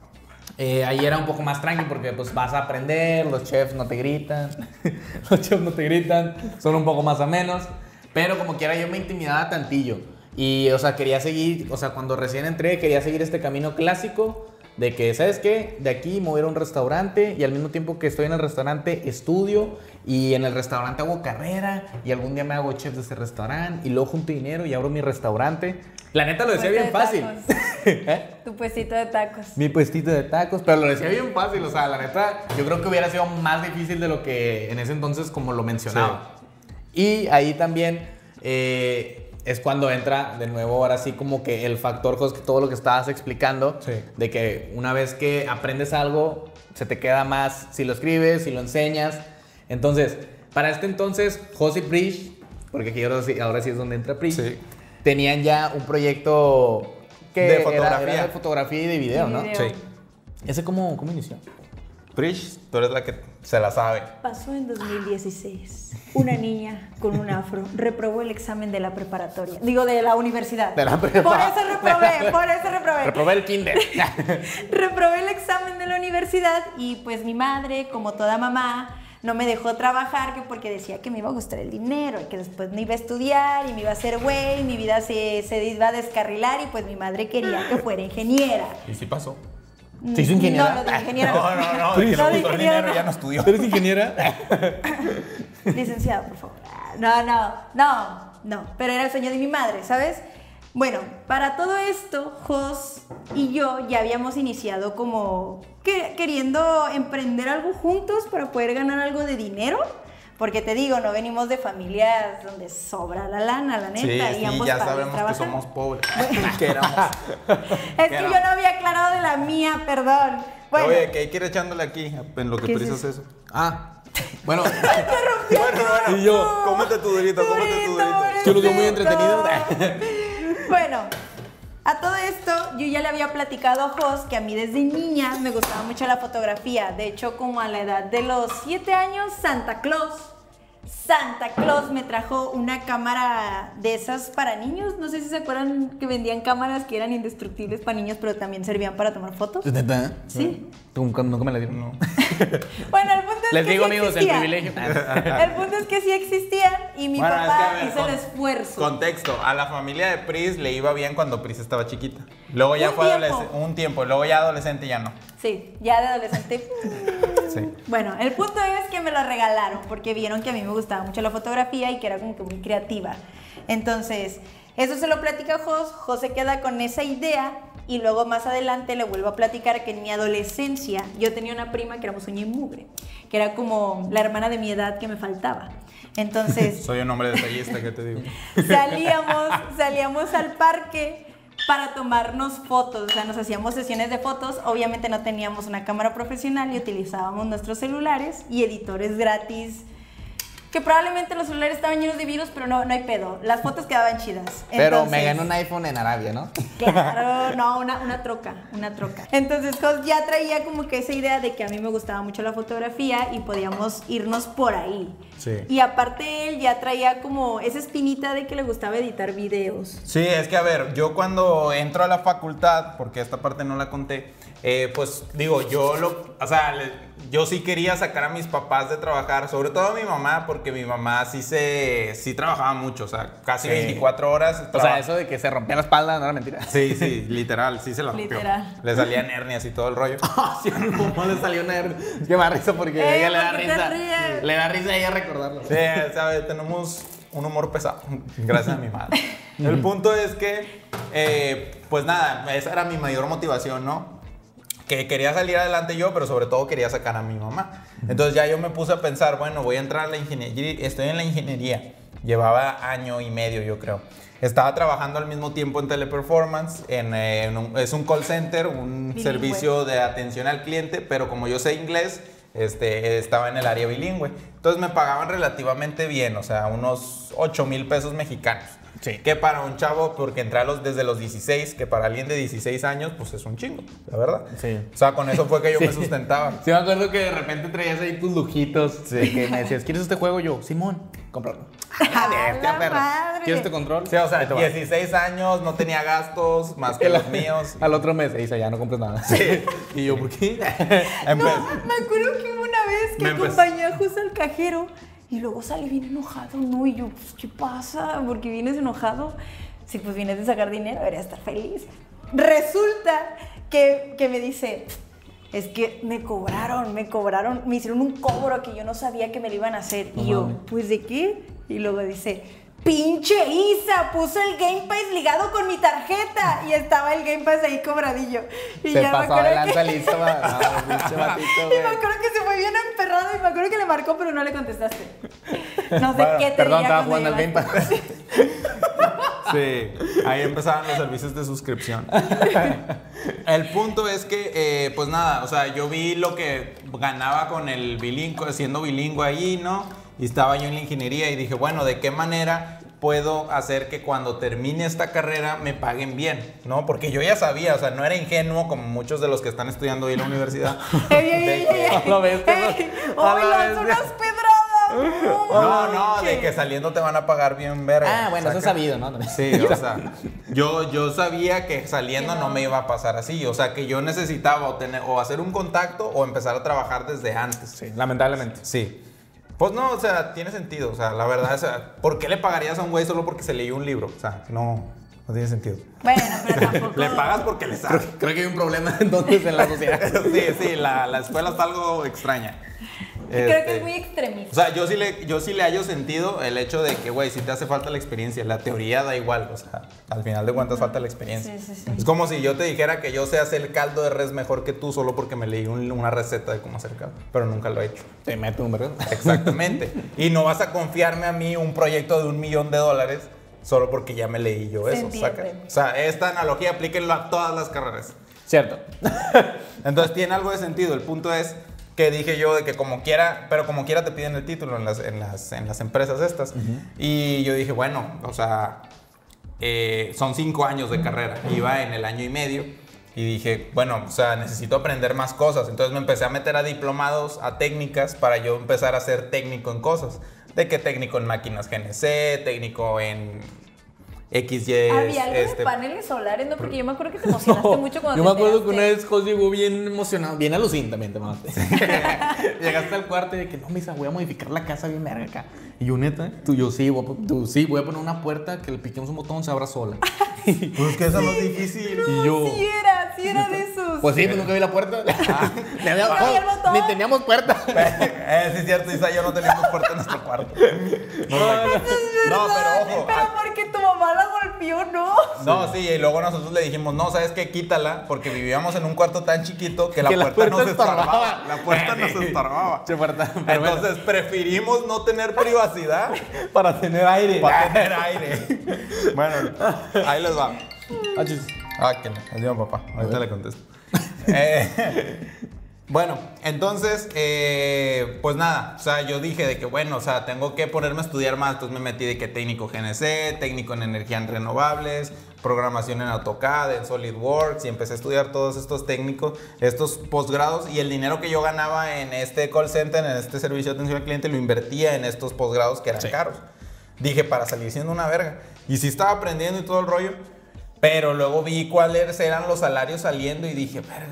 Eh, ahí era un poco más tranqui porque pues vas a aprender, los chefs no te gritan, los chefs no te gritan, son un poco más o menos, pero como quiera yo me intimidaba tantillo y o sea quería seguir, o sea cuando recién entré quería seguir este camino clásico de que, ¿sabes qué? De aquí me voy a ir a un restaurante y al mismo tiempo que estoy en el restaurante estudio y en el restaurante hago carrera y algún día me hago chef de ese restaurante y luego junto dinero y abro mi restaurante. La neta lo decía bien fácil. ¿Eh? Tu puestito de tacos. Mi puestito de tacos, pero lo decía bien fácil, o sea, la neta, yo creo que hubiera sido más difícil de lo que en ese entonces como lo mencionaba. Sí. Y ahí también eh, es cuando entra de nuevo ahora sí como que el factor, Jos, que todo lo que estabas explicando, sí. de que una vez que aprendes algo, se te queda más si lo escribes, si lo enseñas. Entonces, para este entonces, Jos y Prish, porque aquí ahora sí, ahora sí es donde entra Prish, sí. tenían ya un proyecto que de fotografía. Era, era de fotografía y de video, ¿no? Video. Sí. ¿Ese cómo, cómo inició? Prish, tú eres la que se la sabe. Pasó en dos mil dieciséis. Una niña con un afro reprobó el examen de la preparatoria. Digo, de la universidad. De la prepa. Por eso reprobé, por eso reprobé. Reprobé el kinder. Reprobé el examen de la universidad y pues mi madre, como toda mamá, no me dejó trabajar que porque decía que me iba a gustar el dinero y que después me iba a estudiar y me iba a hacer güey, mi vida se, se iba a descarrilar y pues mi madre quería que fuera ingeniera. ¿Y si pasó? ¿Se hizo ingeniera? No, lo de ingeniera. No, no, no, de que no, le gustó el dinero no. ya no estudió. ¿Eres ingeniera? Licenciado, por favor. No, no, no, no, pero era el sueño de mi madre, ¿sabes? Bueno, para todo esto, Jos y yo ya habíamos iniciado como que, queriendo emprender algo juntos para poder ganar algo de dinero. Porque te digo, no venimos de familias donde sobra la lana, la neta. Sí, y ambos sí, ya padres sabemos trabajan. que somos pobres. que éramos. Es que yo no había aclarado de la mía, perdón. Bueno, Oye, que hay que ir echándole aquí en lo que ¿Qué es precisas eso? eso. Ah, bueno. Bueno, bueno. Y yo, cómete tu durito, cómete tu durito. Yo lo veo muy entretenido. Bueno, a todo esto yo ya le había platicado a Jos que a mí desde niña me gustaba mucho la fotografía. De hecho, como a la edad de los siete años, Santa Claus, Santa Claus me trajo una cámara de esas para niños. No sé si se acuerdan que vendían cámaras que eran indestructibles para niños, pero también servían para tomar fotos. ¿Neta? Sí. Nunca, nunca me la dieron. No. Bueno, el punto es Les que digo, sí amigos, el existían. privilegio. El punto es que sí existían y mi Bueno, papá es que, a ver, hizo el con- esfuerzo. Contexto, a la familia de Pris le iba bien cuando Pris estaba chiquita. Luego ya Un fue tiempo. adolescente, un tiempo, luego ya adolescente ya no. Sí, ya de adolescente. Sí. Bueno, el punto es que me lo regalaron porque vieron que a mí me gustaba mucho la fotografía y que era como que muy creativa. Entonces, eso se lo platica a Jos, Jos se queda con esa idea y luego más adelante le vuelvo a platicar que en mi adolescencia yo tenía una prima que éramos uña y mugre, que era como la hermana de mi edad que me faltaba. Entonces, Soy un hombre detallista, ¿qué te digo? salíamos, salíamos al parque para tomarnos fotos, o sea, nos hacíamos sesiones de fotos, obviamente no teníamos una cámara profesional y utilizábamos nuestros celulares y editores gratis, que probablemente los celulares estaban llenos de virus, pero no, no hay pedo, las fotos quedaban chidas. Pero Entonces, me gané un iPhone en Arabia, ¿no? Claro, no, una, una troca, una troca. Entonces, Jos ya traía como que esa idea de que a mí me gustaba mucho la fotografía y podíamos irnos por ahí. Sí. Y aparte él ya traía como esa espinita de que le gustaba editar videos. Sí, es que a ver, yo cuando entro a la facultad, porque esta parte no la conté, eh, pues digo, yo lo, o sea, le- yo sí quería sacar a mis papás de trabajar, sobre todo a mi mamá, porque mi mamá sí se, sí trabajaba mucho, o sea, casi Sí. veinticuatro horas. O sea, traba- eso de que se rompía la espalda no era mentira. Sí, sí, literal, sí se la rompió. Literal. Le salían hernias y todo el rollo. Sí, a mi mamá le salió una hernia. Es que me da risa porque a Eh, ella le da ¿por qué te risa. ríes? Le da risa a ella recordarlo. Sí, ¿sabes? Tenemos un humor pesado, gracias a mi madre. El punto es que, eh, pues nada, esa era mi mayor motivación, ¿no? Que quería salir adelante yo, pero sobre todo quería sacar a mi mamá. Entonces ya yo me puse a pensar, bueno, voy a entrar a la ingeniería, estoy en la ingeniería. Llevaba año y medio, yo creo. Estaba trabajando al mismo tiempo en Teleperformance, en, eh, en un, es un call center, un bilingüe. servicio de atención al cliente, pero como yo sé inglés, este, estaba en el área bilingüe. Entonces me pagaban relativamente bien, o sea, unos ocho mil pesos mexicanos. Sí. Que para un chavo, porque entré a los, desde los dieciséis, que para alguien de dieciséis años, pues es un chingo, la verdad. Sí. O sea, con eso fue que yo Sí. me sustentaba. Sí, me acuerdo que de repente traías ahí tus lujitos. Sí. Que me decías, ¿quieres este juego? Yo, Simón, cómpralo. ¡A Vete, la perro. madre! ¿Quieres este control? Sí, o sea, Ahí te va. dieciséis años, no tenía gastos más que los míos. Al otro mes, dice, ya no compres nada. Sí. Y yo, ¿por qué? En No, vez- me acuerdo que hubo una vez que Me empezó- acompañé a José al cajero y luego salí bien enojado, ¿no? Y yo, pues, ¿qué pasa? ¿Por qué vienes enojado? Si pues vienes de sacar dinero, debería estar feliz. Resulta que, que me dice, es que me cobraron, me cobraron, me hicieron un cobro que yo no sabía que me lo iban a hacer. No y yo, mames. ¿pues de qué? Y luego dice, pinche Isa, puso el Game Pass ligado con mi tarjeta. Y estaba el Game Pass ahí cobradillo. Y Se ya me pasó acuerdo de lanza que- listo, va. No, pinche batito, y güey. me acuerdo que se fue bien emperrado y me acuerdo que le marcó, pero no le contestaste. No sé Bueno, qué te Perdón, diría estaba jugando al Game cuando Pass. Sí, ahí empezaban los servicios de suscripción. El punto es que, eh, pues nada, o sea, yo vi lo que ganaba con el bilingüe, siendo bilingüe ahí, ¿no? Y estaba yo en la ingeniería y dije, bueno, ¿de qué manera puedo hacer que cuando termine esta carrera me paguen bien, ¿no? Porque yo ya sabía, o sea, no era ingenuo como muchos de los que están estudiando ahí en la universidad. ¡Ey, ey, ey, de que- ey! A la bestia, ¡Ey! ¿no? A la ¡Hoy lanzó bestia. unas pedradas! No, no, de manches. que saliendo te van a pagar bien verga. Ah, bueno, eso es ¿saca? sabido, ¿no? Sí, o sea, yo, yo sabía que saliendo no me iba a pasar así, o sea, que yo necesitaba o, tener, o hacer un contacto o empezar a trabajar desde antes. Sí, lamentablemente. Sí. Pues no, o sea, tiene sentido, o sea, la verdad, o sea, ¿por qué le pagarías a un güey solo porque se leyó un libro? O sea, no, no tiene sentido. Bueno, pero tampoco. Le pagas porque le sabes. Creo que hay un problema entonces en la sociedad. Sí, sí, la, la escuela está algo extraña. Creo que Este, es muy extremista. O sea, yo sí le, yo sí le hallo sentido el hecho de que, güey, si te hace falta la experiencia, la teoría da igual, o sea, al final de cuentas falta la experiencia. Sí, sí, sí. Es como si yo te dijera que yo sé hacer el caldo de res mejor que tú solo porque me leí un- una receta de cómo hacer caldo, pero nunca lo he hecho. Te meto un vergo. Exactamente. Y no vas a confiarme a mí un proyecto de un millón de dólares solo porque ya me leí yo Se eso, entiende. ¿saca? O sea, esta analogía aplíquenlo a todas las carreras. Cierto. Entonces tiene algo de sentido. El punto es que dije yo de que como quiera, pero como quiera te piden el título en las, en las, en las empresas estas. Y yo dije, bueno, o sea, eh, son cinco años de carrera. Iba en el año y medio. Y dije, bueno, o sea, necesito aprender más cosas. Entonces me empecé a meter a diplomados, a técnicas, para yo empezar a ser técnico en cosas. De que técnico en máquinas G N C, técnico en X Y. Había algo este, de paneles solares, ¿no? Porque yo me acuerdo que te emocionaste mucho cuando Yo me te acuerdo que una enteraste. vez José llegó bien emocionado, bien alucin también te mamaste. Llegaste al cuarto y de que no, misa, voy a modificar la casa bien verga acá. Y yo, neta, tú, yo sí, voy a, pon- tú, sí, voy a poner una puerta que le piquemos un botón, se abra sola. Pues que eso no es difícil. No, Y yo- sí era, sí era de esos. Pues sí, pues nunca vi la puerta. Ni había- No había el oh, botón. ni teníamos puerta. eh, sí es cierto, Isa, yo no teníamos puerta en nuestro cuarto. No, no, Es no, verdad, pero ojo. Pero ah, porque tu mamá la golpeó, ¿no? No, sí, y luego nosotros le dijimos, no, ¿sabes qué? Quítala, porque vivíamos en un cuarto tan chiquito que la, Que la puerta, puerta nos estorbaba. estorbaba. La puerta nos estorbaba. Che, puerta. Pero bueno, Entonces preferimos no tener privacidad para tener aire. para tener aire. Bueno, ahí les va. Ah, chis. Ah, que no. Adiós, papá. Ahorita le contesto. Eh, bueno, entonces, eh, pues nada. O sea, yo dije de que, bueno, o sea, tengo que ponerme a estudiar más. Entonces me metí de que técnico G N C, técnico en energías renovables, programación en AutoCAD, en SolidWorks. Y empecé a estudiar todos estos técnicos, estos posgrados. Y el dinero que yo ganaba en este call center, en este servicio de atención al cliente, lo invertía en estos posgrados que eran Sí. caros. Dije, para salir siendo una verga. Y sí estaba aprendiendo y todo el rollo. Pero luego vi cuáles eran los salarios saliendo y dije, verga,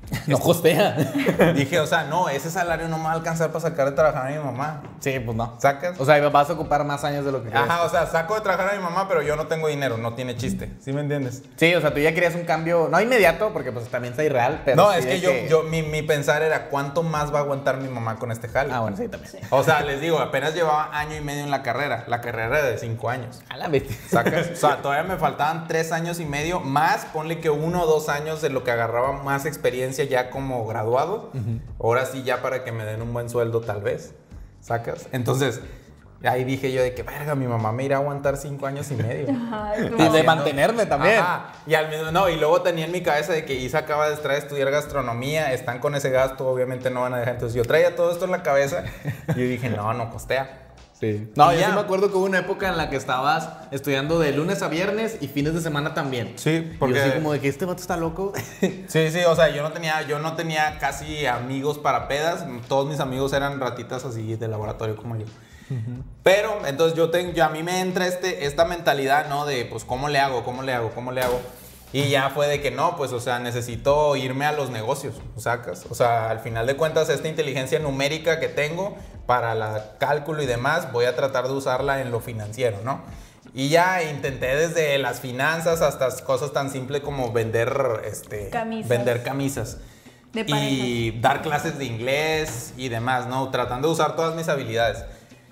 No costea. Dije, o sea, no, ese salario no me va a alcanzar para sacar de trabajar a mi mamá. Sí, pues no. ¿Sacas? O sea, vas a ocupar más años de lo que crees. Ajá, o sea, saco de trabajar a mi mamá, pero yo no tengo dinero, no tiene chiste. ¿Sí me entiendes? Sí, o sea, tú ya querías un cambio, no inmediato, porque pues también está irreal, pero No, sí es de que yo, yo mi, mi pensar era, ¿cuánto más va a aguantar mi mamá con este jale? Ah, bueno, sí, también. O sea, les digo, apenas llevaba año y medio en la carrera. La carrera era de cinco años. A la bestia. ¿Sacas? O sea, todavía me faltaban tres años y medio más, ponle que uno o dos años de lo que agarraba más experiencia ya como graduado. Uh-huh. Ahora sí ya para que me den un buen sueldo tal vez. ¿Sacas? Entonces, ahí dije yo de que, verga, mi mamá me irá a aguantar cinco años y medio. Ay, y de mantenerme también. Ajá. Y al mismo, no, y luego tenía en mi cabeza de que Isa acaba de entrar a estudiar gastronomía, están con ese gasto, obviamente no van a dejar. Entonces yo traía todo esto en la cabeza y yo dije, no, no costea. Sí. No, y yo ya. sí me acuerdo que hubo una época en la que estabas estudiando de lunes a viernes y fines de semana también. Sí, porque... Y yo así como de que este vato está loco. Sí, sí, o sea, yo no tenía, yo no tenía casi amigos para pedas. Todos mis amigos eran ratitas así de laboratorio como yo. Uh-huh. Pero, entonces yo tengo, yo, a mí me entra este, esta mentalidad, ¿no? De, pues, ¿cómo le hago? ¿Cómo le hago? ¿Cómo le hago? Y ya fue de que no, pues, o sea, necesito irme a los negocios, ¿sacas? O sea, al final de cuentas, esta inteligencia numérica que tengo para el cálculo y demás, voy a tratar de usarla en lo financiero, ¿no? Y ya intenté desde las finanzas hasta cosas tan simples como vender, este, camisas. vender camisas. De y dar clases de inglés y demás, ¿no? Tratando de usar todas mis habilidades.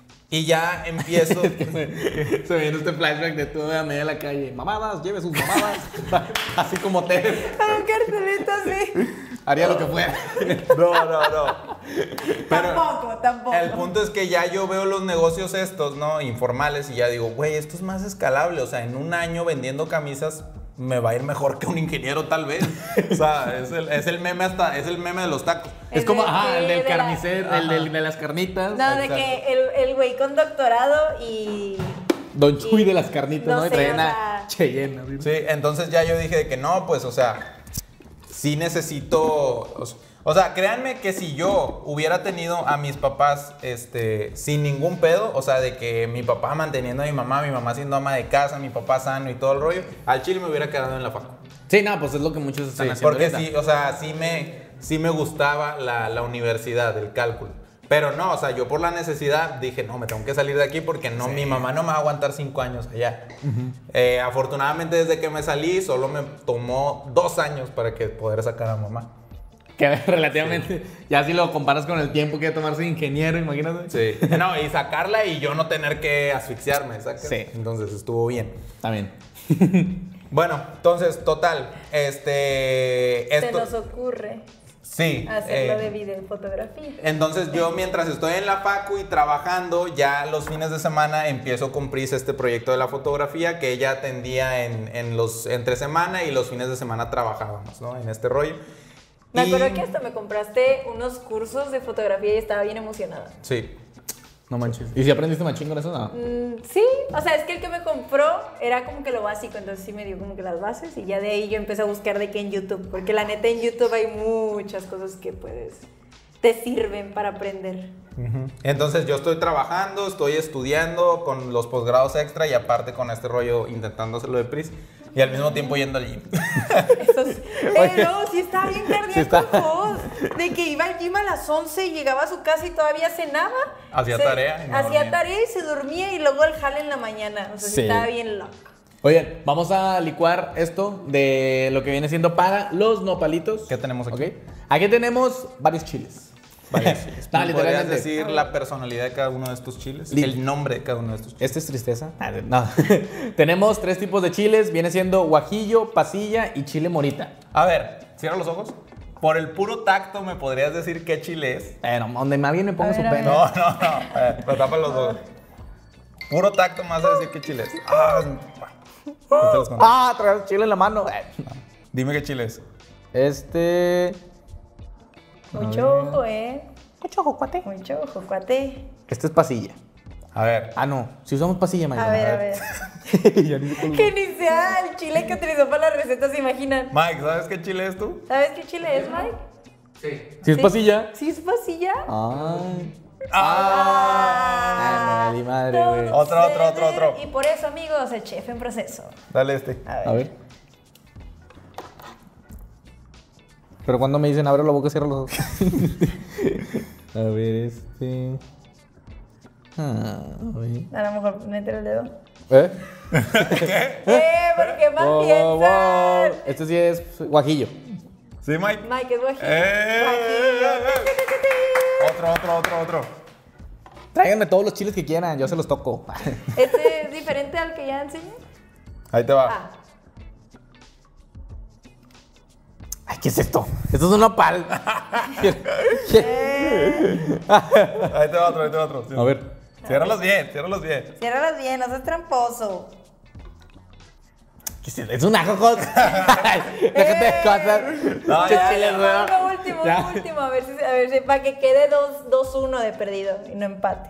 Y ya empiezo... Se viene este flashback de tú a media de la calle. Mamadas, lleve sus mamadas. Así como te... Ah, carteleta, sí. Haría lo que fuera. No, no, no. Pero tampoco, tampoco. El punto es que ya yo veo los negocios estos, ¿no? Informales y ya digo, güey, esto es más escalable. O sea, en un año vendiendo camisas me va a ir mejor que un ingeniero tal vez. O sea, es el, es el meme hasta, es el meme de los tacos. Es, es como, ajá, el del de carnicero, la... el del, de las carnitas. No, exacto. De que el, el güey con doctorado y... Don Chuy y de las carnitas, ¿no? No Y sé, traen o sea... a Cheyenne. Sí, entonces ya yo dije de que no, pues, o sea, sí necesito... O sea, créanme que si yo hubiera tenido a mis papás este, sin ningún pedo, o sea, de que mi papá manteniendo a mi mamá, mi mamá siendo ama de casa, mi papá sano y todo el rollo, al chile me hubiera quedado en la facu. Sí, no, pues es lo que muchos están sí, haciendo porque ahorita. sí, o sea, sí me, sí me gustaba la, la universidad, el cálculo. Pero no, o sea, yo por la necesidad dije, no, me tengo que salir de aquí porque no, sí. mi mamá no me va a aguantar cinco años allá. Uh-huh. eh, afortunadamente, desde que me salí, solo me tomó dos años para que poder sacar a mamá. Que relativamente, sí. Ya si lo comparas con el tiempo que tomarse de ingeniero, imagínate. Sí. No, y sacarla y yo no tener que asfixiarme, ¿sabes? Sí. Entonces estuvo bien. También. Bueno, entonces, total, este... Se esto, nos ocurre. Sí. Hacerlo eh, de videofotografía. Entonces yo mientras estoy en la facu y trabajando, ya los fines de semana empiezo con Pris este proyecto de la fotografía que ella atendía en, en los entre semana y los fines de semana trabajábamos, ¿no? En este rollo. Me y... acuerdo que hasta me compraste unos cursos de fotografía y estaba bien emocionada. Sí. No manches. ¿Y si aprendiste machín con eso? No. Mm, sí, o sea, es que el que me compró era como que lo básico, entonces sí me dio como que las bases y ya de ahí yo empecé a buscar de qué en YouTube, porque la neta en YouTube hay muchas cosas que puedes, te sirven para aprender. Uh-huh. Entonces yo estoy trabajando, estoy estudiando con los posgrados extra y aparte con este rollo intentando hacerlo de Pris. Y al mismo tiempo yendo al gym. Eso es, eh, no, sí está bien cardíaco, sí está. De que iba al gym a las once y llegaba a su casa y todavía cenaba. Hacía se, tarea. No hacía dormía. tarea y se dormía y luego el jale en la mañana. O sea, sí, sí estaba bien loco. Oye, vamos a licuar esto de lo que viene siendo para los nopalitos. ¿Qué tenemos aquí? Okay. Aquí tenemos varios chiles. Varios chiles. No, ¿Podrías decir la personalidad de cada uno de estos chiles? Li- el nombre de cada uno de estos chiles. Este es tristeza. No. Tenemos tres tipos de chiles. Viene siendo guajillo, pasilla y chile morita. A ver, cierra los ojos. Por el puro tacto, ¿me podrías decir qué chile es? Pero donde alguien me ponga ver, su pene. No, no, no. A ver, pues tapa los ojos. Puro tacto me vas a decir qué chile es. Ah, oh. ah traes chile en la mano. Dime qué chile es. Este... Mucho ojo, ¿eh? Mucho ojo, cuate. Mucho ojo, cuate. Este es pasilla. A ver. Ah, no. Si usamos pasilla, Mike. A ver, a ver. Que ni sea el chile que utilizó para la receta, ¿se imaginan? Mike, ¿sabes qué chile es tú? ¿Sabes qué chile es, Mike? Sí. ¿Si es pasilla? ¿Sí es pasilla? Ay. Ah, ah me madre, güey. Otro, otro, otro, otro. Y por eso, amigos, el chef en proceso. Dale este. A ver. A ver. Pero cuando me dicen abre la boca, cierra los ojos. A ver, este. Ah, oye. A lo mejor meter el dedo. ¿Eh? ¡Eh! ¿Por qué más Wow, wow, piensan? wow. Este sí es guajillo. ¿Sí, Mike? Mike es guajillo. Eh. Guajillo. Otro, otro, otro, otro. Tráiganme todos los chiles que quieran, yo se los toco. ¿Este es diferente al que ya enseñé? Ahí te va. Ah. Ay, ¿qué es esto? Esto es un nopal. Eh, Ahí te va otro, ahí te va otro. A ver. Ciérralos bien, ciérralos bien. ciérralas bien, no seas tramposo. ¿Qué es esto? Es un ajo. Déjate de cosas. No, Che, ya, chiles, ya. weón. Lo último, Ya. lo último, a ver si, a ver si, para que quede dos uno de perdido y no empate.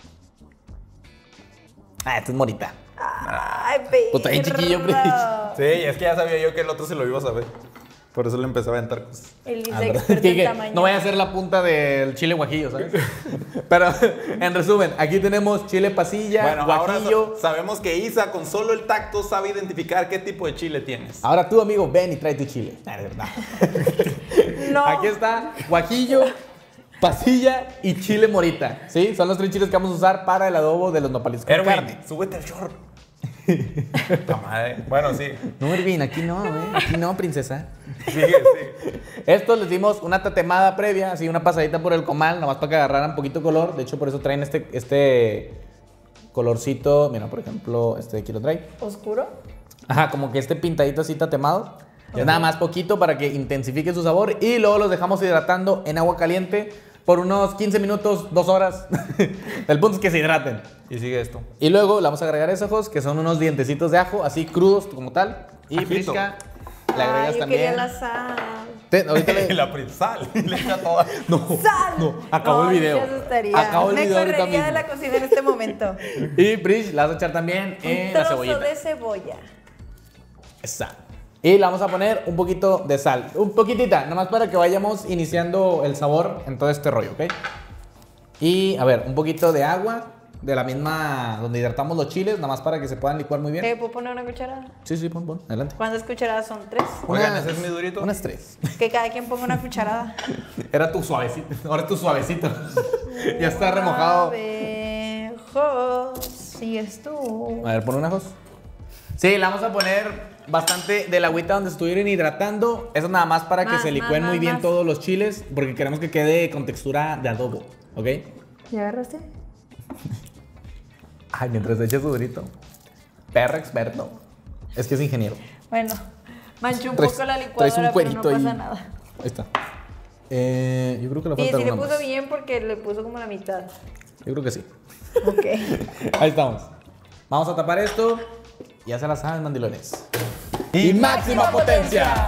Ah, esto es morita. Ay, perra. Pues está bien chiquillo, Pris. Sí, es que ya sabía yo que el otro se lo iba a saber. Por eso le empecé a aventar cosas. El Lisa Ándale. experto Que- en que tamaño. no vaya a ser la punta del chile guajillo, ¿sabes? Pero, en resumen, aquí tenemos chile pasilla, Bueno, ahora guajillo. sa- sabemos que Isa con solo el tacto sabe identificar qué tipo de chile tienes. Ahora tú, amigo, ven y trae tu chile. Ah, de verdad. No. Aquí está guajillo, pasilla y chile morita. ¿Sí? Son los tres chiles que vamos a usar para el adobo de los nopales con Erwin, carne. súbete al short. Puta madre. Bueno, sí. No, Erwin, aquí no, ¿eh? Aquí no, princesa. Sigue, sigue. Estos les dimos una tatemada previa, así una pasadita por el comal, nomás para que agarraran poquito color. De hecho, por eso traen este, este colorcito. Mira, por ejemplo, este de aquí lo trae. ¿Oscuro? Ajá, como que este pintadito así tatemado. Es nada más poquito para que intensifique su sabor. Y luego los dejamos hidratando en agua caliente por unos quince minutos, dos horas. El punto es que se hidraten. Y sigue esto. Y luego le vamos a agregar esos ojos, que son unos dientecitos de ajo, así crudos como tal. Y Ajito. Prisca, le Ay, agregas yo también. quería la sal. Te- ahorita le... La prinsal. Le echa toda. No, ¡Sal! no, acabó No, el video. Me asustaría. Acabó el Me video ahorita correría de mismo. la cocina en este momento. Y Prish la vas a echar también en Un la trozo cebollita. de cebolla. Esa. Y le vamos a poner un poquito de sal. Un poquitita, nada más para que vayamos iniciando el sabor en todo este rollo, ¿ok? Y a ver, un poquito de agua, de la misma donde hidratamos los chiles, nada más para que se puedan licuar muy bien. ¿Te puedo poner una cucharada? Sí, sí, pon, pon, adelante. ¿Cuántas cucharadas son? ¿Tres? Oigan, Unas- ese es mi durito. Unas tres. Que cada quien ponga una cucharada. Era tu suavecito, ahora es tu suavecito. Ya está remojado. Abejos, sigues tú. A ver, pon un ajos. Sí, le vamos a poner bastante de la agüita donde estuvieron hidratando. Eso nada más para que Más, se más, licúen más, muy bien más. todos los chiles, porque queremos que quede con textura de adobo, ¿ok? ¿Ya agarraste? Ay, mientras eche su durito. Perro experto. Es que es ingeniero. Bueno, manché un Traes- poco la traes licuadora, un pero cuerito no pasa ahí. nada. Ahí está. Eh, yo creo que le Sí, falta sí le alguna puso más. bien porque le puso como la mitad. Yo creo que sí. Ok. Ahí estamos. Vamos a tapar esto. Ya se la saben, mandilones. Y máxima potencia.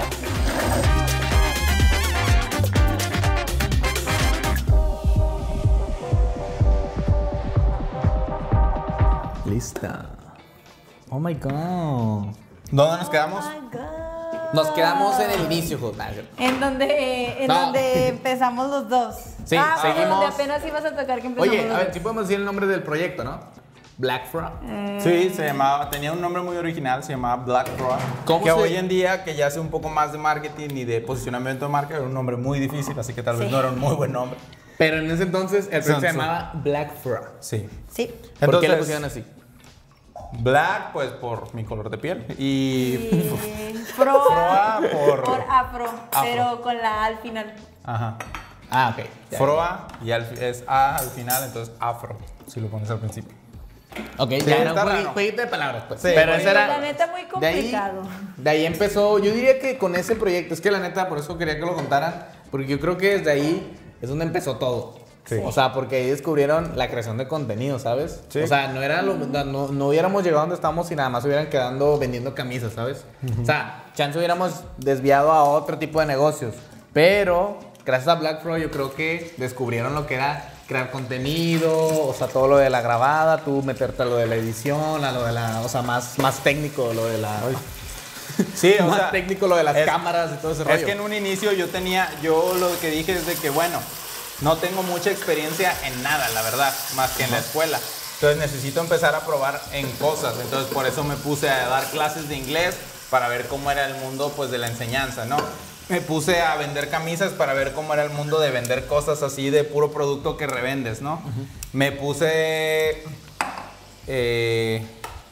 Lista. Oh my god. ¿Dónde nos quedamos? Oh my God. Nos quedamos en el inicio, jo- nah, es cierto. En donde, en No. donde empezamos los dos. Sí, ah, bueno, seguimos. donde apenas ibas a tocar que empezamos Oye, los a ver, dos. si podemos decir el nombre del proyecto, ¿no? Black Frog. Sí, se llamaba, tenía un nombre muy original, se llamaba Black Roa. ¿Cómo que se- hoy en día, que ya sé un poco más de marketing y de posicionamiento de marca, era un nombre muy difícil, así que tal vez Sí. no era un muy buen nombre. Pero en ese entonces el proyecto se Sí, sí. llamaba Black Frog. Sí. Sí. ¿Por qué Entonces, le pusieron así? Black, pues por mi color de piel. Y. Y Froa Froa por- por afro, pero con la A al final. Ajá. Ah, ok. ya. Froa y al, es A al final, entonces afro, si lo pones al principio. Ok, Sí, ya era está un juegui- raro. jueguito de palabras, pues. Sí, Pero muy- ese era. La neta, muy de ahí- complicado. De ahí, empezó. Yo diría que con ese proyecto, es que la neta, por eso quería que lo contaran, porque yo creo que desde ahí es donde empezó todo. Sí. O sea, porque ahí descubrieron la creación de contenido, ¿sabes? Sí. O sea, no era lo, no, no hubiéramos llegado donde estamos si nada más hubieran quedando vendiendo camisas, ¿sabes? O sea, chance hubiéramos desviado a otro tipo de negocios. Pero gracias a Black Frog yo creo que descubrieron lo que era crear contenido, o sea, todo lo de la grabada, tú meterte a lo de la edición, a lo de la, o sea, más, más técnico, lo de la... Sí, o más sea, técnico lo de las es- cámaras y todo ese rollo. Es que en un inicio yo tenía, yo lo que dije es de que, bueno, no tengo mucha experiencia en nada, la verdad, más que en la escuela. Entonces necesito empezar a probar en cosas. Entonces por eso me puse a dar clases de inglés para ver cómo era el mundo pues de la enseñanza, ¿no? me puse a vender camisas para ver cómo era el mundo de vender cosas así de puro producto que revendes, ¿no? Uh-huh. Me puse... Eh,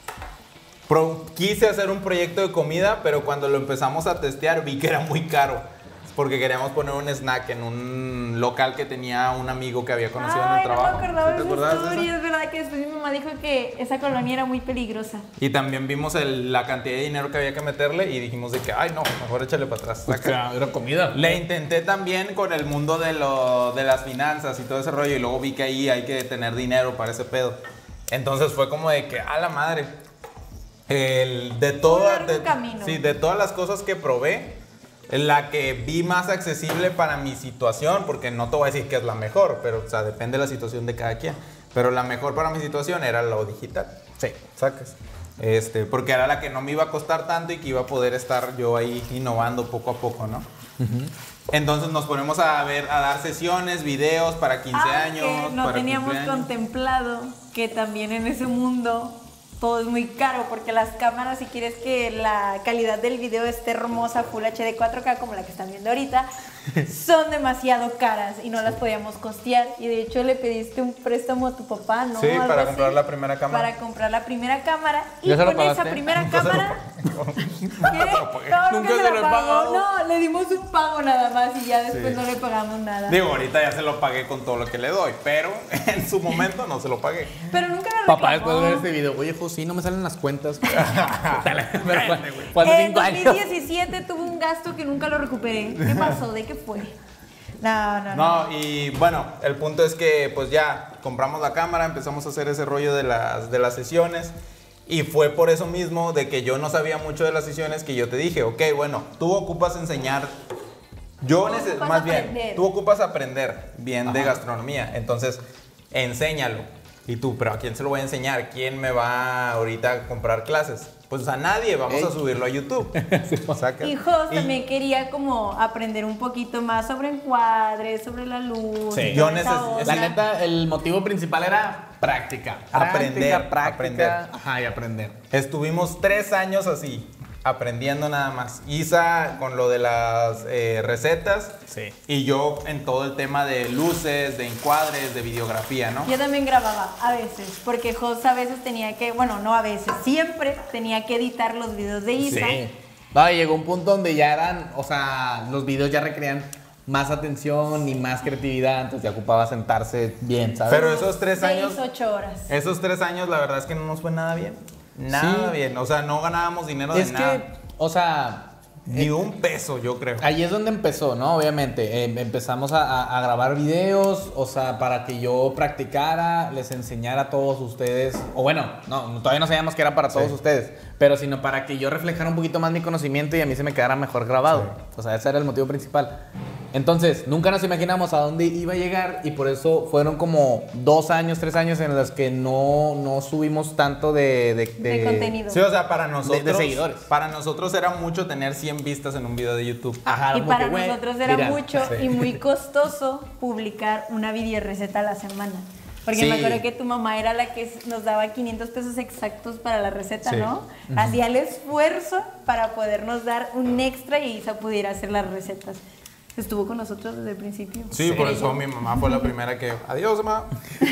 pro, quise hacer un proyecto de comida, pero cuando lo empezamos a testear vi que era muy caro. Porque queríamos poner un snack en un local que tenía un amigo que había conocido Ay, en el trabajo. No me acordaba ¿Sí te de esa acordabas historia, de es verdad que después mi mamá dijo que esa colonia era muy peligrosa. Y también vimos el, la cantidad de dinero que había que meterle y dijimos de que, ay no, mejor échale para atrás. O sea, era comida. Le intenté también con el mundo de, lo, de las finanzas y todo ese rollo y luego vi que ahí hay que tener dinero para ese pedo. Entonces fue como de que, a la madre. El, de, toda, de, sí, de todas las cosas que probé, la que vi más accesible para mi situación, porque no te voy a decir que es la mejor, pero o sea, depende de la situación de cada quien. Pero la mejor para mi situación era lo digital. Sí. ¿Sacas? Este, porque era la que no me iba a costar tanto y que iba a poder estar yo ahí innovando poco a poco, ¿no? Uh-huh. Entonces nos ponemos a ver, a dar sesiones, videos para quince ah, años. No para teníamos cumpleaños. Contemplado que también en ese mundo todo es muy caro, porque las cámaras, si quieres que la calidad del video esté hermosa, Full H D cuatro K, como la que están viendo ahorita, son demasiado caras y no las podíamos costear. Y de hecho le pediste un préstamo a tu papá, ¿no? Sí, Algo para así, comprar la primera cámara. Para comprar la primera cámara. Y ¿Ya se lo con esa pagaste? primera Nunca cámara... se lo pagué. ¿Qué? Nunca No, nunca se se lo lo he pagó. pagado. No, le dimos un pago nada más y ya después Sí. no le pagamos nada. Digo, ahorita ya se lo pagué con todo lo que le doy, pero en su momento no se lo pagué. Pero nunca lo Papá, reclamó. después de ver este video, oye, José, no me salen las cuentas. Pero fue, fue hace En cinco dos mil años. diecisiete tuve un gasto que nunca lo recuperé. ¿Qué pasó? ¿De qué fue? No, no, no. No, y bueno, el punto es que pues ya compramos la cámara, empezamos a hacer ese rollo de las, de las sesiones. Y fue por eso mismo de que yo no sabía mucho de las sesiones que yo te dije, ok, bueno, tú ocupas enseñar, yo Tú neces- ocupas más bien, aprender. tú ocupas aprender bien Ajá. de gastronomía, entonces enséñalo. Y tú, pero ¿a quién se lo voy a enseñar? ¿Quién me va ahorita a comprar clases? Pues a nadie, vamos Ey. a subirlo a YouTube. ¿Sacas? Y Jos Y también quería como aprender un poquito más sobre encuadres, sobre la luz. Sí. y Yo toda esa neces- onda. La neta, el motivo principal era práctica. Aprender, Práctica, práctica. aprender. Ajá, y aprender. Estuvimos tres años así, aprendiendo nada más. Isa con lo de las eh, recetas. Sí. Y yo en todo el tema de luces, de encuadres, de videografía, ¿no? Yo también grababa a veces, porque Jos a veces tenía que, bueno, no a veces, siempre tenía que editar los videos de Isa. Sí. No, y llegó un punto donde ya eran, o sea, los videos ya requerían más atención y más creatividad, entonces ya ocupaba sentarse bien, ¿sabes? Pero esos tres Seis, años, ocho horas. esos tres años la verdad es que no nos fue nada bien. Nada Sí. bien, o sea, no ganábamos dinero es de que, nada. o sea, Ni un peso, yo creo. ahí es donde empezó, ¿no? Obviamente, eh, empezamos a, a- a grabar videos, o sea, para que yo practicara, les enseñara a todos ustedes, o bueno, no, todavía no sabíamos que era para todos Sí. ustedes, pero sino para que yo reflejara un poquito más mi conocimiento y a mí se me quedara mejor grabado. Sí. O sea, ese era el motivo principal. Entonces, nunca nos imaginamos a dónde iba a llegar y por eso fueron como dos años, tres años en los que no, no subimos tanto de... De, De contenido. Sí, o sea, para nosotros, de seguidores. para nosotros era mucho tener cien vistas en un video de YouTube. Ajá, Y como para que, güey, nosotros era mira, mucho sí. y muy costoso publicar una videoreceta a la semana. Porque Sí. me acuerdo que tu mamá era la que nos daba quinientos pesos exactos para la receta, Sí. ¿no? Hacía el esfuerzo para podernos dar un extra y Isa pudiera hacer las recetas. Estuvo con nosotros desde el principio. Sí, por eso mi mamá fue la primera que, adiós, mamá.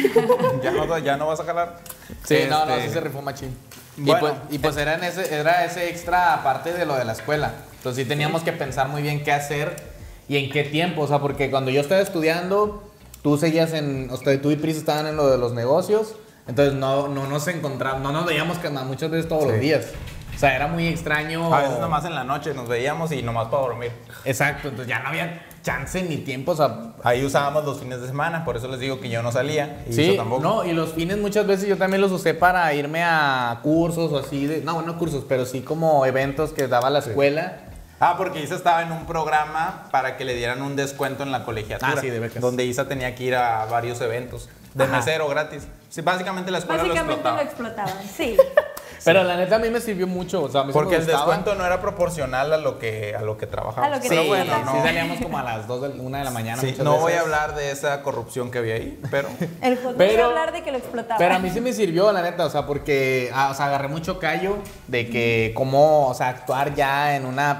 ya, no, ya no vas a jalar. Sí, no, no, Este, sí se rifó machín. Y Bueno, pues, y pues era, en ese, era ese extra aparte de lo de la escuela. Entonces sí teníamos que pensar muy bien qué hacer y en qué tiempo. O sea, porque cuando yo estaba estudiando, tú seguías en... O sea, tú y Pris estaban en lo de los negocios. Entonces no, no nos encontramos, no nos veíamos que muchas veces todos Sí. los días. O sea, era muy extraño. A veces nomás en la noche nos veíamos y nomás para dormir. Exacto, entonces ya no había chance ni tiempo. O sea, Ahí usábamos los fines de semana, por eso les digo que yo no salía. Y sí, Isa tampoco. no, y los fines muchas veces yo también los usé para irme a cursos o así de, no, no cursos, pero sí como eventos que daba la escuela. Ah, porque Isa estaba en un programa para que le dieran un descuento en la colegiatura. Ah, sí, de becas. Donde Isa tenía que ir a varios eventos de Ajá. mesero gratis. Sí, básicamente la escuela Básicamente lo lo explotaba. explotaban, sí. Pero la neta a mí me sirvió mucho, o sea, a mí sí Porque me el gustaba. descuento no era proporcional a lo que a lo que trabajábamos. A lo que Sí, Pero te bueno, toca. no. sí salíamos como a las dos, de, una de la mañana. Sí, muchas no voy veces. a hablar de esa corrupción que había ahí, pero El Jos Pero- no iba a hablar de que lo explotaban. Pero a mí sí me sirvió, la neta, o sea, porque ah, o sea, agarré mucho callo de que cómo, o sea, actuar ya en una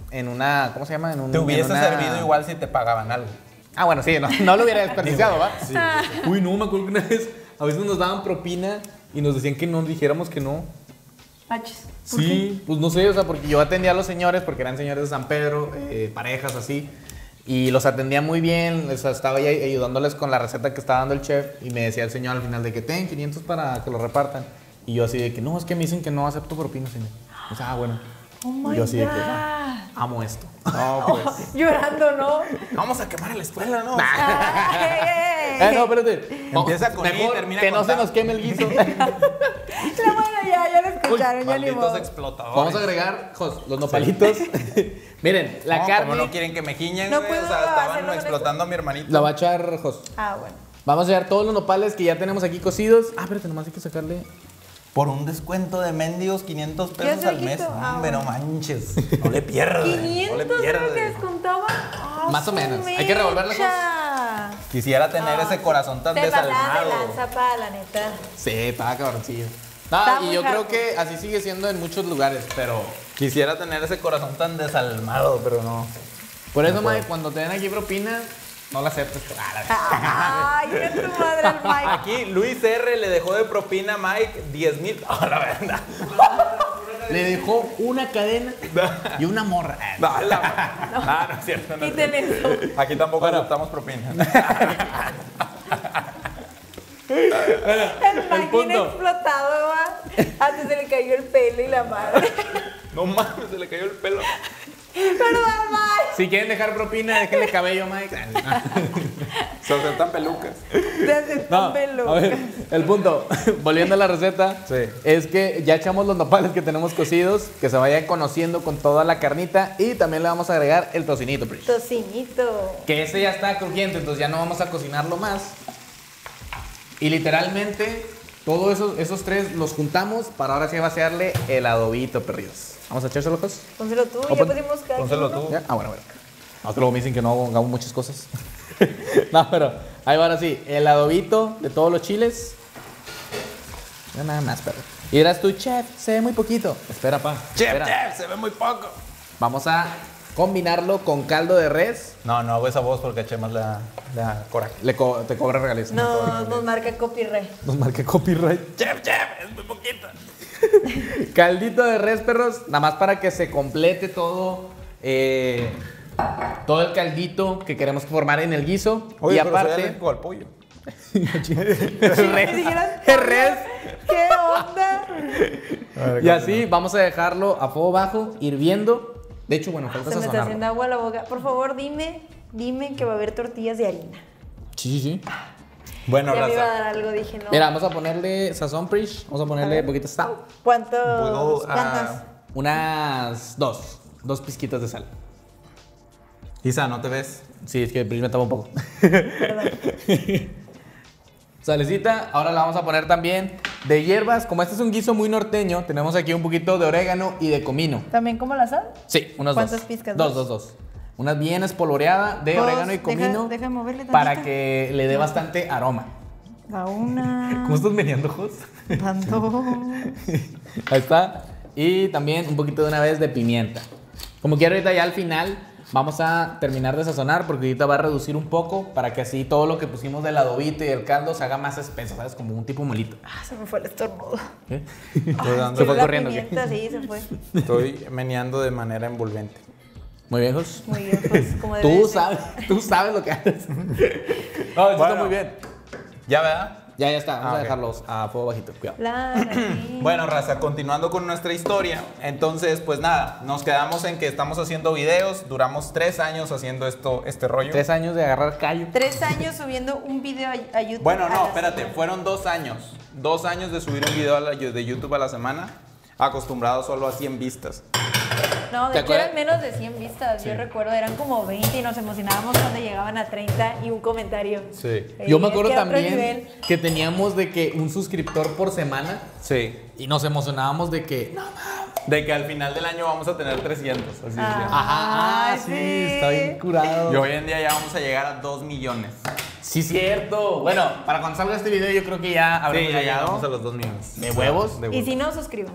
en una, ¿cómo se llama? En un, Te hubiese en una- servido igual si te pagaban algo. Ah, bueno, sí, no, no lo hubiera desperdiciado, ¿va? Sí. Uy, no, me acuerdo que una vez, a veces nos daban propina y nos decían que no dijéramos que no. Achis. ¿Por Sí, pues no sé, o sea, porque yo atendía a los señores, porque eran señores de San Pedro, eh, parejas así, y los atendía muy bien, o sea, estaba ahí ayudándoles con la receta que estaba dando el chef, y me decía el señor al final de que ten quinientos para que lo repartan. Y yo así de que, no, es que me dicen que no acepto propina, señor. O sea, ah, bueno. Oh my y yo así de que, God. "Ah, amo esto. No, pues. Llorando, ¿no? Vamos a quemar a la escuela, ¿no? Eh, no, espérate. Empieza con I, Mejor termina que con no se ta. nos queme el guiso. Pero bueno, ya, ya lo escucharon, ya ni Malditos modo. explotadores. Vamos a agregar Jos, los nopalitos. Miren, la No, carne como no quieren que me giñen, No güey, puedo o sea, estaban hacerlo con explotando a mi hermanito. la va a echar Jos. Ah, bueno. Vamos a echar todos los nopales que ya tenemos aquí cocidos. Ah, espérate, nomás hay que sacarle. Por un descuento de mendigos quinientos Ya pesos se al mes. quitó. Ah, Hombre, no manches. No le pierdas. No le ¿quinientos era lo que pierdas. descontaban? Ah, Más o su menos. Hay que revolverla, Jos. mecha. Quisiera tener ese corazón tan Te pasaban de desalmado. lanza, pa, la neta. Sí, estaba cabroncillo. No, Está y muy yo creo hardcore. que así sigue siendo en muchos lugares, pero. Quisiera tener ese corazón tan desalmado, pero no. Por eso, No puedo. Mike, cuando te den aquí propina, no la aceptes. Ah, la- Ay, qué tu madre el Mike. Aquí Luis R. le dejó de propina a Mike diez mil. Oh, la verdad. Le dejó una cadena y una morra. No, la no. Ah, no es cierto. No es Quiten cierto. eso. Aquí tampoco aceptamos propina. El Mike bien punto. explotado, va. Antes se le cayó el pelo y la madre. No mames, se le cayó el pelo. Perdón, Mike. Si quieren dejar propina, déjenle cabello, Mike. Se aceptan pelucas. Desde No, tu pelo. a ver, el punto, volviendo a la receta, Sí. es que ya echamos los nopales que tenemos cocidos, que se vayan conociendo con toda la carnita y también le vamos a agregar el tocinito, Prish. Tocinito. Que ese ya está crujiente, entonces ya no vamos a cocinarlo más. Y literalmente, todos esos, esos tres los juntamos para ahora sí vaciarle el adobito, perrillos. Vamos a echarse ojos. Pónselo tú, O ya pon- pusimos cada Pónselo uno. tú. ¿Ya? Ah, bueno, bueno. No, que luego me dicen que no hago, hago muchas cosas. No, pero ahí va ahora sí. El adobito de todos los chiles. Ya nada más, perro. Y dirás tú, chef, se ve muy poquito. Espera, pa. Chef, espera. chef, se ve muy poco. Vamos a combinarlo con caldo de res. No, no hago esa voz porque a Chemas le da, le da coraje. Le co- te cobra regalías. No, nos marca copyright. Nos marqué copyright. Chef, chef, es muy poquito. Caldito de res, perros. Nada más para que se complete todo. eh, todo el caldito que queremos formar en el guiso. Oye, y pero soy aparte. alérgico al pollo. El Sí, ni siquiera- el res. ¿Qué onda? Y así vamos a dejarlo a fuego bajo, hirviendo. De hecho, bueno, falta Se me está haciendo sazonarlo. agua la boca. Por favor, dime, dime que va a haber tortillas de harina. Sí, sí, sí. Bueno, Ya me iba a raza. dar algo, dije no. Mira, vamos a ponerle sazón, Prish. Vamos a ponerle un poquito de sal. ¿Cuántos? Puedo, ah, ¿Cuántas? Unas dos. Dos pizquitas de sal. Isa, ¿no te ves? Sí, es que Prish me tapa un poco. Perdón. Salecita, ahora la vamos a poner también de hierbas. Como este es un guiso muy norteño, tenemos aquí un poquito de orégano y de comino. ¿También como la sal? Sí, unas ¿Cuántas dos. pizcas? Dos, ¿Dos? dos, dos. Unas bien espolvoreada de Dos. orégano y Deja- comino. deja moverle para tantito. que le dé bastante aroma. A una. ¿Cómo estás meneando, Jos? Van dos. Ahí está. Y también un poquito de una vez de pimienta. Como quiero ahorita ya al final vamos a terminar de sazonar porque ahorita va a reducir un poco para que así todo lo que pusimos del adobito y el caldo se haga más espeso, ¿sabes? Como un tipo molito. Ah, se me fue el estornudo. ¿Qué? Estoy, dando- Se fue La corriendo, ¿qué? pimienta, sí, se fue. estoy meneando de manera envolvente. Muy bien, Jos. Muy bien, pues, como debe Tú de ser. sabes, tú sabes lo que haces. No, eso está Bueno. muy bien. ¿Ya, verdad? Ya, ya está. Vamos Ah, a ok. dejarlos a fuego bajito. Cuidado. La nariz. Bueno, raza, continuando con nuestra historia. Entonces, pues nada, nos quedamos en que estamos haciendo videos. Duramos tres años haciendo esto, este rollo. Tres años de agarrar callo. Tres años subiendo un video a, a YouTube. Bueno, a no, la espérate, semana. fueron dos años. Dos años de subir un video a la- de YouTube a la semana, acostumbrado solo a cien vistas. No, ¿Te de hecho acuerdas? eran menos de cien vistas. Yo recuerdo, eran como veinte y nos emocionábamos cuando llegaban a treinta y un comentario. Sí. Eh, Yo me es acuerdo que a otro también nivel. que teníamos de que un suscriptor por semana Sí. y nos emocionábamos de que. No, De que al final del año vamos a tener trescientos. Así decía. ajá, ah, Ay, sí, sí. está bien curado. Y hoy en día ya vamos a llegar a dos millones. Sí, cierto. Bueno, para cuando salga este video, yo creo que ya habremos Sí, ya llegado llegamos a los dos millones. de huevos. De Y si no, suscríbanse.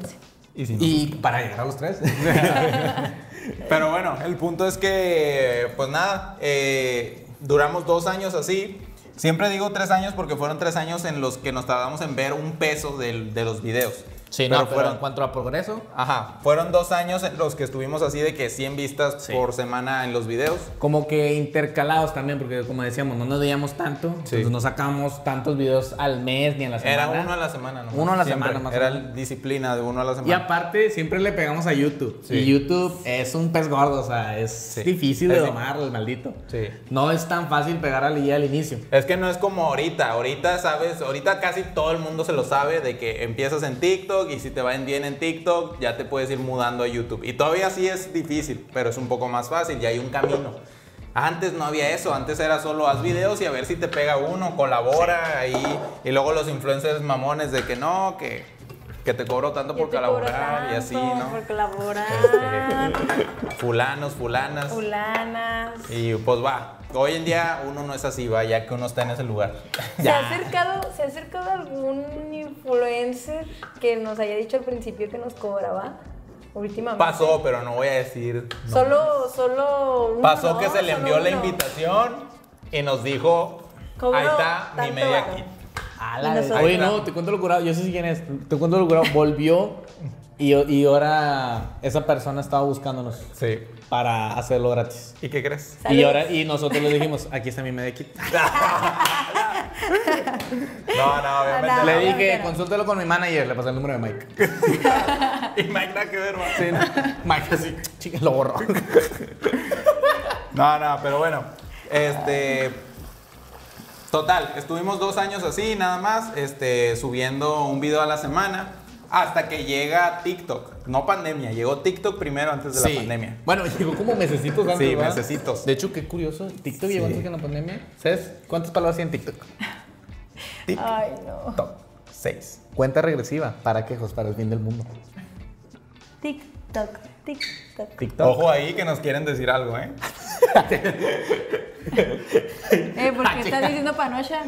Y, si no, Y para llegar a los tres. pero bueno, el punto es que, pues nada, eh, duramos dos años así. Siempre digo tres años porque fueron tres años en los que nos tardamos en ver un peso del- de los videos. Sí, pero no, pero fueron, en cuanto a progreso, ajá, fueron dos años en los que estuvimos así de que cien vistas Sí. por semana en los videos. como que intercalados también, porque como decíamos, no nos veíamos tanto, Sí. entonces no sacábamos tantos videos al mes ni a la semana. Era uno a la semana, ¿no? Uno a la semana, más o Era menos. disciplina de uno a la Y semana. aparte, siempre le pegamos a YouTube. Sí. Y YouTube es un pez gordo, o sea, es Sí. difícil de Es di- domar, el maldito. Sí. No es tan fácil pegar al al inicio. Es que no es como ahorita, ahorita sabes, ahorita casi todo el mundo se lo sabe de que empiezas en TikTok y si te va bien en TikTok ya te puedes ir mudando a YouTube. Y todavía sí es difícil, pero es un poco más fácil y hay un camino. Antes no había eso, antes era solo haz videos y a ver si te pega uno, colabora ahí. Y luego los influencers mamones de que no, que, que te cobro tanto por Yo te cobro colaborar y así, tanto ¿no? Por colaborar. Fulanos, fulanas. Fulanas. Y pues va, hoy en día uno no es así, va, ya que uno está en ese lugar. ¿Se ha acercado, ¿se ha acercado algún influencer que nos haya dicho al principio que nos cobraba? Últimamente. Pasó, pero no voy a decir. no. Solo, solo uno, Pasó ¿no? que se le Solo envió la uno. invitación y nos dijo, Cobró ahí está mi tanto media varo. kit. A Y la nosotros- Oye, no, te cuento lo curado. Yo sé quién es. Te cuento lo curado. Volvió y, y ahora esa persona estaba buscándonos Sí. para hacerlo gratis. ¿Y qué crees? Y, Saludos. ahora, y nosotros le dijimos, aquí está mi media kit. No, no, obviamente. Ah, Le no. dije, obviamente no. consúltelo con mi manager. Le pasé el número de Mike. Y Mike nada que ver, man. Sí, no. Mike así, chica, lo borró. No, no, pero bueno. Este. Total, estuvimos dos años así, nada más, este, subiendo un video a la semana. Hasta que llega TikTok. No pandemia, llegó TikTok primero antes de Sí. la pandemia. Bueno, llegó como mesecitos antes, Sí, ¿verdad? mesecitos. De hecho, qué curioso. TikTok llegó Sí. antes que en la pandemia. ¿Sabes cuántas palabras hacía en TikTok? Ay, no. TikTok seis. Cuenta regresiva. ¿Para quejos? Para el fin del mundo. TikTok, TikTok. TikTok. Ojo ahí que nos quieren decir algo, ¿eh? Eh, ¿por qué estás diciendo panocha?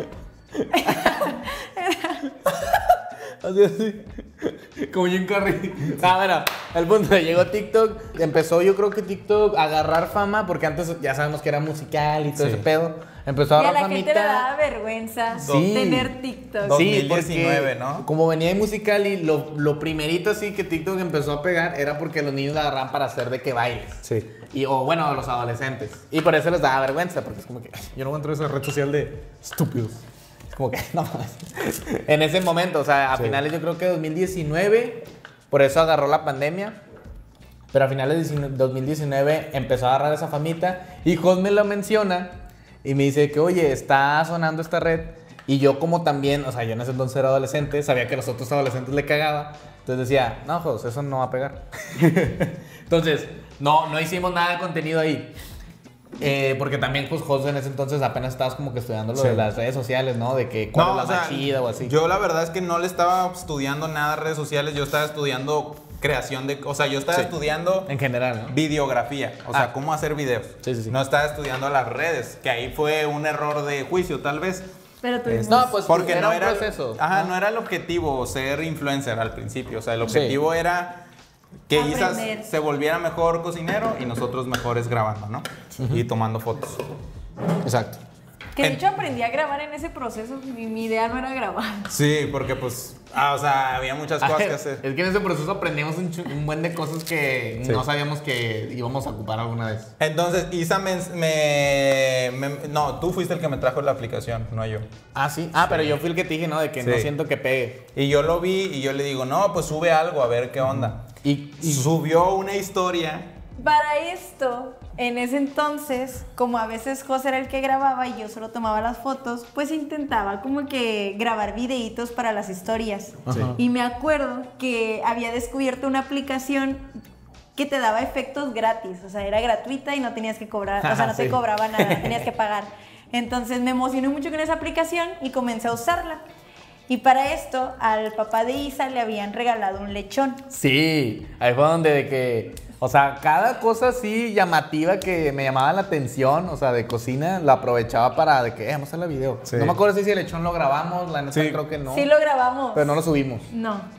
Así, así. Como Jim Carrey. Ah, bueno, el punto de llegó TikTok. Empezó, yo creo que TikTok a agarrar fama, porque antes ya sabemos que era musical y todo Sí. ese pedo. Empezó a Y a agarrar la gente le famita. daba vergüenza Sí. tener TikTok. Dos- Sí, dos mil diecinueve, porque ¿no? Como venía de musical y lo, lo primerito así que TikTok empezó a pegar era porque los niños la agarraban para hacer de que bailes. Sí. Y, o bueno, a los adolescentes. Y por eso les daba vergüenza, porque es como que "Ay, yo no entro a esa red social de estúpidos". Es como que, no mames. En ese momento, o sea, a Sí. finales yo creo que dos mil diecinueve, por eso agarró la pandemia. Pero a finales de dos mil diecinueve empezó a agarrar esa famita. Y Jos me lo menciona y me dice que, oye, está sonando esta red. Y yo como también, o sea, yo en ese entonces era adolescente, sabía que a los otros adolescentes le cagaba. Entonces decía, no, Jos, eso no va a pegar. Entonces, no, no hicimos nada de contenido ahí. Eh, porque también, pues, Jos en ese entonces apenas estabas como que estudiando lo Sí. de las redes sociales, ¿no? De que cuál No, es la o sea, más chida o así. yo la verdad es que no le estaba estudiando nada a redes sociales, yo estaba estudiando creación de, o sea, yo estaba Sí. estudiando En general, ¿no? videografía, o sea, Ah. cómo hacer videos. Sí, sí, sí. No estaba estudiando las redes, que ahí fue un error de juicio tal vez. Pero tuvimos... No, pues Porque era no un era, proceso. ajá, ¿no? no era el objetivo ser influencer al principio, o sea, el Sí. objetivo era que Isa Aprender. se volviera mejor cocinero y nosotros mejores grabando, ¿no? Y tomando fotos. Exacto. Que de en- hecho aprendí a grabar en ese proceso. Mi, mi idea no era grabar. Sí, porque pues, ah, o sea, había muchas cosas que hacer. Es que en ese proceso aprendimos un, chu- un buen de cosas que Sí. no sabíamos que íbamos a ocupar alguna vez. Entonces, Isa me, me- me- No, tú fuiste el que me trajo la aplicación, no yo. Ah, sí. Ah, pero yo fui el que te dije, ¿no? De que no Sí. siento que pegue. Y yo lo vi y yo le digo, no, pues sube algo a ver qué onda. Y, Y subió una historia. Para esto, en ese entonces, como a veces José era el que grababa y yo solo tomaba las fotos, pues intentaba como que grabar videitos para las historias. Ajá. Y me acuerdo que había descubierto una aplicación que te daba efectos gratis, o sea, era gratuita y no tenías que cobrar, o sea, no te Sí. cobraba nada, tenías que pagar. Entonces me emocioné mucho con esa aplicación y comencé a usarla. Y para esto, al papá de Isa le habían regalado un lechón. sí, ahí fue donde de que, o sea, cada cosa así llamativa que me llamaba la atención, o sea, de cocina, la aprovechaba para de que, eh, vamos a hacer la video. Sí. No me acuerdo si el lechón lo grabamos, la neta Sí. creo que no. Sí lo grabamos. Pero no lo subimos. No.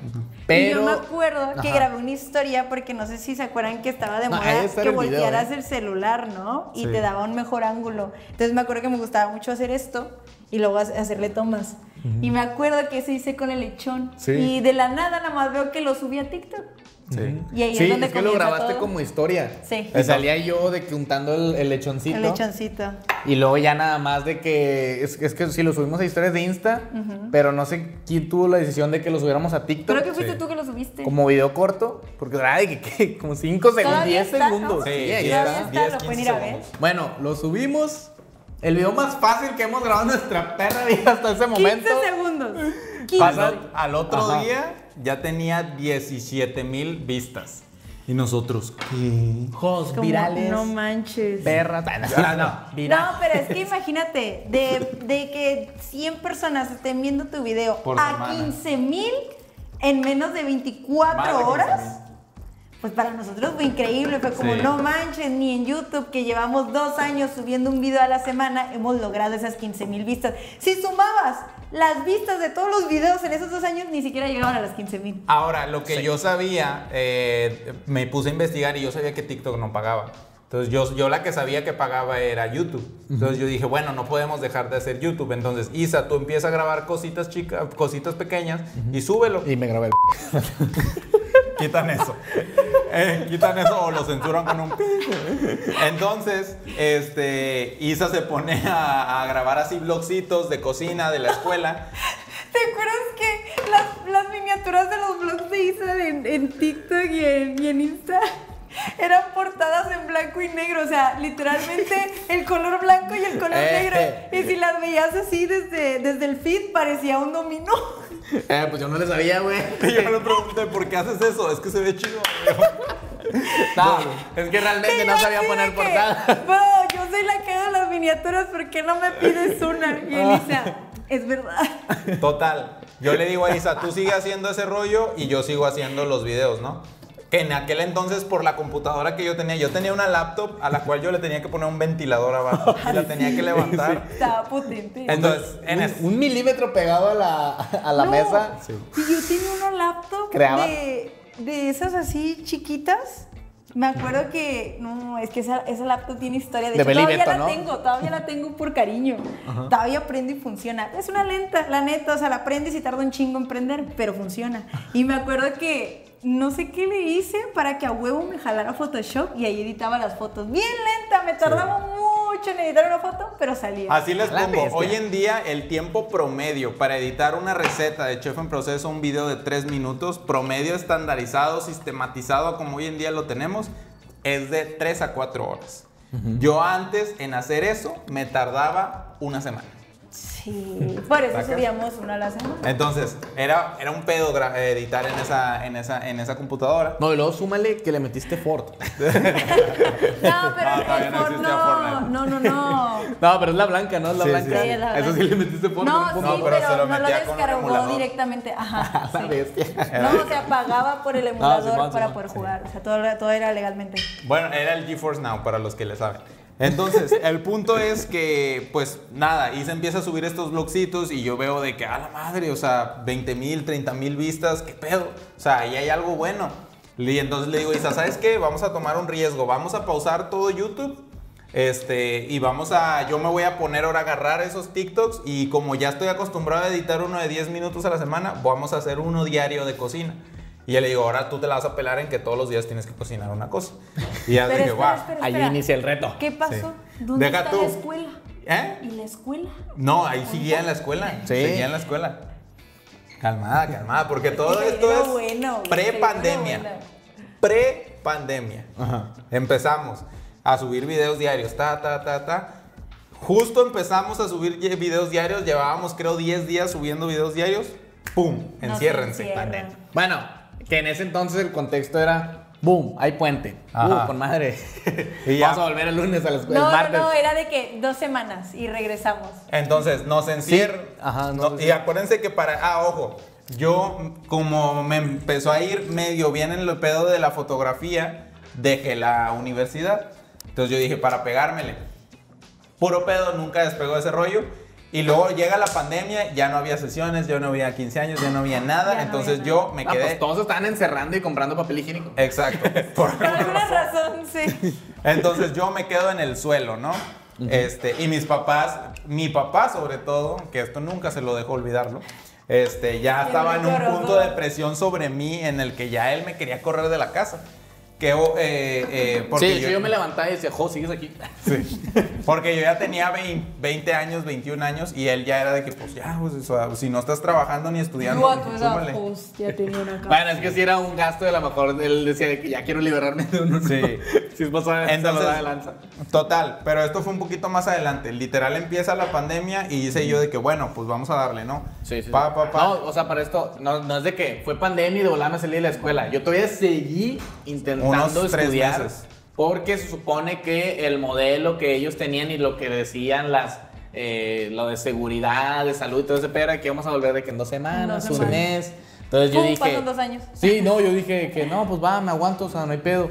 Pero... Y yo me acuerdo que Ajá. grabé una historia porque no sé si se acuerdan que estaba de No, moda ese era que el video, voltearas ¿eh? el celular, ¿no? Y Sí. te daba un mejor ángulo. Entonces me acuerdo que me gustaba mucho hacer esto y luego hac- hacerle tomas. Y me acuerdo que eso hice con el lechón. Sí. Y de la nada nada más veo que lo subí a TikTok. Sí. Y ahí Sí, es donde es que lo comienza grabaste todo. como historia. Sí. Y salía yo de que untando el, el lechoncito. El lechoncito. Y luego ya nada más de que... Es, es que si lo subimos a historias de Insta, pero no sé quién tuvo la decisión de que lo subiéramos a TikTok. Creo que fuiste Sí. tú que lo subiste. Como video corto, porque era de que, que como cinco segundos, Todavía diez está, segundos. ¿no? Sí, Sí, ahí diez, Todavía está. está, diez, lo pueden quince ir a ver. segundos. Bueno, lo subimos. El video más fácil que hemos grabado en nuestra perra vida hasta ese momento. quince segundos. Al, quince. al otro Ajá. día ya tenía diecisiete mil vistas. Y nosotros, ¿qué? Jos Como, virales. No manches. Perras. No, no, viral. No, pero es que imagínate, de, de que cien personas estén viendo tu video Por a semana. quince mil en menos de veinticuatro Más de quince horas, mil. pues para nosotros fue increíble. Fue como, Sí. no manches, ni en YouTube, que llevamos dos años subiendo un video a la semana, hemos logrado esas quince mil vistas. Si sumabas las vistas de todos los videos en esos dos años, ni siquiera llegaban a las quince mil. Ahora, lo que yo sabía, eh, me puse a investigar y yo sabía que TikTok no pagaba. Entonces yo, yo la que sabía que pagaba era YouTube. Entonces yo dije, bueno, no podemos dejar de hacer YouTube. Entonces, Isa, tú empieza a grabar cositas chicas, cositas pequeñas y súbelo. Y me grabé el... Quitan eso. Eh, quitan eso o lo censuran con un pi. Entonces, este, Isa se pone a, a grabar así vlogcitos de cocina de la escuela. ¿Te acuerdas que las, las miniaturas de los vlogs de Isa en, en TikTok y en, y en Insta eran portadas en blanco y negro? O sea, literalmente el color blanco y el color Eh. negro. Y si las veías así desde, desde el feed, parecía un dominó. Eh, pues yo no le sabía, güey. Y yo le pregunté, ¿por qué haces eso? Es que se ve chido. No, es que realmente Y no yo sabía así de poner que, portada. Bro, yo soy la que hago las miniaturas, ¿por qué no me pides una? Y Elisa, es verdad. Total. Yo le digo a Isa, tú sigue haciendo ese rollo y yo sigo haciendo los videos, ¿no? Que en aquel entonces, por la computadora que yo tenía, yo tenía una laptop a la cual yo le tenía que poner un ventilador abajo y la tenía que levantar. Estaba potente. Entonces, en un, es- un milímetro pegado a la, a la No, mesa. Y yo tenía una laptop Creaba. de, de esas así chiquitas. Me acuerdo que, no, es que esa, esa laptop tiene historia. De, De hecho, Beli todavía Beto, la ¿no? tengo, todavía la tengo por cariño. Todavía prende y funciona. Es una lenta, la neta, o sea, la prendes y tarda un chingo en prender, pero funciona. Y me acuerdo que no sé qué le hice para que a huevo me jalara Photoshop y ahí editaba las fotos. Bien lenta, me tardaba mucho en editar una foto, pero salía. Así les A la pongo, bestia. hoy en día el tiempo promedio para editar una receta de Chef en Proceso, un video de tres minutos, promedio estandarizado, sistematizado como hoy en día lo tenemos, es de tres a cuatro horas. Yo antes en hacer eso me tardaba una semana. Sí, por eso ¿Sacas? subíamos una a la semana. Entonces, era, era un pedo gra- editar en esa, en, esa, en esa computadora. No, y luego súmale que le metiste Ford. No, pero No, el todavía no Ford existía no, Fortnite. no, no, no. No, pero es la blanca, ¿no? Es la Sí, blanca. sí, es la Eso sí blanca. le metiste Ford. No, con un sí, punto. No, pero pero, se lo no lo metía con un descargó emulador. directamente. Ajá. La sí. bestia. No, se apagaba por el emulador Simón, para Simón. poder jugar. O sea, todo, todo era legalmente. Bueno, era el GeForce Now para los que le saben. Entonces, el punto es que, pues nada, Isa empieza a subir estos vlogcitos y yo veo de que, a la madre, o sea, veinte mil, treinta mil vistas, ¿qué pedo? O sea, ahí hay algo bueno. Y entonces le digo, Isa, ¿sabes qué? Vamos a tomar un riesgo, vamos a pausar todo YouTube. Este, y vamos a, yo me voy a poner ahora a agarrar esos TikToks y como ya estoy acostumbrado a editar uno de diez minutos a la semana, vamos a hacer uno diario de cocina. Y ya le digo, ahora tú te la vas a pelar en que todos los días tienes que cocinar una cosa. Y ya Pero dije, espera, guau. espera, Ahí espera. inicia el reto. ¿Qué pasó? Sí. ¿Dónde Deja está tú. la escuela? ¿Eh? ¿Y la escuela? No, ahí seguía en la escuela. Sí. Seguía en la escuela. Calmada, calmada, porque todo Era esto es bueno, güey, pre-pandemia. era bueno. Pre-pandemia. Ajá. Empezamos a subir videos diarios, ta, ta, ta, ta. Justo empezamos a subir ye- videos diarios, llevábamos creo diez días subiendo videos diarios. ¡Pum! No se Enciérrense. encierran. Bueno, que en ese entonces el contexto era, boom, hay puente. Ajá. Uh, con madre. Y ya. Vamos a volver el lunes a la escuela, No, el no, martes. no, era de que dos semanas y regresamos. Entonces, nos encierran. Sí, ajá, No, no sé y si- acuérdense que para. Ah, ojo. Yo, como me empezó a ir medio bien en el pedo de la fotografía, dejé la universidad. Entonces yo dije, para pegármele. Puro pedo, nunca despegó ese rollo. Y luego llega la pandemia, ya no había sesiones, ya no había quince años, ya no había nada. Ya no Entonces había yo me Ah, quedé. pues todos estaban encerrando y comprando papel higiénico. Exacto. Por Por alguna razón, sí. Entonces yo me quedo en el suelo, ¿no? Este, y mis papás, mi papá sobre todo, que esto nunca se lo dejo olvidarlo, este, ya Bien estaba en un rencoroso. punto de presión sobre mí en el que ya él me quería correr de la casa. Que, oh, eh, eh, porque Sí, yo, yo me levantaba y decía, jo, sigues aquí. Sí. Porque yo ya tenía veinte años, veintiún años y él ya era de que, pues ya, pues, o sea, si no estás trabajando ni estudiando, Yo a tu edad, súmale. pues, ya tenía una casa. Bueno, es que si era un gasto de la mejor, él decía de que ya quiero liberarme de uno. Sí. Si es pasada, Entonces, de lanza. total, pero esto fue un poquito más adelante. Literal empieza la pandemia y dice yo de que, bueno, pues vamos a darle, ¿no? Sí, sí. Pa, pa, pa. No, o sea, para esto, no, no es de que fue pandemia y de volada me salí de la escuela. Yo todavía seguí intentando Unos tres estudiar. meses. Porque se supone que el modelo que ellos tenían y lo que decían las, eh, lo de seguridad, de salud y todo ese pedo era que íbamos a volver de que en dos semanas, Dos un semanas. mes. Entonces yo Pum, dije... pasan dos años. Sí, no, yo dije que no, pues va, me aguanto, o sea, no hay pedo.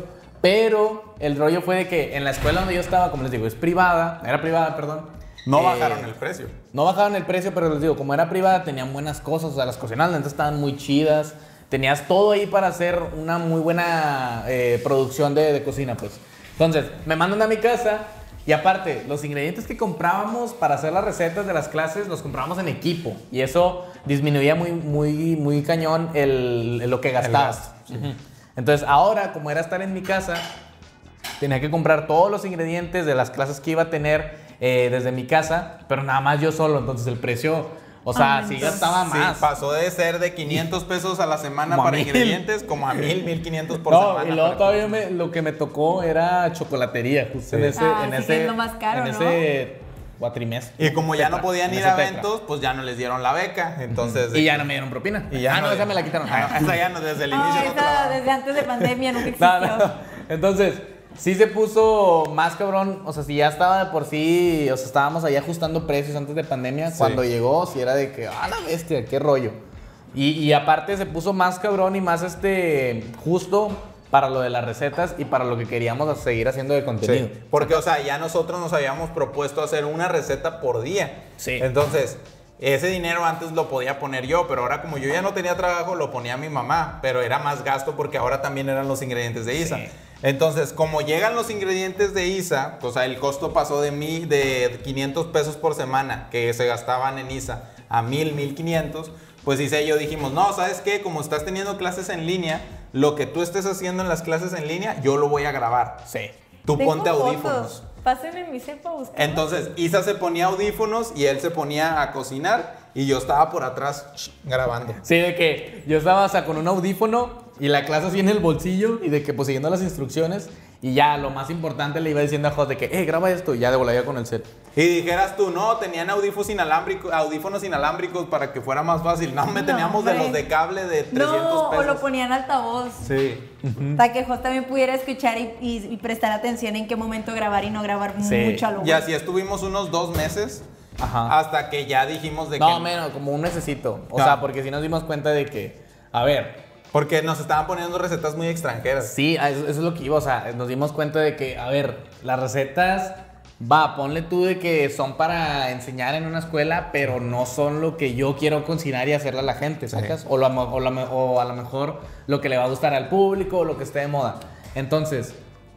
Pero el rollo fue de que en la escuela donde yo estaba, como les digo, es privada, era privada, perdón. No eh, bajaron el precio. No bajaron el precio, pero les digo, como era privada, tenían buenas cosas, o sea, las cocinas entonces estaban muy chidas. Tenías todo ahí para hacer una muy buena eh, producción de, de cocina, pues. Entonces, me mandan a mi casa y aparte, los ingredientes que comprábamos para hacer las recetas de las clases los comprábamos en equipo y eso disminuía muy, muy, muy cañón el, el lo que gastabas. Ujú. Entonces, ahora, como era estar en mi casa, tenía que comprar todos los ingredientes de las clases que iba a tener eh, desde mi casa, pero nada más yo solo, entonces el precio, o sea, Aumentó. sí gastaba más. Sí, pasó de ser de quinientos pesos a la semana Como a para mil. ingredientes como a mil, mil quinientos por No, semana. y luego para- todavía me- lo que me tocó era chocolatería, justo en Sí. ese, Ah, en sí, ese, que es lo más caro, en ¿no? ese cuatrimestre. Y como ya no Tetra, podían en ir ese a tetra. eventos, pues ya no les dieron la beca. Entonces. de Y ya que- no me dieron propina. y ya ah, no, esa me la quitaron. Ah, esa ya no, desde el inicio Ah, no esa trabajaba. desde antes de pandemia nunca existió. No, no. Entonces, sí se puso más cabrón. O sea, si ya estaba de por sí, o sea, estábamos ahí ajustando precios antes de pandemia. Sí. Cuando llegó, sí era de que, ah, la bestia, qué rollo. Y, y aparte se puso más cabrón y más este justo para lo de las recetas y para lo que queríamos seguir haciendo de contenido. Sí, porque, o sea, ya nosotros nos habíamos propuesto hacer una receta por día. Sí. Entonces, ese dinero antes lo podía poner yo, pero ahora como yo ya no tenía trabajo, lo ponía mi mamá, pero era más gasto porque ahora también eran los ingredientes de Isa. Sí. Entonces, como llegan los ingredientes de Isa, o sea, el costo pasó de mí de quinientos pesos por semana que se gastaban en Isa a mil, mil quinientos. Pues Isa y yo dijimos, no, ¿sabes qué? Como estás teniendo clases en línea, lo que tú estés haciendo en las clases en línea, yo lo voy a grabar. Sí. Tú Tengo ponte fotos. audífonos. Pásenme mi cepa a buscar. Entonces, Isa se ponía audífonos y él se ponía a cocinar y yo estaba por atrás ch, grabando. Sí, de que yo estaba, o sea, con un audífono y la clase así en el bolsillo y de que pues siguiendo las instrucciones y ya lo más importante le iba diciendo a Jos de que, eh, graba esto y ya de volada con el set. Y dijeras tú, no, tenían audífonos inalámbricos, audífonos inalámbricos para que fuera más fácil. No, me No, teníamos de hombre. los de cable de trescientos No, pesos. o lo ponían altavoz. Sí. Para que Jos también pudiera escuchar y, y- y prestar atención en qué momento grabar y no grabar Sí. mucho a lo Y así estuvimos unos dos meses Ajá. hasta que ya dijimos de No, que... menos, como un necesito. O Ah. sea, porque si nos dimos cuenta de que, a ver, Porque nos estaban poniendo recetas muy extranjeras. sí, eso, eso es lo que iba, o sea, nos dimos cuenta de que, a ver, las recetas, va, ponle tú de que son para enseñar en una escuela, pero no son lo que yo quiero cocinar y hacerle a la gente, ¿sacas? Sí. O, lo, o, lo- o a lo mejor lo que le va a gustar al público o lo que esté de moda. Entonces,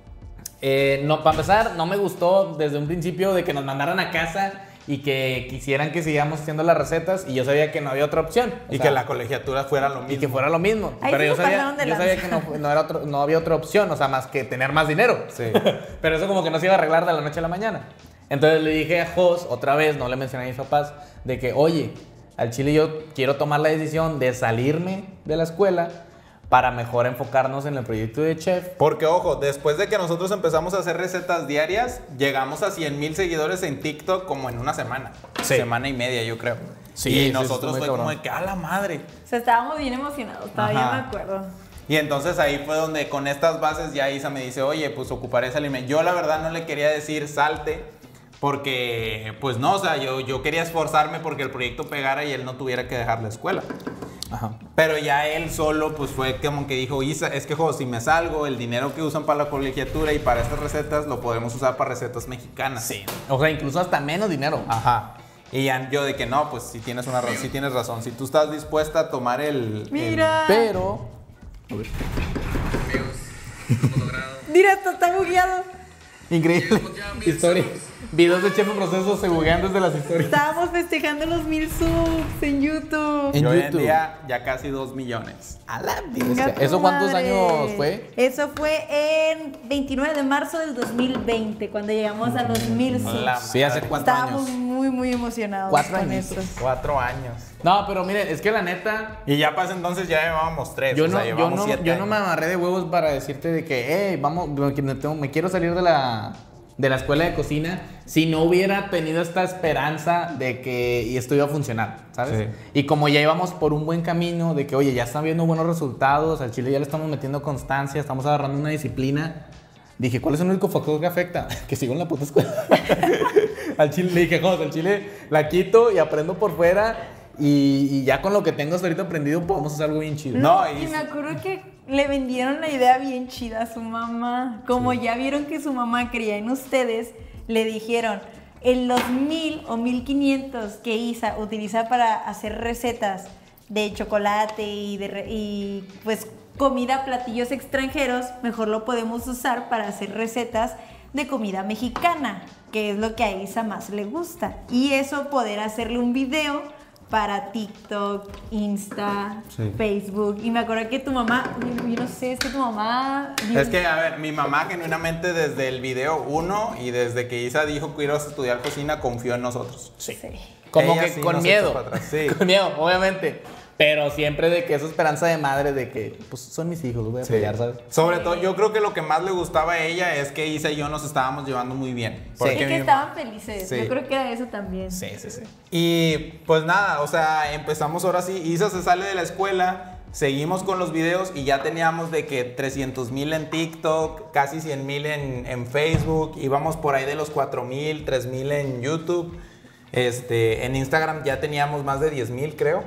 eh, no, para empezar, no me gustó desde un principio de que nos mandaran a casa y que quisieran que sigamos haciendo las recetas y yo sabía que no había otra opción. O Y sea, que la colegiatura fuera lo mismo. y que fuera lo mismo. Ahí pero sí yo se sabía, pasaron de yo sabía lanza. que no, no era otro- no había otra opción, o sea, más que tener más dinero. Sí. Pero eso como que no se iba a arreglar de la noche a la mañana. Entonces le dije a Jos, otra vez, no le mencioné a mis papás, de que, oye, al chile yo quiero tomar la decisión de salirme de la escuela para mejor enfocarnos en el proyecto de chef. Porque, ojo, después de que nosotros empezamos a hacer recetas diarias, llegamos a cien mil seguidores en TikTok como en una semana. Sí. Semana y media, yo creo. Sí, y sí, nosotros estuvo muy fue como cabrón. de que, a la madre. O sea, estábamos bien emocionados, todavía Ajá. me acuerdo. Y entonces ahí fue donde con estas bases ya Isa me dice, oye, pues ocuparé ese alimento. Yo la verdad no le quería decir salte, porque pues no, o sea, yo, yo quería esforzarme porque el proyecto pegara y él no tuviera que dejar la escuela. Ajá. Pero ya él solo, pues fue como que dijo, Isa, es que, jo, si me salgo, el dinero que usan para la colegiatura y para estas recetas lo podemos usar para recetas mexicanas. Sí. O sea, incluso hasta menos dinero. Ajá. Y ya yo de que no, pues si tienes una razón, si tienes razón, si tú estás dispuesta a tomar el... Mira. Pero. Mira, esto está bugueado. Increíble. Historia. Videos de Chef en Proceso se buguean desde las historias. Estábamos festejando los mil subs en YouTube. En yo hoy en YouTube. día ya casi dos millones. A la Venga, bestia. ¿Eso tu cuántos madre. años fue? Eso fue en veintinueve de marzo del dos mil veinte, cuando llegamos a los mil subs. La Sí, hace madre. cuatro Estábamos años. muy, muy emocionados Cuatro con años. eso. Cuatro años. No, pero miren, es que la neta. Y ya para ese entonces ya llevábamos tres. Yo o no, sea, yo, llevamos no, siete yo no años. me amarré de huevos para decirte de que, hey, vamos, me tengo- me quiero salir de la, de la escuela de cocina si no hubiera tenido esta esperanza de que y esto iba a funcionar, ¿sabes? Sí. Y como ya íbamos por un buen camino de que, oye, ya están viendo buenos resultados, al chile ya le estamos metiendo constancia, estamos agarrando una disciplina, dije, ¿cuál es el único factor que afecta? Que sigo en la puta escuela. Al chile le dije, José, al chile la quito y aprendo por fuera y, y ya con lo que tengo hasta ahorita aprendido podemos hacer algo bien chido. No, y, y- me acuerdo que le vendieron la idea bien chida a su mamá. Como ya vieron que su mamá creía en ustedes, le dijeron, en los mil o mil quinientos que Isa utiliza para hacer recetas de chocolate y, de re- y pues comida, platillos extranjeros, mejor lo podemos usar para hacer recetas de comida mexicana, que es lo que a Isa más le gusta. Y eso poder hacerle un video para TikTok, Insta, Sí. Facebook. Y me acuerdo que tu mamá, yo, yo no sé, es que tu mamá... Es que, a ver, mi mamá genuinamente desde el video uno y desde que Isa dijo que ibas a estudiar cocina, confió en nosotros. Sí. Como Ella que sí con nos miedo. echó para atrás, sí. Con miedo, obviamente. Pero siempre de que esa esperanza de madre de que, pues son mis hijos, los voy a Sí. apoyar, ¿sabes? Sobre todo, yo creo que lo que más le gustaba a ella es que Isa y yo nos estábamos llevando muy bien. Sí. Y que mi- estaban felices. Sí. Yo creo que era eso también. Sí, sí, sí. Y pues nada, o sea, empezamos ahora sí. Isa se sale de la escuela, seguimos con los videos y ya teníamos de que trescientos mil en TikTok, casi cien mil en, en Facebook, íbamos por ahí de los cuatro mil, tres mil en YouTube. Este, en Instagram ya teníamos más de diez mil, creo.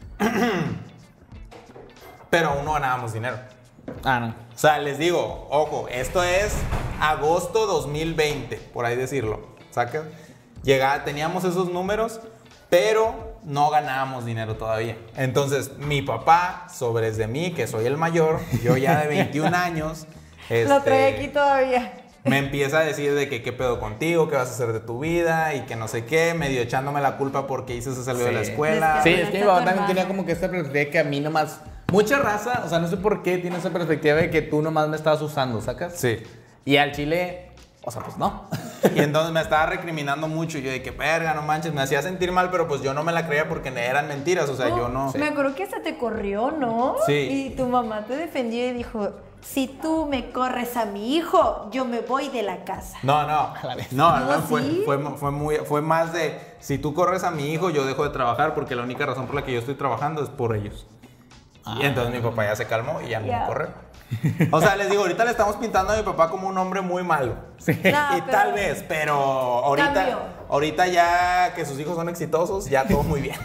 Pero aún no ganábamos dinero. Ah, no. O sea, les digo, ojo, esto es agosto dos mil veinte, por ahí decirlo. ¿Sacas? Llegaba, teníamos esos números, pero no ganábamos dinero todavía. Entonces, mi papá, sobres de mí, que soy el mayor, yo ya de veintiún años, Lo este, trae aquí todavía. me empieza a decir de que qué pedo contigo, qué vas a hacer de tu vida y que no sé qué, medio echándome la culpa porque Isa se salió de la Sí. escuela. Sí, Pero es que mi está papá tu también tenía hermano. como que esta perspectiva que a mí nomás... Mucha raza, o sea, no sé por qué tiene esa perspectiva de que tú nomás me estabas usando, ¿sacas? Sí. Y al chile, o sea, pues no. Y entonces me estaba recriminando mucho y yo de que verga, no manches, me hacía sentir mal, pero pues yo no me la creía porque eran mentiras, o sea, Oh, yo no... Me acuerdo que hasta te corrió, ¿no? Sí. Y tu mamá te defendió y dijo, si tú me corres a mi hijo, yo me voy de la casa. No, no, la vez. no, ¿No, no, fue, sí? fue, fue, muy, fue más de, si tú corres a mi hijo, yo dejo de trabajar porque la única razón por la que yo estoy trabajando es por ellos. Y entonces mi papá ya se calmó y ya no Ya. me corre. O sea, les digo, ahorita le estamos pintando a mi papá como un hombre muy malo. Sí. No, y pero- tal vez, pero ahorita, Cambió. ahorita ya que sus hijos son exitosos, ya todo muy bien.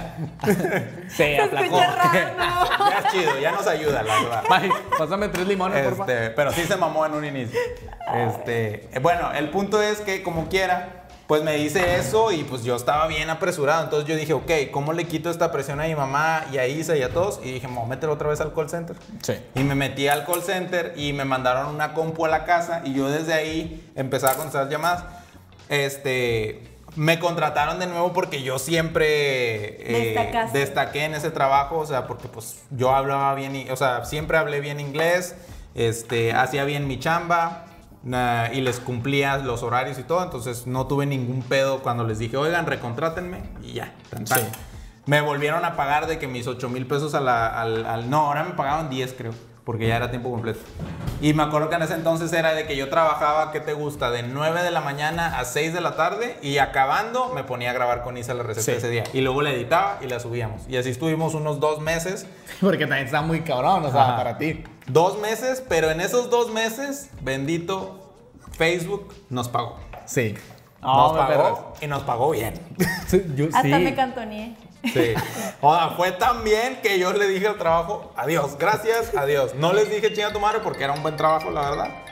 Se Se aplacó. escucha raro, ¿no? Ya es chido, ya nos ayuda, la verdad. Mike, pásame tres limones, por favor. Este, pero sí se mamó en un inicio. Este, eh, bueno, el punto es que como quiera, pues me dice eso y pues yo estaba bien apresurado. Entonces yo dije, ok, ¿cómo le quito esta presión a mi mamá y a Isa y a todos? Y dije, me voy a meter otra vez al call center. Sí. Y me metí al call center y me mandaron una compu a la casa y yo desde ahí empecé a contestar llamadas. Este, me contrataron de nuevo porque yo siempre eh, Destacaste. destaqué en ese trabajo, o sea, porque pues yo hablaba bien, i- o sea, siempre hablé bien inglés, este, hacía bien mi chamba na- y les cumplía los horarios y todo, entonces no tuve ningún pedo cuando les dije, oigan, recontrátenme y ya, tan, tan. Sí. Me volvieron a pagar de que mis ocho mil pesos a la- al, al- no, ahora me pagaban diez creo, porque ya era tiempo completo. Y me acuerdo que en ese entonces era de que yo trabajaba, ¿qué te gusta? De nueve de la mañana a seis de la tarde y acabando me ponía a grabar con Isa la receta Sí. ese día. Y luego la editaba y la subíamos. Y así estuvimos unos dos meses. Porque también está muy cabrón, o sea, Ajá. para ti. Dos meses, pero en esos dos meses, bendito, Facebook nos pagó. Sí. Nos me perras. pagó y nos pagó bien. Sí, yo- Hasta sí. me cantoneé. Sí. O sea, fue tan bien que yo le dije al trabajo, adiós, gracias, adiós. No les dije chinga tu madre porque era un buen trabajo, la verdad.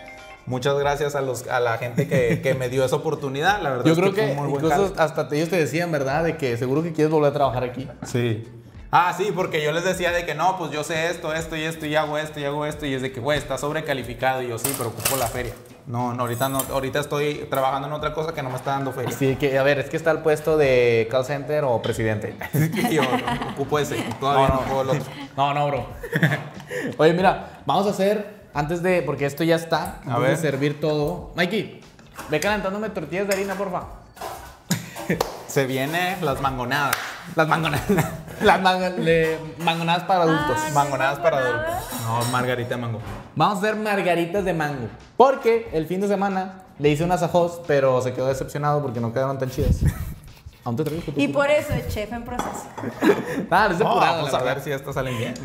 Muchas gracias a, los, a la gente que, que me dio esa oportunidad. La verdad Yo es creo que, que, fue muy buen incluso jale. hasta te- ellos te decían, ¿verdad? De que seguro que quieres volver a trabajar aquí. Sí. Ah, sí, porque yo les decía de que no, pues yo sé esto, esto y esto y hago esto y hago esto. Y es de que, güey, está sobrecalificado. Y yo sí, pero ocupo la feria. No, no, ahorita no, ahorita estoy trabajando en otra cosa que no me está dando feria. Sí, que a ver, es que está el puesto de call center o presidente. Y yo no, ocupo ese. Todavía no, puedo el otro. No, no, bro. Oye, mira, vamos a hacer, antes de, porque esto ya está, antes ver. de servir todo. Mikey, ve calentándome tortillas de harina, porfa. Se viene las mangonadas. Las mangonadas. Las mango- le- mangonadas para adultos. Ay, Mangonadas para mangonadas. adultos. No, margarita de mango. Vamos a hacer margaritas de mango. Porque el fin de semana le hice unas a Jos, pero se quedó decepcionado porque no quedaron tan chidas. ¿Aún te traigo? Y por eso es chef en proceso. Ah, es No, depurado, vamos la a ver verdad. si estas salen bien.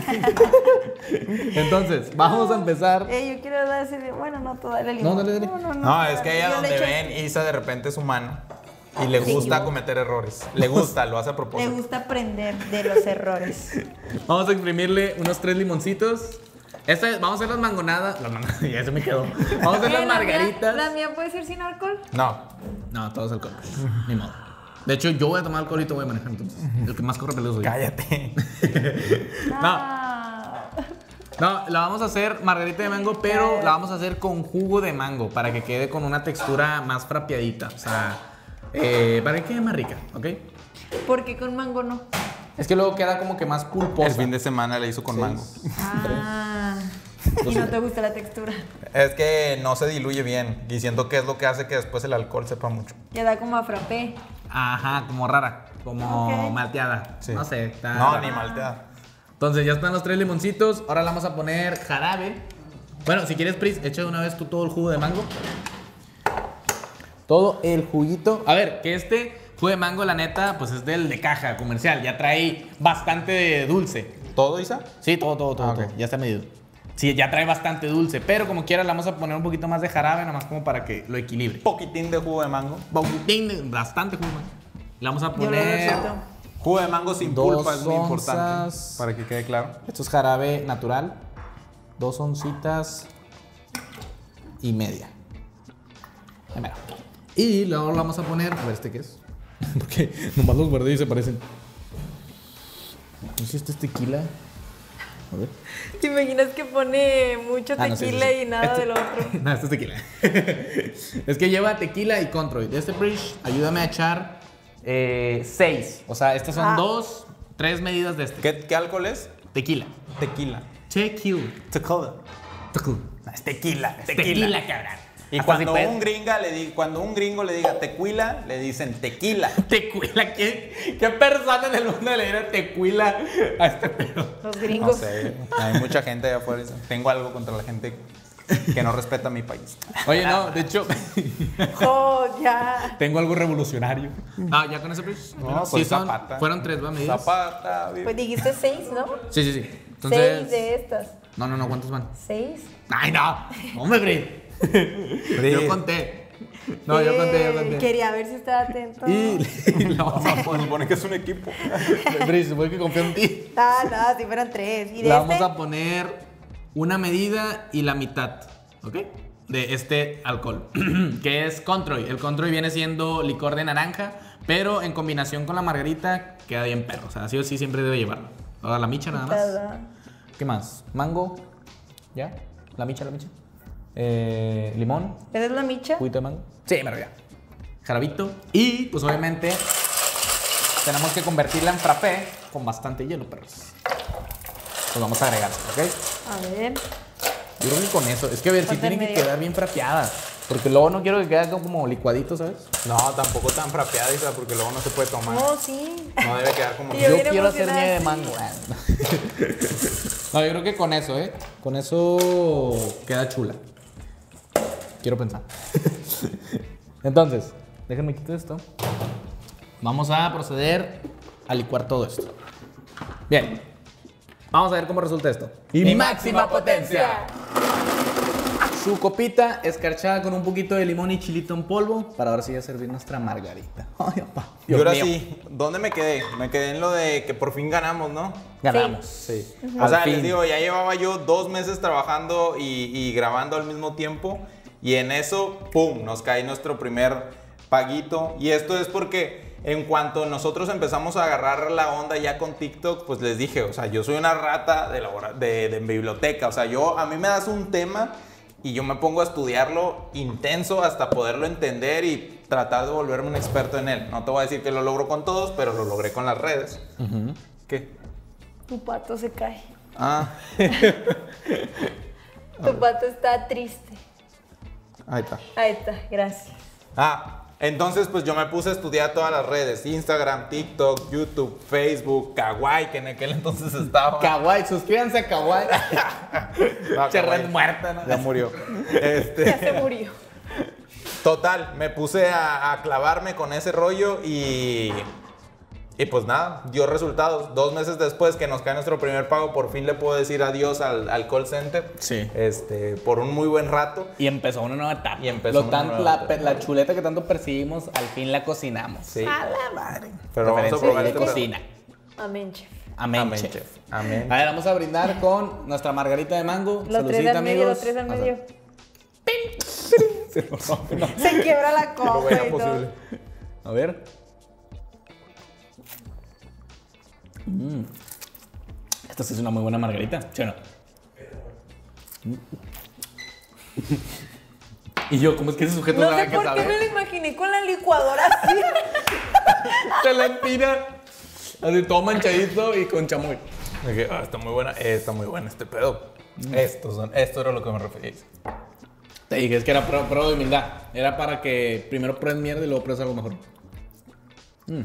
Entonces, vamos a empezar. Eh, yo quiero darse, bueno, no todo, dale limón. No, dale, dale. No, es que ella Yo le donde echo ven, Isa de repente es humana. Y le Sí. gusta cometer errores. Le gusta, lo hace a Le propósito. gusta aprender de los errores. Vamos a exprimirle unos tres limoncitos. Esta, vamos a hacer las mangonadas. Las mangonadas, ya se me quedó. Vamos a hacer Eh, las la mía- margaritas. ¿La mía puede ser sin alcohol? No. No, todo es alcohol. Ni modo. De hecho, yo voy a tomar alcohol y te voy a manejar entonces. El que más corre peligro soy yo. Cállate. Ah. No, la vamos a hacer margarita de mango, pero la vamos a hacer con jugo de mango para que quede con una textura más frapeadita. O sea, eh, para que quede más rica, ¿ok? ¿Por qué con mango no? Es que luego queda como que más pulposa. El fin de semana le hizo con mango. Ah. Y no te gusta la textura. Es que no se diluye bien. Y siento que es lo que hace que después el alcohol sepa mucho. Ya da como a frappé. Ajá, como rara, como Ok. malteada. Sí. No sé, está No, rara. ni malteada. Entonces ya están los tres limoncitos. Ahora le vamos a poner jarabe. Bueno, si quieres, Pris, echa de una vez tú todo el jugo de mango. Todo el juguito. A ver, que este jugo de mango, la neta, pues es del de caja comercial. Ya trae bastante de dulce. ¿Todo, Isa? Sí, todo, todo, todo, Ah, ok. todo. Ya está medido. Sí, ya trae bastante dulce. Pero como quiera, le vamos a poner un poquito más de jarabe, nomás como para que lo equilibre. Poquitín de jugo de mango. Poquitín, bastante jugo de mango. Le vamos a Yo lo poner. necesito. Jugo de mango sin Dos pulpa es muy importante. onzas. Para que quede claro. Esto es jarabe natural. Dos oncitas y media. Ahí mero. Y luego le vamos a poner. A ver, ¿este qué es? Porque nomás los guardé y se parecen. No sé si este es tequila. A ver. ¿Te imaginas que pone mucho Ah, no, sí, sí, tequila sí. y nada Este- del otro? No, este es tequila. Es que lleva tequila y Controid. Este bridge, ayúdame a echar eh, seis. O sea, estas son Ah. dos, tres medidas de este. ¿Qué, qué alcohol es? Tequila. Tequila. Tequila. Tequila. Tequila. Es tequila. Es tequila, cabrón. Y Hasta cuando si puedes- un, gringa le di- cuando un gringo le diga tequila, le dicen tequila. Tequila, ¿qué, qué persona en el mundo le diera tequila a este pedo? Los No gringos. sé, hay mucha gente allá afuera. Tengo algo contra la gente que no respeta mi país. Oye, no, de hecho, ¡Oh, ya! tengo algo revolucionario. Ah, ya con ese bridge. No, Sí, pues son- Zapata. fueron tres, ¿va? Medidas. Zapata, vi- Pues dijiste seis, ¿no? Sí, sí, sí. Entonces. Seis de estas. No, no, no, ¿cuántos van? ¿Seis? Ay, no. Hombre, Bri. Bri. Yo conté. No, yo conté, yo Eh, conté. Quería ver si estaba atento. Y, y la vamos a Se poner. supone que es un equipo. Bri, supone que confío en ti. Ah, no, si fueran tres. ¿Y de Le este? vamos a poner una medida y la mitad, ¿ok? De este alcohol, que es Controy. El Controy viene siendo licor de naranja, pero en combinación con la margarita queda bien perro. O sea, sí o sí siempre debe llevarlo. Ahora la micha nada más. Tada. ¿Qué más? Mango. ¿Ya? La micha, la micha. Eh, limón. ¿Esa es la micha? Juguito de mango. Sí, me ya. Jarabito. Y pues obviamente tenemos que convertirla en frappé con bastante hielo, perros. Pues vamos a agregar, ¿ok? A ver. Yo creo que con eso. Es que a ver, si Ponte tienen en que medio. quedar bien frapeadas. Porque luego no quiero que quede como licuadito, ¿sabes? No, tampoco tan frapeada, Isa, porque luego no se puede tomar. No, sí. No debe quedar como. Y Yo, Yo bien quiero hacer emocionada, nieve de sí. mango. No, yo creo que con eso, ¿eh? Con eso queda chula. Quiero pensar. Entonces, déjenme quitar esto. Vamos a proceder a licuar todo esto. Bien. Vamos a ver cómo resulta esto. Y máxima potencia. su copita escarchada con un poquito de limón y chilito en polvo para ahora sí ya servir nuestra margarita. Ay, papá. Y ahora sí, ¿dónde me quedé? Me quedé en lo de que por fin ganamos, ¿no? Ganamos. Sí. Uh-huh. O sea, Al fin. les digo, ya llevaba yo dos meses trabajando y, y grabando al mismo tiempo. Y en eso, ¡pum!, nos cae nuestro primer paguito. Y esto es porque en cuanto nosotros empezamos a agarrar la onda ya con TikTok, pues les dije, o sea, yo soy una rata de, labora- de, de biblioteca. O sea, yo, a mí me das un tema y yo me pongo a estudiarlo intenso hasta poderlo entender y tratar de volverme un experto en él. No te voy a decir que lo logro con todos, pero lo logré con las redes. Uh-huh. ¿Qué? Tu pato se cae. Ah, Tu pato está triste. ahí está. Ahí está, gracias. Ah, entonces pues yo me puse a estudiar todas las redes. Instagram, TikTok, YouTube, Facebook, Kawaii, que en aquel entonces estaba. Kawaii, suscríbanse a Kawaii. No, Che, Kawaii red muerta, ¿no? ya murió. Ya Este, se murió. total, me puse a, a clavarme con ese rollo y... Y pues nada, dio resultados. Dos meses después que nos cae nuestro primer pago, por fin le puedo decir adiós al, al call center. Sí. Este, por un muy buen rato. Y empezó una nueva etapa. Y empezó Lo una tan- nueva la, etapa. la chuleta que tanto perseguimos, al fin la cocinamos. Sí. A la madre. Pero vamos a Referencia probar de este pedo. cocina. Amén, chef. Amén, Amén, chef. chef. Amén. A ver, vamos a brindar con nuestra margarita de mango. Los tres Saludcita, al medio, los amigos. tres al O sea, medio. se nos rompe, no. Se quiebra la Lo copa veía y todo. posible. A ver. Mm. Esta sí es una muy buena margarita, ¿sí o no? Mm. Y yo, ¿cómo es que ese sujeto No sabe sé que por qué sabe? me lo imaginé con la licuadora así. Se la empina. Así todo manchadito y con chamoy. Dije, ah, está muy buena, eh, está muy buena este pedo. Estos son, esto era lo que me refería. Te dije, es que era prueba, prueba de humildad. Era para que primero pruebes mierda y luego pruebes algo mejor. Mm.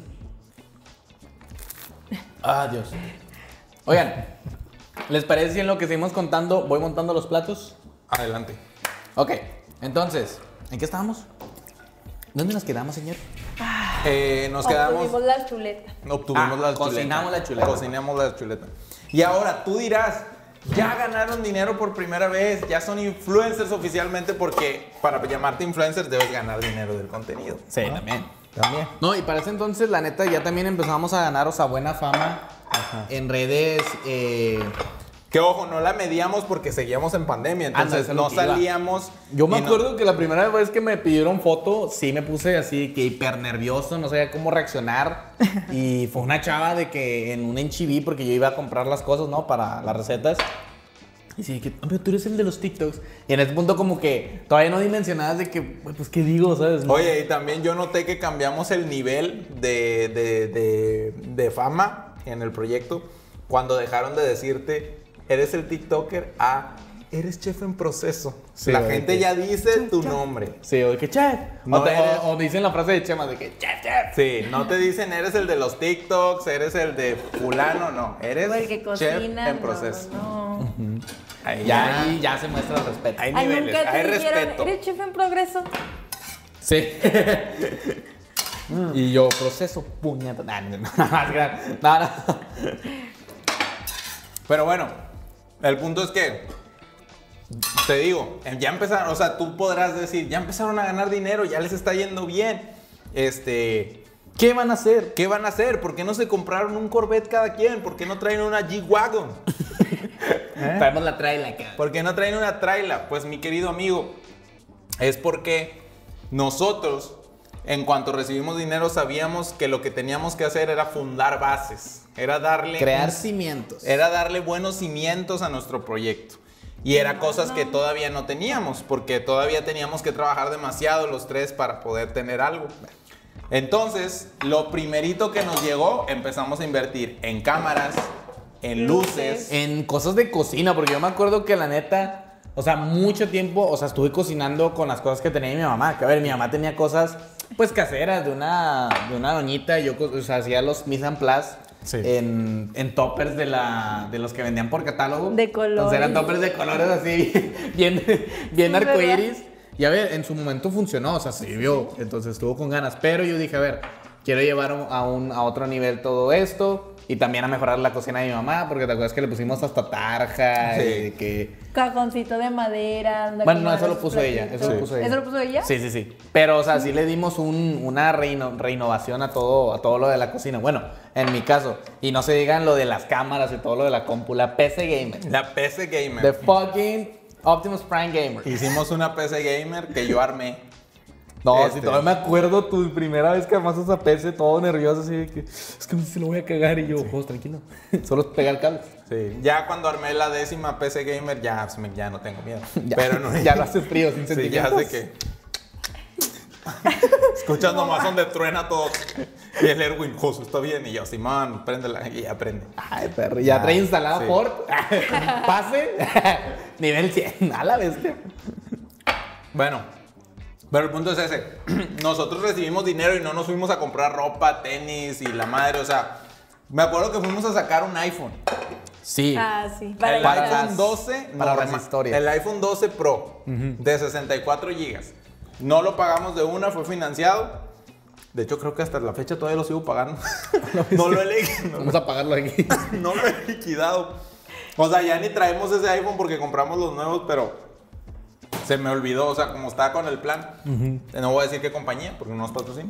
Ah, Dios. Oigan, ¿les parece si en lo que seguimos contando voy montando los platos? Adelante. Ok, entonces, ¿en qué estábamos? ¿Dónde nos quedamos, señor? Eh, nos quedamos. Obtuvimos la chuleta. Obtuvimos Ah, la chuleta. cocinamos la chuleta. Cocinamos la chuleta. Y ahora tú dirás, ya ganaron dinero por primera vez, ya son influencers oficialmente porque para llamarte influencer debes ganar dinero del contenido. Sí, ¿no? también. También. No, y para ese entonces, la neta, ya también empezamos a ganar, o sea, buena fama en redes. Eh, Que ojo, no la medíamos porque seguíamos en pandemia, Anda, entonces eso es lo no que iba. salíamos. Yo me y no- acuerdo que la primera vez que me pidieron foto, sí me puse así que hiper nervioso, no sabía cómo reaccionar. Y fue una chava de que en un H B, porque yo iba a comprar las cosas, ¿no? Para las recetas. Y sí, que, "Hombre, tú eres el de los TikToks". Y en ese punto como que todavía no dimensionabas de que, "Güey, pues, ¿qué digo? ¿Sabes? No. Oye, y también yo noté que cambiamos el nivel de, de, de, de fama en el proyecto cuando dejaron de decirte, eres el TikToker, a eres chef en proceso. Sí, la güey, gente que- ya dice tu nombre. Sí, o de que, chef. No o, te- eres- o- o dicen la frase de Chema de que, chef, chef. Sí, no te dicen eres el de los TikToks, eres el de fulano, no. Eres Porque chef cocina. en proceso. No, no. Ahí Ya, ahí ya se muestra el respeto. Hay Ay, niveles, nunca te hay dijeron, respeto. ¿eres chef en progreso? Sí. Y yo proceso puñeta. Nah, no, no, no, no, no. Pero bueno, el punto es que, te digo, ya empezaron, o sea, tú podrás decir, ya empezaron a ganar dinero, ya les está yendo bien. Este, ¿Qué van a hacer? ¿qué van a hacer? ¿Por qué no se compraron un Corvette cada quien? ¿Por qué no traen una G-Wagon? Traemos la traila acá. ¿Por qué no traen una traila? Pues mi querido amigo, es porque nosotros, en cuanto recibimos dinero, sabíamos que lo que teníamos que hacer era fundar bases, era darle Crear un- cimientos. era darle buenos cimientos a nuestro proyecto. Y era cosas que todavía no teníamos, porque todavía teníamos que trabajar demasiado los tres para poder tener algo. Entonces, lo primerito que nos llegó, empezamos a invertir en cámaras, en luces. En cosas de cocina, porque yo me acuerdo que la neta, o sea, mucho tiempo, o sea, estuve cocinando con las cosas que tenía mi mamá. Que a ver, mi mamá tenía cosas, pues, caseras de una, de una doñita. Yo, o sea, hacía los mise en place Sí. en, en toppers de, la, de los que vendían por catálogo. De colores. Entonces eran toppers de colores así, bien, bien Es arcoíris. Y a ver, en su momento funcionó, o sea, sirvió. Entonces estuvo con ganas. Pero yo dije, a ver, quiero llevar a, un, a otro nivel todo esto. Y también a mejorar la cocina de mi mamá, porque te acuerdas que le pusimos hasta tarja Sí. y que... Cajoncito de madera. donde Bueno, no, acomodar eso lo los puso ella, platitos. eso lo Sí. puso ella. ¿Eso lo puso ella? Sí, sí, sí. Pero, o sea, sí le dimos un, una reino- reinnovación a todo, a todo lo de la cocina. Bueno, en mi caso. Y no se digan lo de las cámaras y todo lo de la compu. La P C Gamer. La P C Gamer. The fucking Optimus Prime Gamer. Hicimos una P C Gamer que yo armé. No, Este. si todavía me acuerdo tu primera vez que armaste esa P C, todo nervioso, así de que es que no sé si lo voy a cagar. Y yo, juegos, tranquilo. Solo es pegar cables. Sí. Ya cuando armé la décima P C Gamer, ya, pues, me- ya no tengo miedo. Ya, Pero no, ya lo haces frío, sin Sí, ya sentimientos. sé que. Escuchas nomás donde truena todo. Y el Erwin, Josu, está bien. Y yo, Simón, préndela. Y ya prende. Ay, perro, ya Ah, trae instalada sí. Ford. Pase. Nivel cien. A la bestia. Bueno, pero el punto es ese. Nosotros recibimos dinero y no nos fuimos a comprar ropa, tenis y la madre. O sea, me acuerdo que fuimos a sacar un iPhone. Sí. Ah, sí. El Para Para iPhone las- doce, para norma- las historias. el iPhone doce Pro de sesenta y cuatro gigas. No lo pagamos de una, fue financiado. De hecho, creo que hasta la fecha todavía lo sigo pagando. no, lo he li- no, Vamos a pagarlo aquí. no lo he liquidado. O sea, ya ni traemos ese iPhone porque compramos los nuevos, pero se me olvidó. O sea, como estaba con el plan. No voy a decir qué compañía porque no nos patrocina.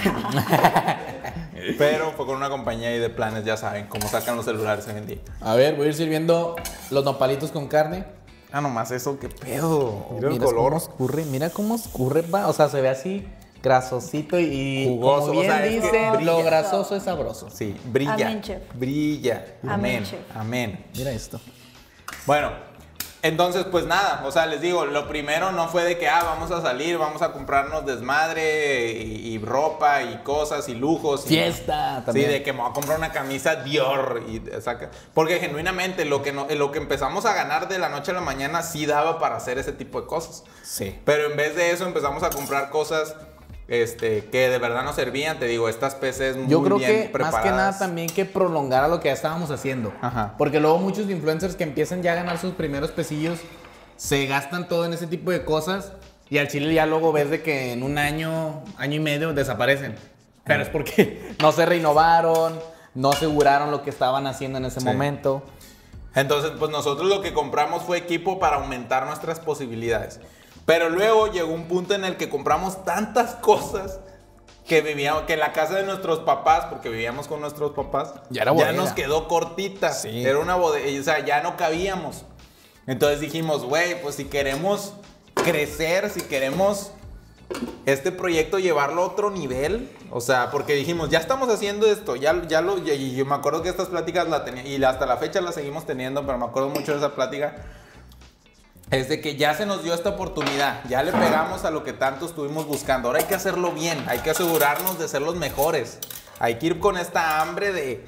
Pero fue con una compañía ahí de planes, ya saben, cómo sacan los celulares hoy en día. A ver, voy a ir sirviendo los nopalitos con carne. Ah, nomás eso, qué pedo. Oh, Mira el mira cómo color. escurre, mira cómo escurre, pa. O sea, se ve así grasosito y, y Jugoso, como o bien sea, es que dicen, brilla. lo grasoso es sabroso. Sí, brilla. Amén, chef. Brilla. Amén, Amén. chef. Amén. Mira esto. Bueno, entonces, pues nada, o sea, les digo, lo primero no fue de que, ah, vamos a salir, vamos a comprarnos desmadre y, y ropa y cosas y lujos. y- Fiesta también. Sí, de que me voy a comprar una camisa Dior. Y, saca- porque genuinamente lo que, no, lo que empezamos a ganar de la noche a la mañana sí daba para hacer ese tipo de cosas. Sí. Pero en vez de eso empezamos a comprar cosas este, que de verdad nos servían. Te digo, estas P Cs muy Yo creo bien que preparadas. más que nada también que prolongar a lo que ya estábamos haciendo. Ajá. Porque luego muchos influencers que empiezan ya a ganar sus primeros pesillos se gastan todo en ese tipo de cosas y al chile ya luego ves de que en un año, año y medio desaparecen. Pero es porque no se renovaron, no aseguraron lo que estaban haciendo en ese Sí. momento. Entonces, pues nosotros lo que compramos fue equipo para aumentar nuestras posibilidades. Pero luego llegó un punto en el que compramos tantas cosas que vivíamos, que la casa de nuestros papás, porque vivíamos con nuestros papás, Ya era bodega. nos quedó cortita. Sí. Era una bodega, o sea, ya no cabíamos. Entonces dijimos, güey, pues si queremos crecer, si queremos este proyecto llevarlo a otro nivel, o sea, porque dijimos, ya estamos haciendo esto, ya, ya lo, y y yo me acuerdo que estas pláticas la tenía, y hasta la fecha las seguimos teniendo, pero me acuerdo mucho de esa plática, es de que ya se nos dio esta oportunidad, ya le pegamos a lo que tanto estuvimos buscando, ahora hay que hacerlo bien, hay que asegurarnos de ser los mejores, hay que ir con esta hambre de,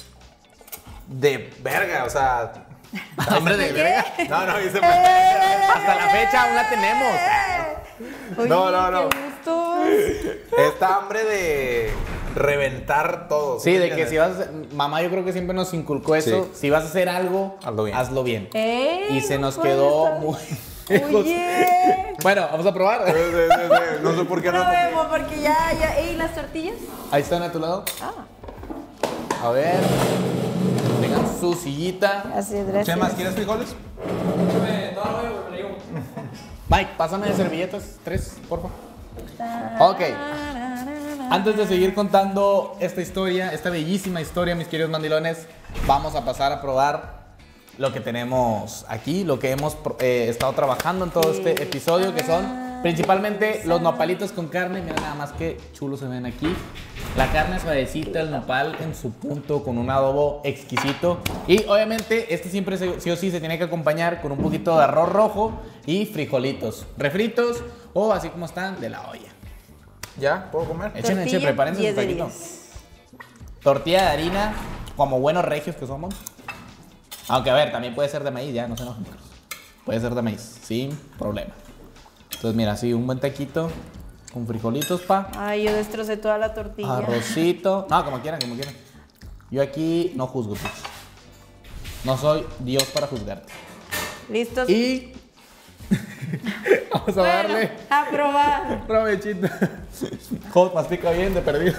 de verga, o sea... Hambre de verga. No, no, dice... Hasta la fecha aún la tenemos. Oye, No, no, no. qué gustos. Esta hambre de reventar todo. Sí, me de que entiendes? si vas a hacer- mamá yo creo que siempre nos inculcó eso, Sí. si vas a hacer algo, Hazlo bien. hazlo bien. Eh, Y se no nos puede quedó estar. muy... Oye. Bueno, vamos a probar. Sí, sí, sí, sí. No sé por qué no. No vemos porque ya, ya. ¿Y las tortillas? Ahí están a tu lado. Ah, A ver. Tengan su sillita. así es, gracias. Chemas, ¿quieres frijoles? Mike, pásame de servilletas. Tres, por favor. Ok. Antes de seguir contando esta historia, esta bellísima historia, mis queridos mandilones, vamos a pasar a probar lo que tenemos aquí, lo que hemos eh, estado trabajando en todo este episodio, que son principalmente los nopalitos con carne. Mira nada más que chulos se ven aquí. La carne suavecita, el nopal en su punto, con un adobo exquisito. Y obviamente este siempre se- sí o sí se tiene que acompañar con un poquito de arroz rojo y frijolitos, refritos o así como están de la olla. ¿Ya? ¿Puedo comer? Echen, echen, Tortilla, prepárense diez su de taquito. diez. Tortilla de harina, como buenos regios que somos. Aunque a ver, también puede ser de maíz, ya, no se enojen. Puede ser de maíz, sin problema. Entonces, mira, así un buen taquito con frijolitos, pa. Ay, yo destrocé toda la tortilla. Arrocito. No, como quieran, como quieran. Yo aquí no juzgo, pues. No soy Dios para juzgarte. ¿Listos? Y vamos a Bueno, darle a probar. provechito. Jos, mastica bien de perdido.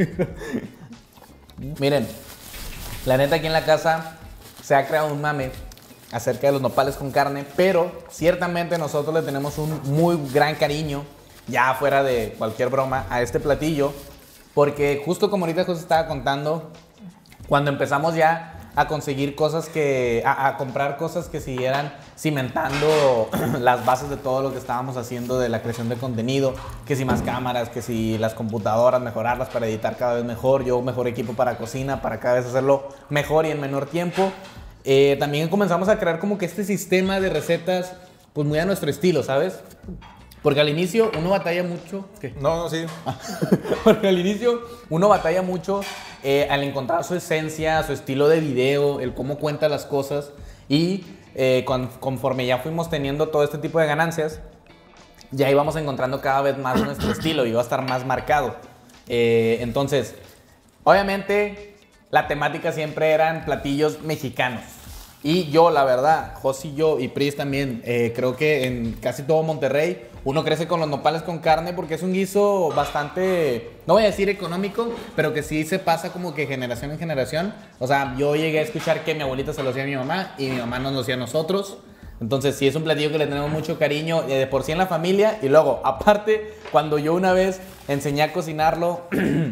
Miren, la neta aquí en la casa se ha creado un mame acerca de los nopales con carne, pero ciertamente nosotros le tenemos un muy gran cariño, ya fuera de cualquier broma, a este platillo, porque justo como ahorita José estaba contando, cuando empezamos ya a conseguir cosas que, a, a comprar cosas que siguieran cimentando las bases de todo lo que estábamos haciendo de la creación de contenido, que si más cámaras, que si las computadoras, mejorarlas para editar cada vez mejor, yo mejor equipo para cocina, para cada vez hacerlo mejor y en menor tiempo. Eh, también comenzamos a crear como que este sistema de recetas, pues muy a nuestro estilo, ¿sabes? Porque al inicio uno batalla mucho. ¿Qué? No, no, sí. Porque al inicio uno batalla mucho eh, al encontrar su esencia, su estilo de video, el cómo cuenta las cosas. Y eh, con, conforme ya fuimos teniendo todo este tipo de ganancias, ya íbamos encontrando cada vez más nuestro estilo, iba a estar más marcado. Eh, entonces, obviamente, la temática siempre eran platillos mexicanos. Y yo, la verdad, José y yo, y Pris también, eh, creo que en casi todo Monterrey, uno crece con los nopales con carne porque es un guiso bastante, no voy a decir económico, pero que sí se pasa como que generación en generación. O sea, yo llegué a escuchar que mi abuelita se lo hacía a mi mamá y mi mamá nos lo hacía a nosotros. Entonces, sí es un platillo que le tenemos mucho cariño, eh, de por sí en la familia. Y luego, aparte, cuando yo una vez enseñé a cocinarlo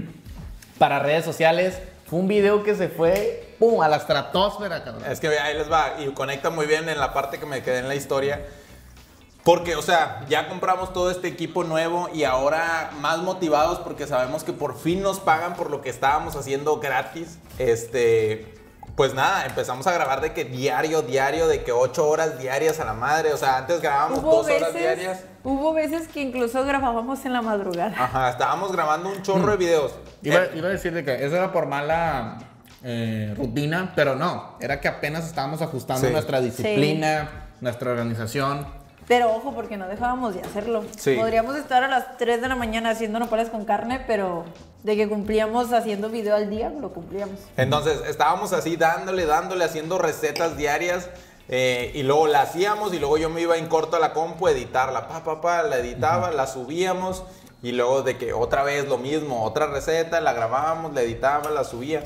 para redes sociales, fue un video que se fue, ¡pum!, a la estratosfera, cabrón. Es que ahí les va, y conecta muy bien en la parte que me quedé en la historia. Porque, o sea, ya compramos todo este equipo nuevo y ahora más motivados porque sabemos que por fin nos pagan por lo que estábamos haciendo gratis. Este, pues nada, empezamos a grabar de que diario, diario, de que ocho horas diarias a la madre. O sea, antes grabábamos dos veces, horas diarias. Hubo veces que incluso grabábamos en la madrugada. Ajá, estábamos grabando un chorro de videos. Iba, Eh, iba a decir de que eso era por mala eh, rutina, pero no, era que apenas estábamos ajustando Sí. nuestra disciplina, nuestra organización. Pero ojo, porque no dejábamos de hacerlo. Sí. Podríamos estar a las tres de la mañana haciendo nopales con carne, pero de que cumplíamos haciendo video al día, lo cumplíamos. Entonces, estábamos así dándole, dándole, haciendo recetas diarias. Eh, y luego la hacíamos y luego yo me iba en corto a la compu a editarla. Pa, pa, pa, la editaba, uh-huh. la subíamos. Y luego de que otra vez lo mismo, otra receta, la grabábamos, la editaba, la subía.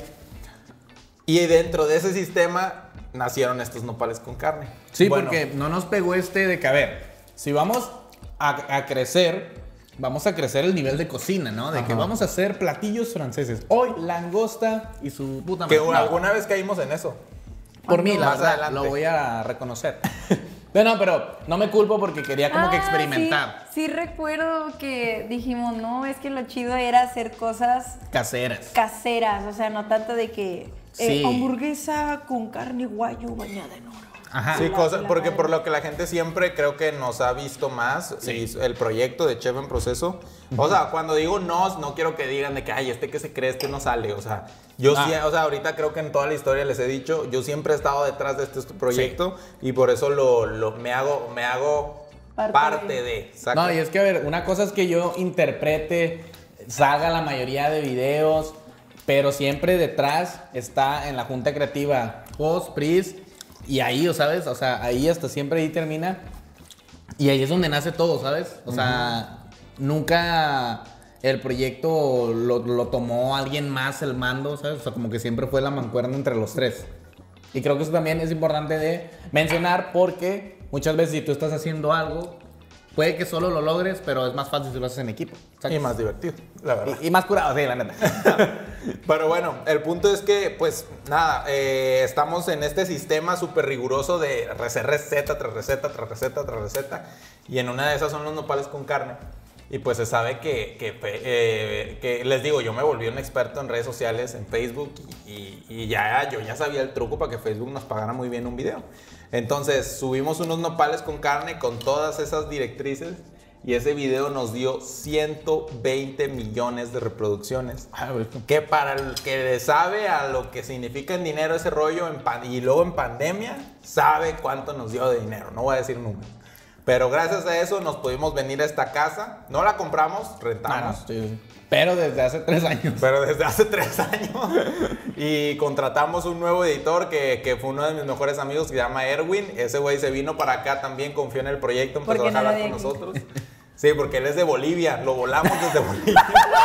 Y dentro de ese sistema nacieron estos nopales con carne. Sí, Bueno, porque no nos pegó este de que, a ver, si vamos a, a crecer, vamos a crecer el nivel de cocina, ¿no? De Ajá. que vamos a hacer platillos franceses. Hoy, langosta y su puta que madre. No, alguna vez caímos en eso. por mí, la Más verdad, adelante. lo voy a reconocer. Pero no, pero no me culpo porque quería como que Ah, experimentar. Sí, sí recuerdo que dijimos, no, es que lo chido era hacer cosas Caseras. caseras, o sea, no tanto de que eh, Sí. hamburguesa con carne guayo bañada en oro. Ajá. Sí, La- cosas, la porque madre. por lo que la gente siempre creo que nos ha visto más, Sí. y el proyecto de Chef en Proceso. O sea, cuando digo nos, no quiero que digan de que, ay, este que se cree, este no sale. O sea, yo Ah. sí, o sea, ahorita creo que en toda la historia les he dicho, yo siempre he estado detrás de este proyecto y por eso lo, lo- me hago, me hago Parte parte, de- de. Exacto. No, y es que, a ver, una cosa es que yo interprete, salga la mayoría de videos, pero siempre detrás está en la junta creativa Jos, Pris, y ahí, ¿sabes? O sea, ahí hasta siempre ahí termina. Y ahí es donde nace todo, ¿sabes? O sea, nunca el proyecto lo, lo tomó alguien más el mando, ¿sabes? O sea, como que siempre fue la mancuerna entre los tres. Y creo que eso también es importante de mencionar porque muchas veces si tú estás haciendo algo, puede que solo lo logres, pero es más fácil si lo haces en equipo. ¿sabes? Y más divertido, la verdad. Y, y más curado, sí, la neta. Pero bueno, el punto es que, pues nada, eh, estamos en este sistema súper riguroso de hacer receta tras receta, tras receta, tras receta. Y en una de esas son los nopales con carne. Y pues se sabe que, que, eh, que les digo, yo me volví un experto en redes sociales, en Facebook. Y, y ya yo ya sabía el truco para que Facebook nos pagara muy bien un video. Entonces subimos unos nopales con carne con todas esas directrices. Y ese video nos dio ciento veinte millones de reproducciones. Ah, güey. Que para el que sabe a lo que significa en dinero ese rollo en pan- y luego en pandemia, sabe cuánto nos dio de dinero. No voy a decir números. Pero gracias a eso nos pudimos venir a esta casa. No la compramos, rentamos. Ah, no, sí, sí. Pero desde hace tres años. Pero desde hace tres años. Y contratamos un nuevo editor que, que fue uno de mis mejores amigos, que se llama Erwin. Ese güey se vino para acá también, confió en el proyecto, empezó a jalar con nosotros. Sí, porque él es de Bolivia, lo volamos desde Bolivia.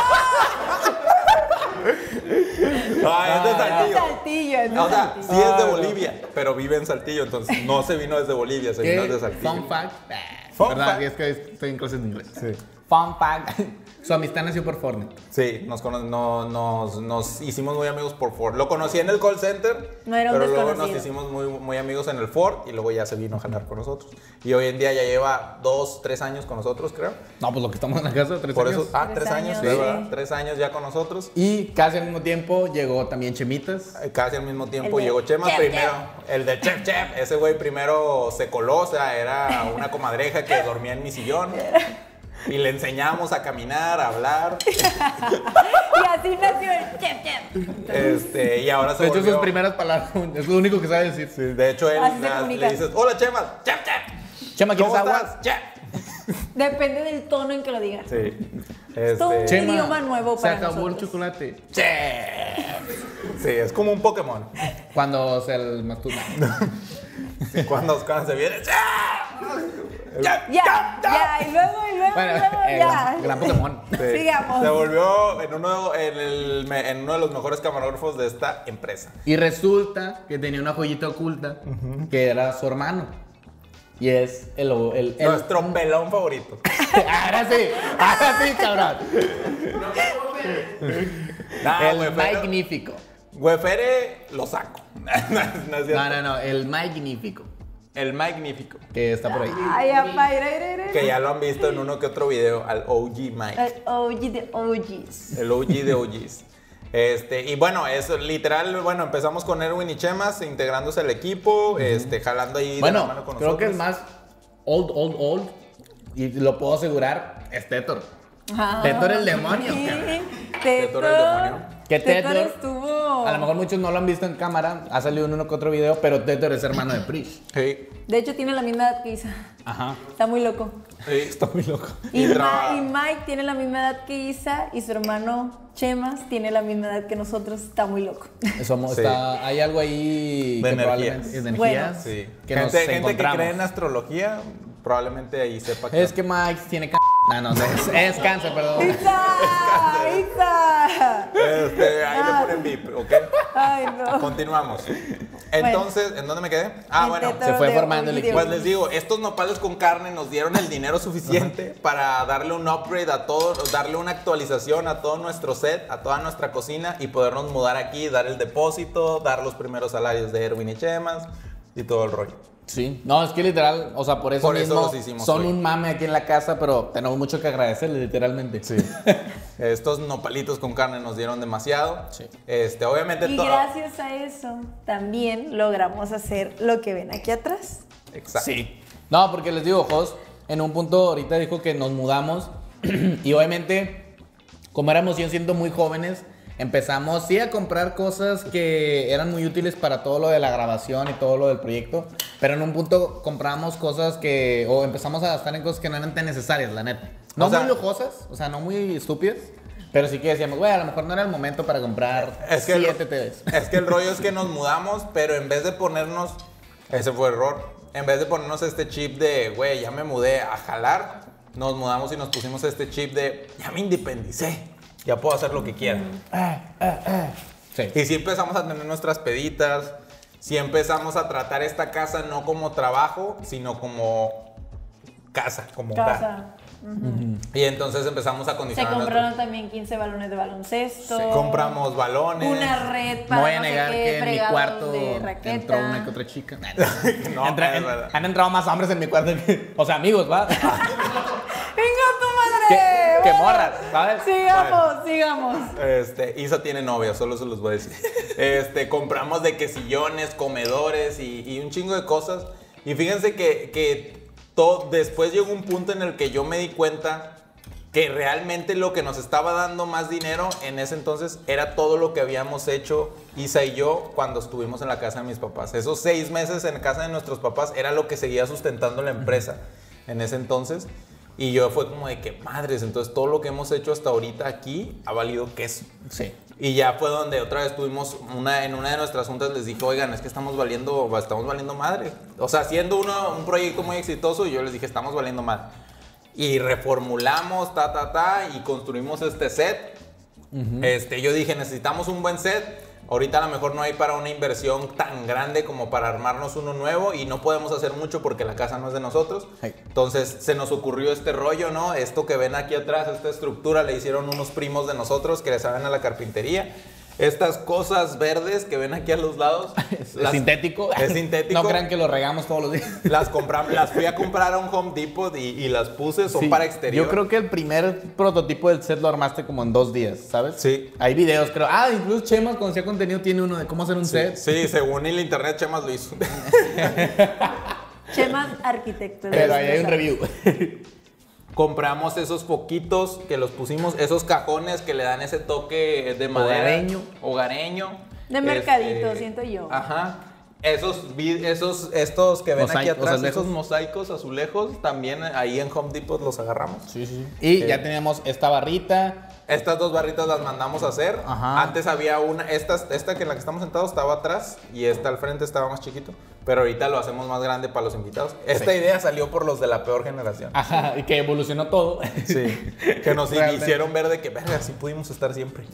No, es de Saltillo. Saltillo, es de O sea, Saltillo. sí es de Bolivia, pero vive en Saltillo, entonces no se vino desde Bolivia, se ¿Qué? vino desde Saltillo. Fun fact. Fun Perdón, fact. es que estoy en clases de inglés. Sí. Fun fact. Su amistad nació por Fortnite. Sí, nos, cono- no- nos, nos hicimos muy amigos por Ford. Lo conocí en el call center, No era un pero luego desconocido. nos hicimos muy, muy amigos en el Ford y luego ya se vino a jalar con nosotros. Y hoy en día ya lleva dos, tres años con nosotros, creo. No, pues lo que estamos en la casa, tres Por años. eso, ah, Tres tres años, años, sí, sí. ¿verdad? Tres años ya con nosotros. Y casi al mismo tiempo llegó también Chemitas. Eh, Casi al mismo tiempo El de llegó Chema Chef, primero. El de Chef Chef. Ese güey primero se coló, o sea, era una comadreja que dormía en mi sillón. Y le enseñamos a caminar, a hablar. Y así nació el chef, chef. Este, y ahora se De hecho, volvió... sus primeras palabras es lo único que sabe decir. Sí, de hecho, él Así se na- comunican. le dices, hola Chema, Chef Chef. Chema, ¿quieres ¿Cómo agua? estás? Chef. Depende del tono en que lo digas. Sí. todo Este, un Chema, idioma nuevo para se acabó el nosotros. chocolate. sí, es como un Pokémon. Cuando se el masturba. Cuando, cuando se viene, ¡Chef! Ya, ya, y luego, y luego, Bueno, y luego, el ya. gran, gran Pokémon. Sí. Sigamos. Se volvió en uno, en, el, en uno de los mejores camarógrafos de esta empresa. Y resulta que tenía una joyita oculta que era su hermano. Y es el. el, el Nuestro pelón favorito. ahora sí, ahora sí, cabrón. Nah, el güey, pero- magnífico. Güefere lo saco. no, no es cierto. No, no, no, el magnífico. El magnífico. Que está por ahí. Ay, apa, ira, ira, ira. Que ya lo han visto en uno que otro video, al O G Mike. El O G de O Gs. El O G de O Gs. Este, y bueno, eso literal, bueno, empezamos con Erwin y Chemas integrándose al equipo, este, jalando ahí de la Bueno, mano con creo nosotros. que el más old, old, old, y lo puedo asegurar, es Tetor. Ah, Tetor el demonio, sí. cabrón. Tetor el demonio. Que Tetor Tetor, estuvo. a lo mejor muchos no lo han visto en cámara, ha salido en uno que otro video, pero Tetor es hermano de Prish. Sí, De hecho, tiene la misma edad que Isa. Ajá. Está muy loco. sí. Está muy loco. Y, Y Ma- traba- y Mike tiene la misma edad que Isa y su hermano Chemas tiene la misma edad que nosotros. Está muy loco. Somos, Sí. está, hay algo ahí De que energías. probablemente- de energías Sí. que gente nos gente que encontramos. cree en astrología, probablemente ahí sepa que... Es que Mike tiene c... No, no, es, es cáncer, perdón. ¡Isa! ¡Isa! Este, ahí Ah. le ponen bip, ¿ok? Ay, no. Continuamos. Entonces, ¿en dónde me quedé? Ah, El bueno. Tetor se fue de formando el O G de equipo. Pues les digo, estos nopales con carne nos dieron el dinero suficiente para darle un upgrade a todo, darle una actualización a todo nuestro set, a toda nuestra cocina y podernos mudar aquí, dar el depósito, dar los primeros salarios de Erwin y Chemas y todo el rollo. Sí, no, es que literal, o sea, por eso Por eso mismo los hicimos son hoy. un mame aquí en la casa, pero tenemos mucho que agradecerle, literalmente. Sí. Estos nopalitos con carne nos dieron demasiado. Sí. Este, obviamente Y todo. gracias a eso también logramos hacer lo que ven aquí atrás. Exacto. Sí. No, porque les digo, Jos, en un punto ahorita dijo que nos mudamos y obviamente, como éramos yo siendo muy jóvenes, empezamos sí a comprar cosas que eran muy útiles para todo lo de la grabación y todo lo del proyecto, pero en un punto compramos cosas que, o empezamos a gastar en cosas que no eran tan necesarias, la neta. No O sea- muy lujosas, o sea, no muy estúpidas, pero sí que decíamos, güey, a lo mejor no era el momento para comprar Es que, el, siete T Vs. es que el rollo es que nos mudamos, pero en vez de ponernos, ese fue error, en vez de ponernos este chip de, güey, ya me mudé a jalar, nos mudamos y nos pusimos este chip de, ya me independicé, ya puedo hacer lo que quiera. Sí. Y sí empezamos a tener nuestras peditas, sí empezamos a tratar esta casa no como trabajo, sino como casa, como hogar. Casa. Y entonces empezamos a Se condicionar compraron también quince balones de baloncesto. nuestro- compramos balones. Una red No para voy a no sé negar qué, que en mi fregados cuarto de raqueta. entró una que otra chica. No, Entra- es en- verdad. han entrado más hombres en mi cuarto que, o sea, amigos, ¿va? ¡Venga tu madre! que, que Bueno, morras, ¿sabes? Sigamos, sigamos. Este, Isa tiene novia, solo se los voy a decir. Este, compramos de que sillones, comedores y, y un chingo de cosas. Y fíjense que, que todo, después llegó un punto en el que yo me di cuenta que realmente lo que nos estaba dando más dinero en ese entonces era todo lo que habíamos hecho Isa y yo cuando estuvimos en la casa de mis papás. Esos seis meses en casa de nuestros papás era lo que seguía sustentando la empresa. en ese entonces. Y yo fue como de que, madres, entonces todo lo que hemos hecho hasta ahorita aquí ha valido queso. Sí. Y ya fue donde otra vez tuvimos una, en una de nuestras juntas les dije, oigan, es que estamos valiendo, estamos valiendo madre. O sea, siendo uno, un proyecto muy exitoso, yo les dije, estamos valiendo madre. Y reformulamos, ta, ta, ta, y construimos este set. Uh-huh. Este, yo dije, necesitamos un buen set. Ahorita a lo mejor no hay para una inversión tan grande como para armarnos uno nuevo y no podemos hacer mucho porque la casa no es de nosotros. Hey. Entonces se nos ocurrió este rollo, ¿no? Esto que ven aquí atrás, esta estructura, le hicieron unos primos de nosotros que le saben a la carpintería. Estas cosas verdes que ven aquí a los lados. Es, las, sintético. Es sintético. No crean que lo regamos todos los días. Las compramos, las fui a comprar a un Home Depot y, y las puse, son sí, para exterior. Yo creo que el primer prototipo del set lo armaste como en dos días, ¿sabes? Sí. Hay videos, creo. Ah, incluso Chemas, cuando hacía contenido, tiene uno de cómo hacer un sí, set. Sí, según el internet, Chemas lo hizo. Chemas arquitecto. Pero ahí hay un review. Compramos esos foquitos que los pusimos, esos cajones que le dan ese toque de madera. Hogareño. Hogareño. De mercadito, este, siento yo. Ajá. Esos, esos, estos que ven Mosaicos, aquí atrás, azulejos. esos mosaicos azulejos, también ahí en Home Depot los agarramos. Sí, sí. Y eh, ya teníamos esta barrita. Estas dos barritas las mandamos a hacer. Ajá. Antes había una, esta, esta que en la que estamos sentados estaba atrás y esta al frente estaba más chiquito. Pero ahorita lo hacemos más grande para los invitados. Esta sí. idea salió por los de la peor generación. Ajá, y que evolucionó todo. Sí, que nos Realmente. hicieron ver de que, verga, así pudimos estar siempre.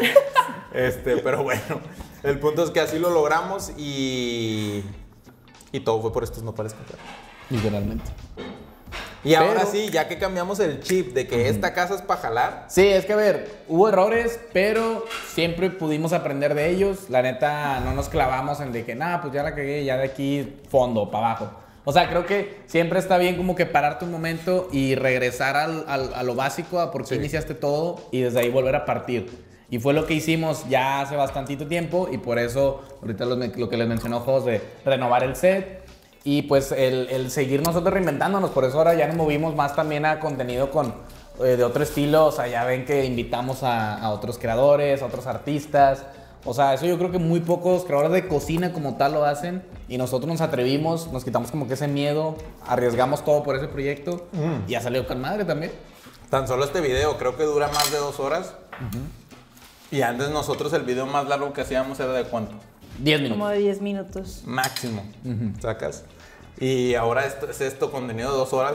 este, pero bueno, el punto es que así lo logramos y... Y todo fue por estos nopales comprados. Literalmente. Y pero, ahora sí, ya que cambiamos el chip de que uh-huh. esta casa es para jalar. Sí, es que a ver, hubo errores, pero siempre pudimos aprender de ellos. La neta, no nos clavamos en de que, nada, pues ya la cagué, ya de aquí fondo, para abajo. O sea, creo que siempre está bien como que pararte un momento y regresar al, al, a lo básico, a por qué sí. iniciaste todo y desde ahí volver a partir. Y fue lo que hicimos ya hace bastantito tiempo y por eso ahorita lo, lo que les mencionó Jos de renovar el set. Y pues el, el seguir nosotros reinventándonos, por eso ahora ya nos movimos más también a contenido con, eh, de otro estilo, o sea, ya ven que invitamos a, a otros creadores, a otros artistas, o sea, eso yo creo que muy pocos creadores de cocina como tal lo hacen y nosotros nos atrevimos, nos quitamos como que ese miedo, arriesgamos todo por ese proyecto mm. y ha salido con madre también. Tan solo este video creo que dura más de dos horas uh-huh. y antes nosotros el video más largo que hacíamos era de ¿cuánto? diez minutos. Como de diez minutos. Máximo, uh-huh. ¿sacas? Y ahora esto, es esto contenido de dos horas.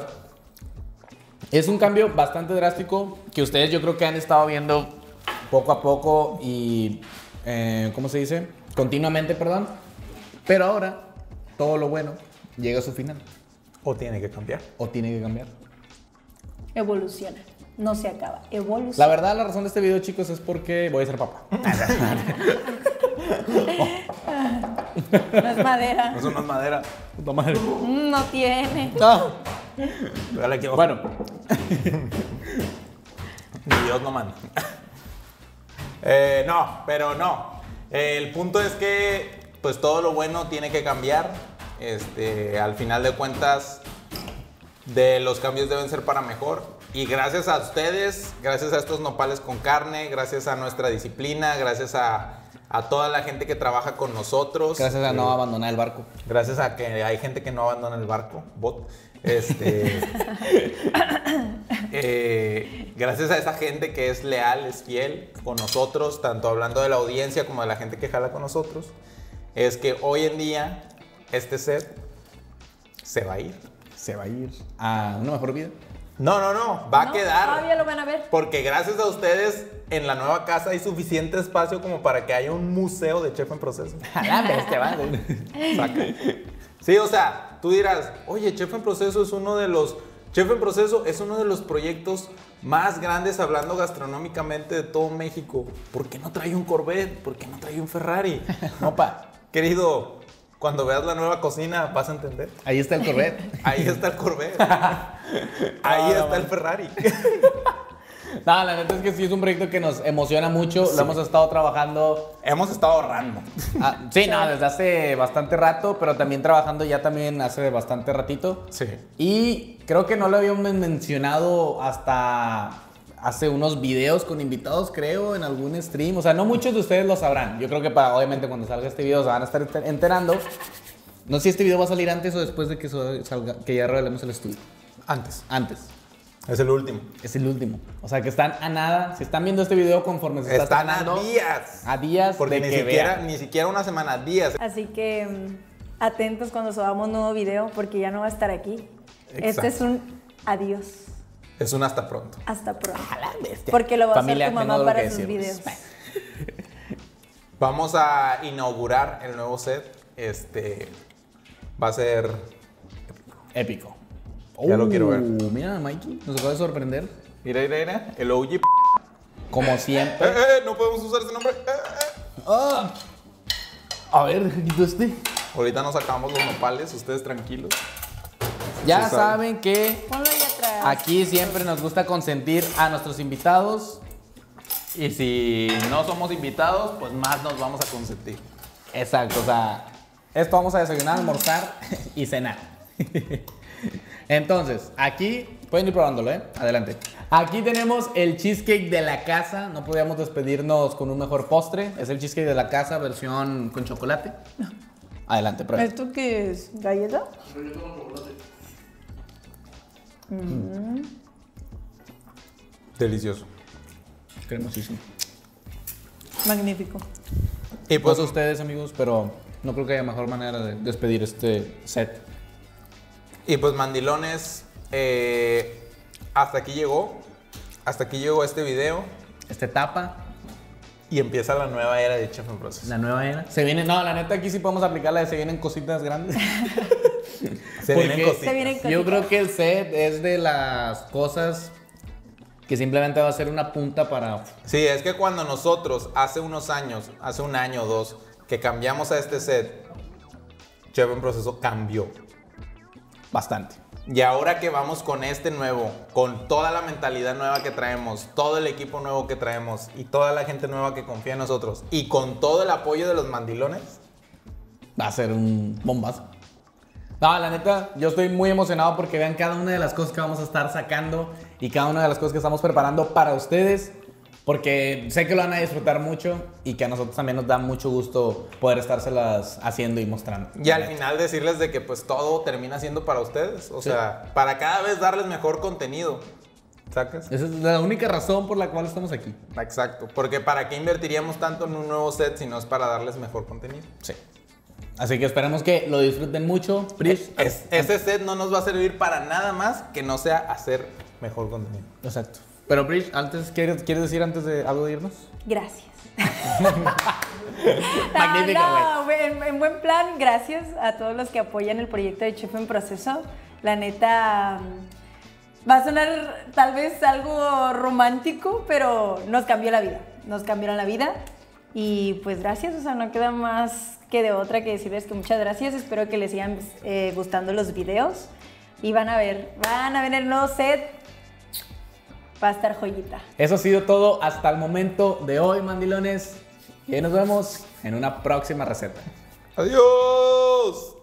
Es un cambio bastante drástico que ustedes yo creo que han estado viendo poco a poco y, eh, ¿cómo se dice? Continuamente, perdón. Pero ahora todo lo bueno llega a su final. O tiene que cambiar. O tiene que cambiar. Evoluciona. No se acaba. Evoluciona. La verdad, la razón de este video, chicos, es porque voy a ser papá. No es madera. Eso no es madera. Puta madre. No tiene. No. Bueno. Ni Dios no manda. eh, no, pero no. Eh, el punto es que pues todo lo bueno tiene que cambiar. Este, al final de cuentas, de los cambios deben ser para mejor. Y gracias a ustedes, gracias a estos nopales con carne, gracias a nuestra disciplina, gracias a, a toda la gente que trabaja con nosotros. Gracias a eh, no abandonar el barco. Gracias a que hay gente que no abandona el barco, bot. Este, eh, gracias a esa gente que es leal, es fiel con nosotros, tanto hablando de la audiencia como de la gente que jala con nosotros, es que hoy en día este set se va a ir. Se va a ir a una mejor vida. No, no, no, va no, a quedar. Todavía lo van a ver. Porque gracias a ustedes en la nueva casa hay suficiente espacio como para que haya un museo de Chef en Proceso. este va. Saca. Sí, o sea, tú dirás, oye, Chef en Proceso es uno de los Chef en Proceso es uno de los proyectos más grandes hablando gastronómicamente de todo México. ¿Por qué no trae un Corvette? ¿Por qué no trae un Ferrari? No, pa. Querido, cuando veas la nueva cocina vas a entender. Ahí está el Corvette. Ahí está el Corvette. Ahí no, está no, el Ferrari. No, la neta es que sí es un proyecto que nos emociona mucho. Sí. Lo hemos estado trabajando. Hemos estado ahorrando. Ah, sí, no, desde hace bastante rato, pero también trabajando ya también hace bastante ratito. Sí. Y creo que no lo habíamos mencionado hasta hace unos videos con invitados, creo, en algún stream. O sea, no muchos de ustedes lo sabrán. Yo creo que para, obviamente, cuando salga este video se van a estar enterando. No sé si este video va a salir antes o después de que salga, que ya revelemos el estudio. Antes. Antes. Es el último. Es el último. O sea que están a nada. Si están viendo este video conforme se está Están a estrenando, días. A días Porque de ni que siquiera, vean. ni siquiera una semana, días. Así que mm, atentos cuando subamos nuevo video porque ya no va a estar aquí. Exacto. Este es un adiós. Es un hasta pronto. Hasta pronto. A la bestia. Porque lo va Familia, a hacer tu tengo mamá algo para que sus decirles. videos. Vamos a inaugurar el nuevo set. Este va a ser. Épico. Ya lo quiero ver. Uh, Mira, Mikey, nos acaba de sorprender. Mira, mira, mira. El O G. Como Eh, siempre. eh, no podemos usar ese nombre. Eh, eh. Ah. A ver, deja quito este. Ahorita nos sacamos los nopales, ustedes tranquilos. Ya Sí, sabe. saben que Ponlo ahí atrás. aquí siempre nos gusta consentir a nuestros invitados. Y si no somos invitados, pues más nos vamos a consentir. Exacto, o sea, esto vamos a desayunar, almorzar y cenar. Entonces, aquí, pueden ir probándolo, ¿eh? Adelante. Aquí tenemos el cheesecake de la casa. No podíamos despedirnos con un mejor postre. Es el cheesecake de la casa, versión con chocolate. Adelante, prueba. ¿Esto qué es? ¿Galleta? Delicioso. Cremosísimo. Magnífico. Y Pues pues ustedes, amigos, pero no creo que haya mejor manera de despedir este set. Y pues mandilones, eh, hasta aquí llegó, hasta aquí llegó este video Esta etapa, y empieza la nueva era de Chef en Proceso. la nueva era. Se viene, no, la neta aquí sí podemos aplicar la de se vienen cositas grandes. Se vienen Porque cositas. Se vienen Yo cositas. creo que el set es de las cosas que simplemente va a ser una punta para... Sí, es que cuando nosotros hace unos años, hace un año o dos, que cambiamos a este set, Chef en Proceso cambió. Bastante. Y ahora que vamos con este nuevo, con toda la mentalidad nueva que traemos, todo el equipo nuevo que traemos y toda la gente nueva que confía en nosotros y con todo el apoyo de los mandilones, Va a ser un bombazo. No, la neta, yo estoy muy emocionado porque vean cada una de las cosas que vamos a estar sacando y cada una de las cosas que estamos preparando para ustedes. Porque sé que lo van a disfrutar mucho y que a nosotros también nos da mucho gusto poder estárselas haciendo y mostrando. y al final decirles de que pues todo termina siendo para ustedes, o sea, para cada vez darles mejor contenido, ¿sacas? Esa es la única razón por la cual estamos aquí. Exacto, porque ¿para qué invertiríamos tanto en un nuevo set si no es para darles mejor contenido? Sí. Así que esperemos que lo disfruten mucho. Prish, Es- ese set no nos va a servir para nada más que no sea hacer mejor contenido. Exacto. Pero Prish, antes, ¿quieres, ¿quieres decir antes de algo de irnos? Gracias. Magnífico, No, no, en, en buen plan, gracias a todos los que apoyan el proyecto de Chef en Proceso. La neta, mm, va a sonar tal vez algo romántico, pero nos cambió la vida. Nos cambiaron la vida. Y pues gracias, o sea, no queda más que de otra que decirles que muchas gracias. Espero que les sigan eh, gustando los videos. Y van a ver, van a ver el nuevo set. Va a estar joyita. Eso ha sido todo hasta el momento de hoy, mandilones. Y nos vemos en una próxima receta. ¡Adiós!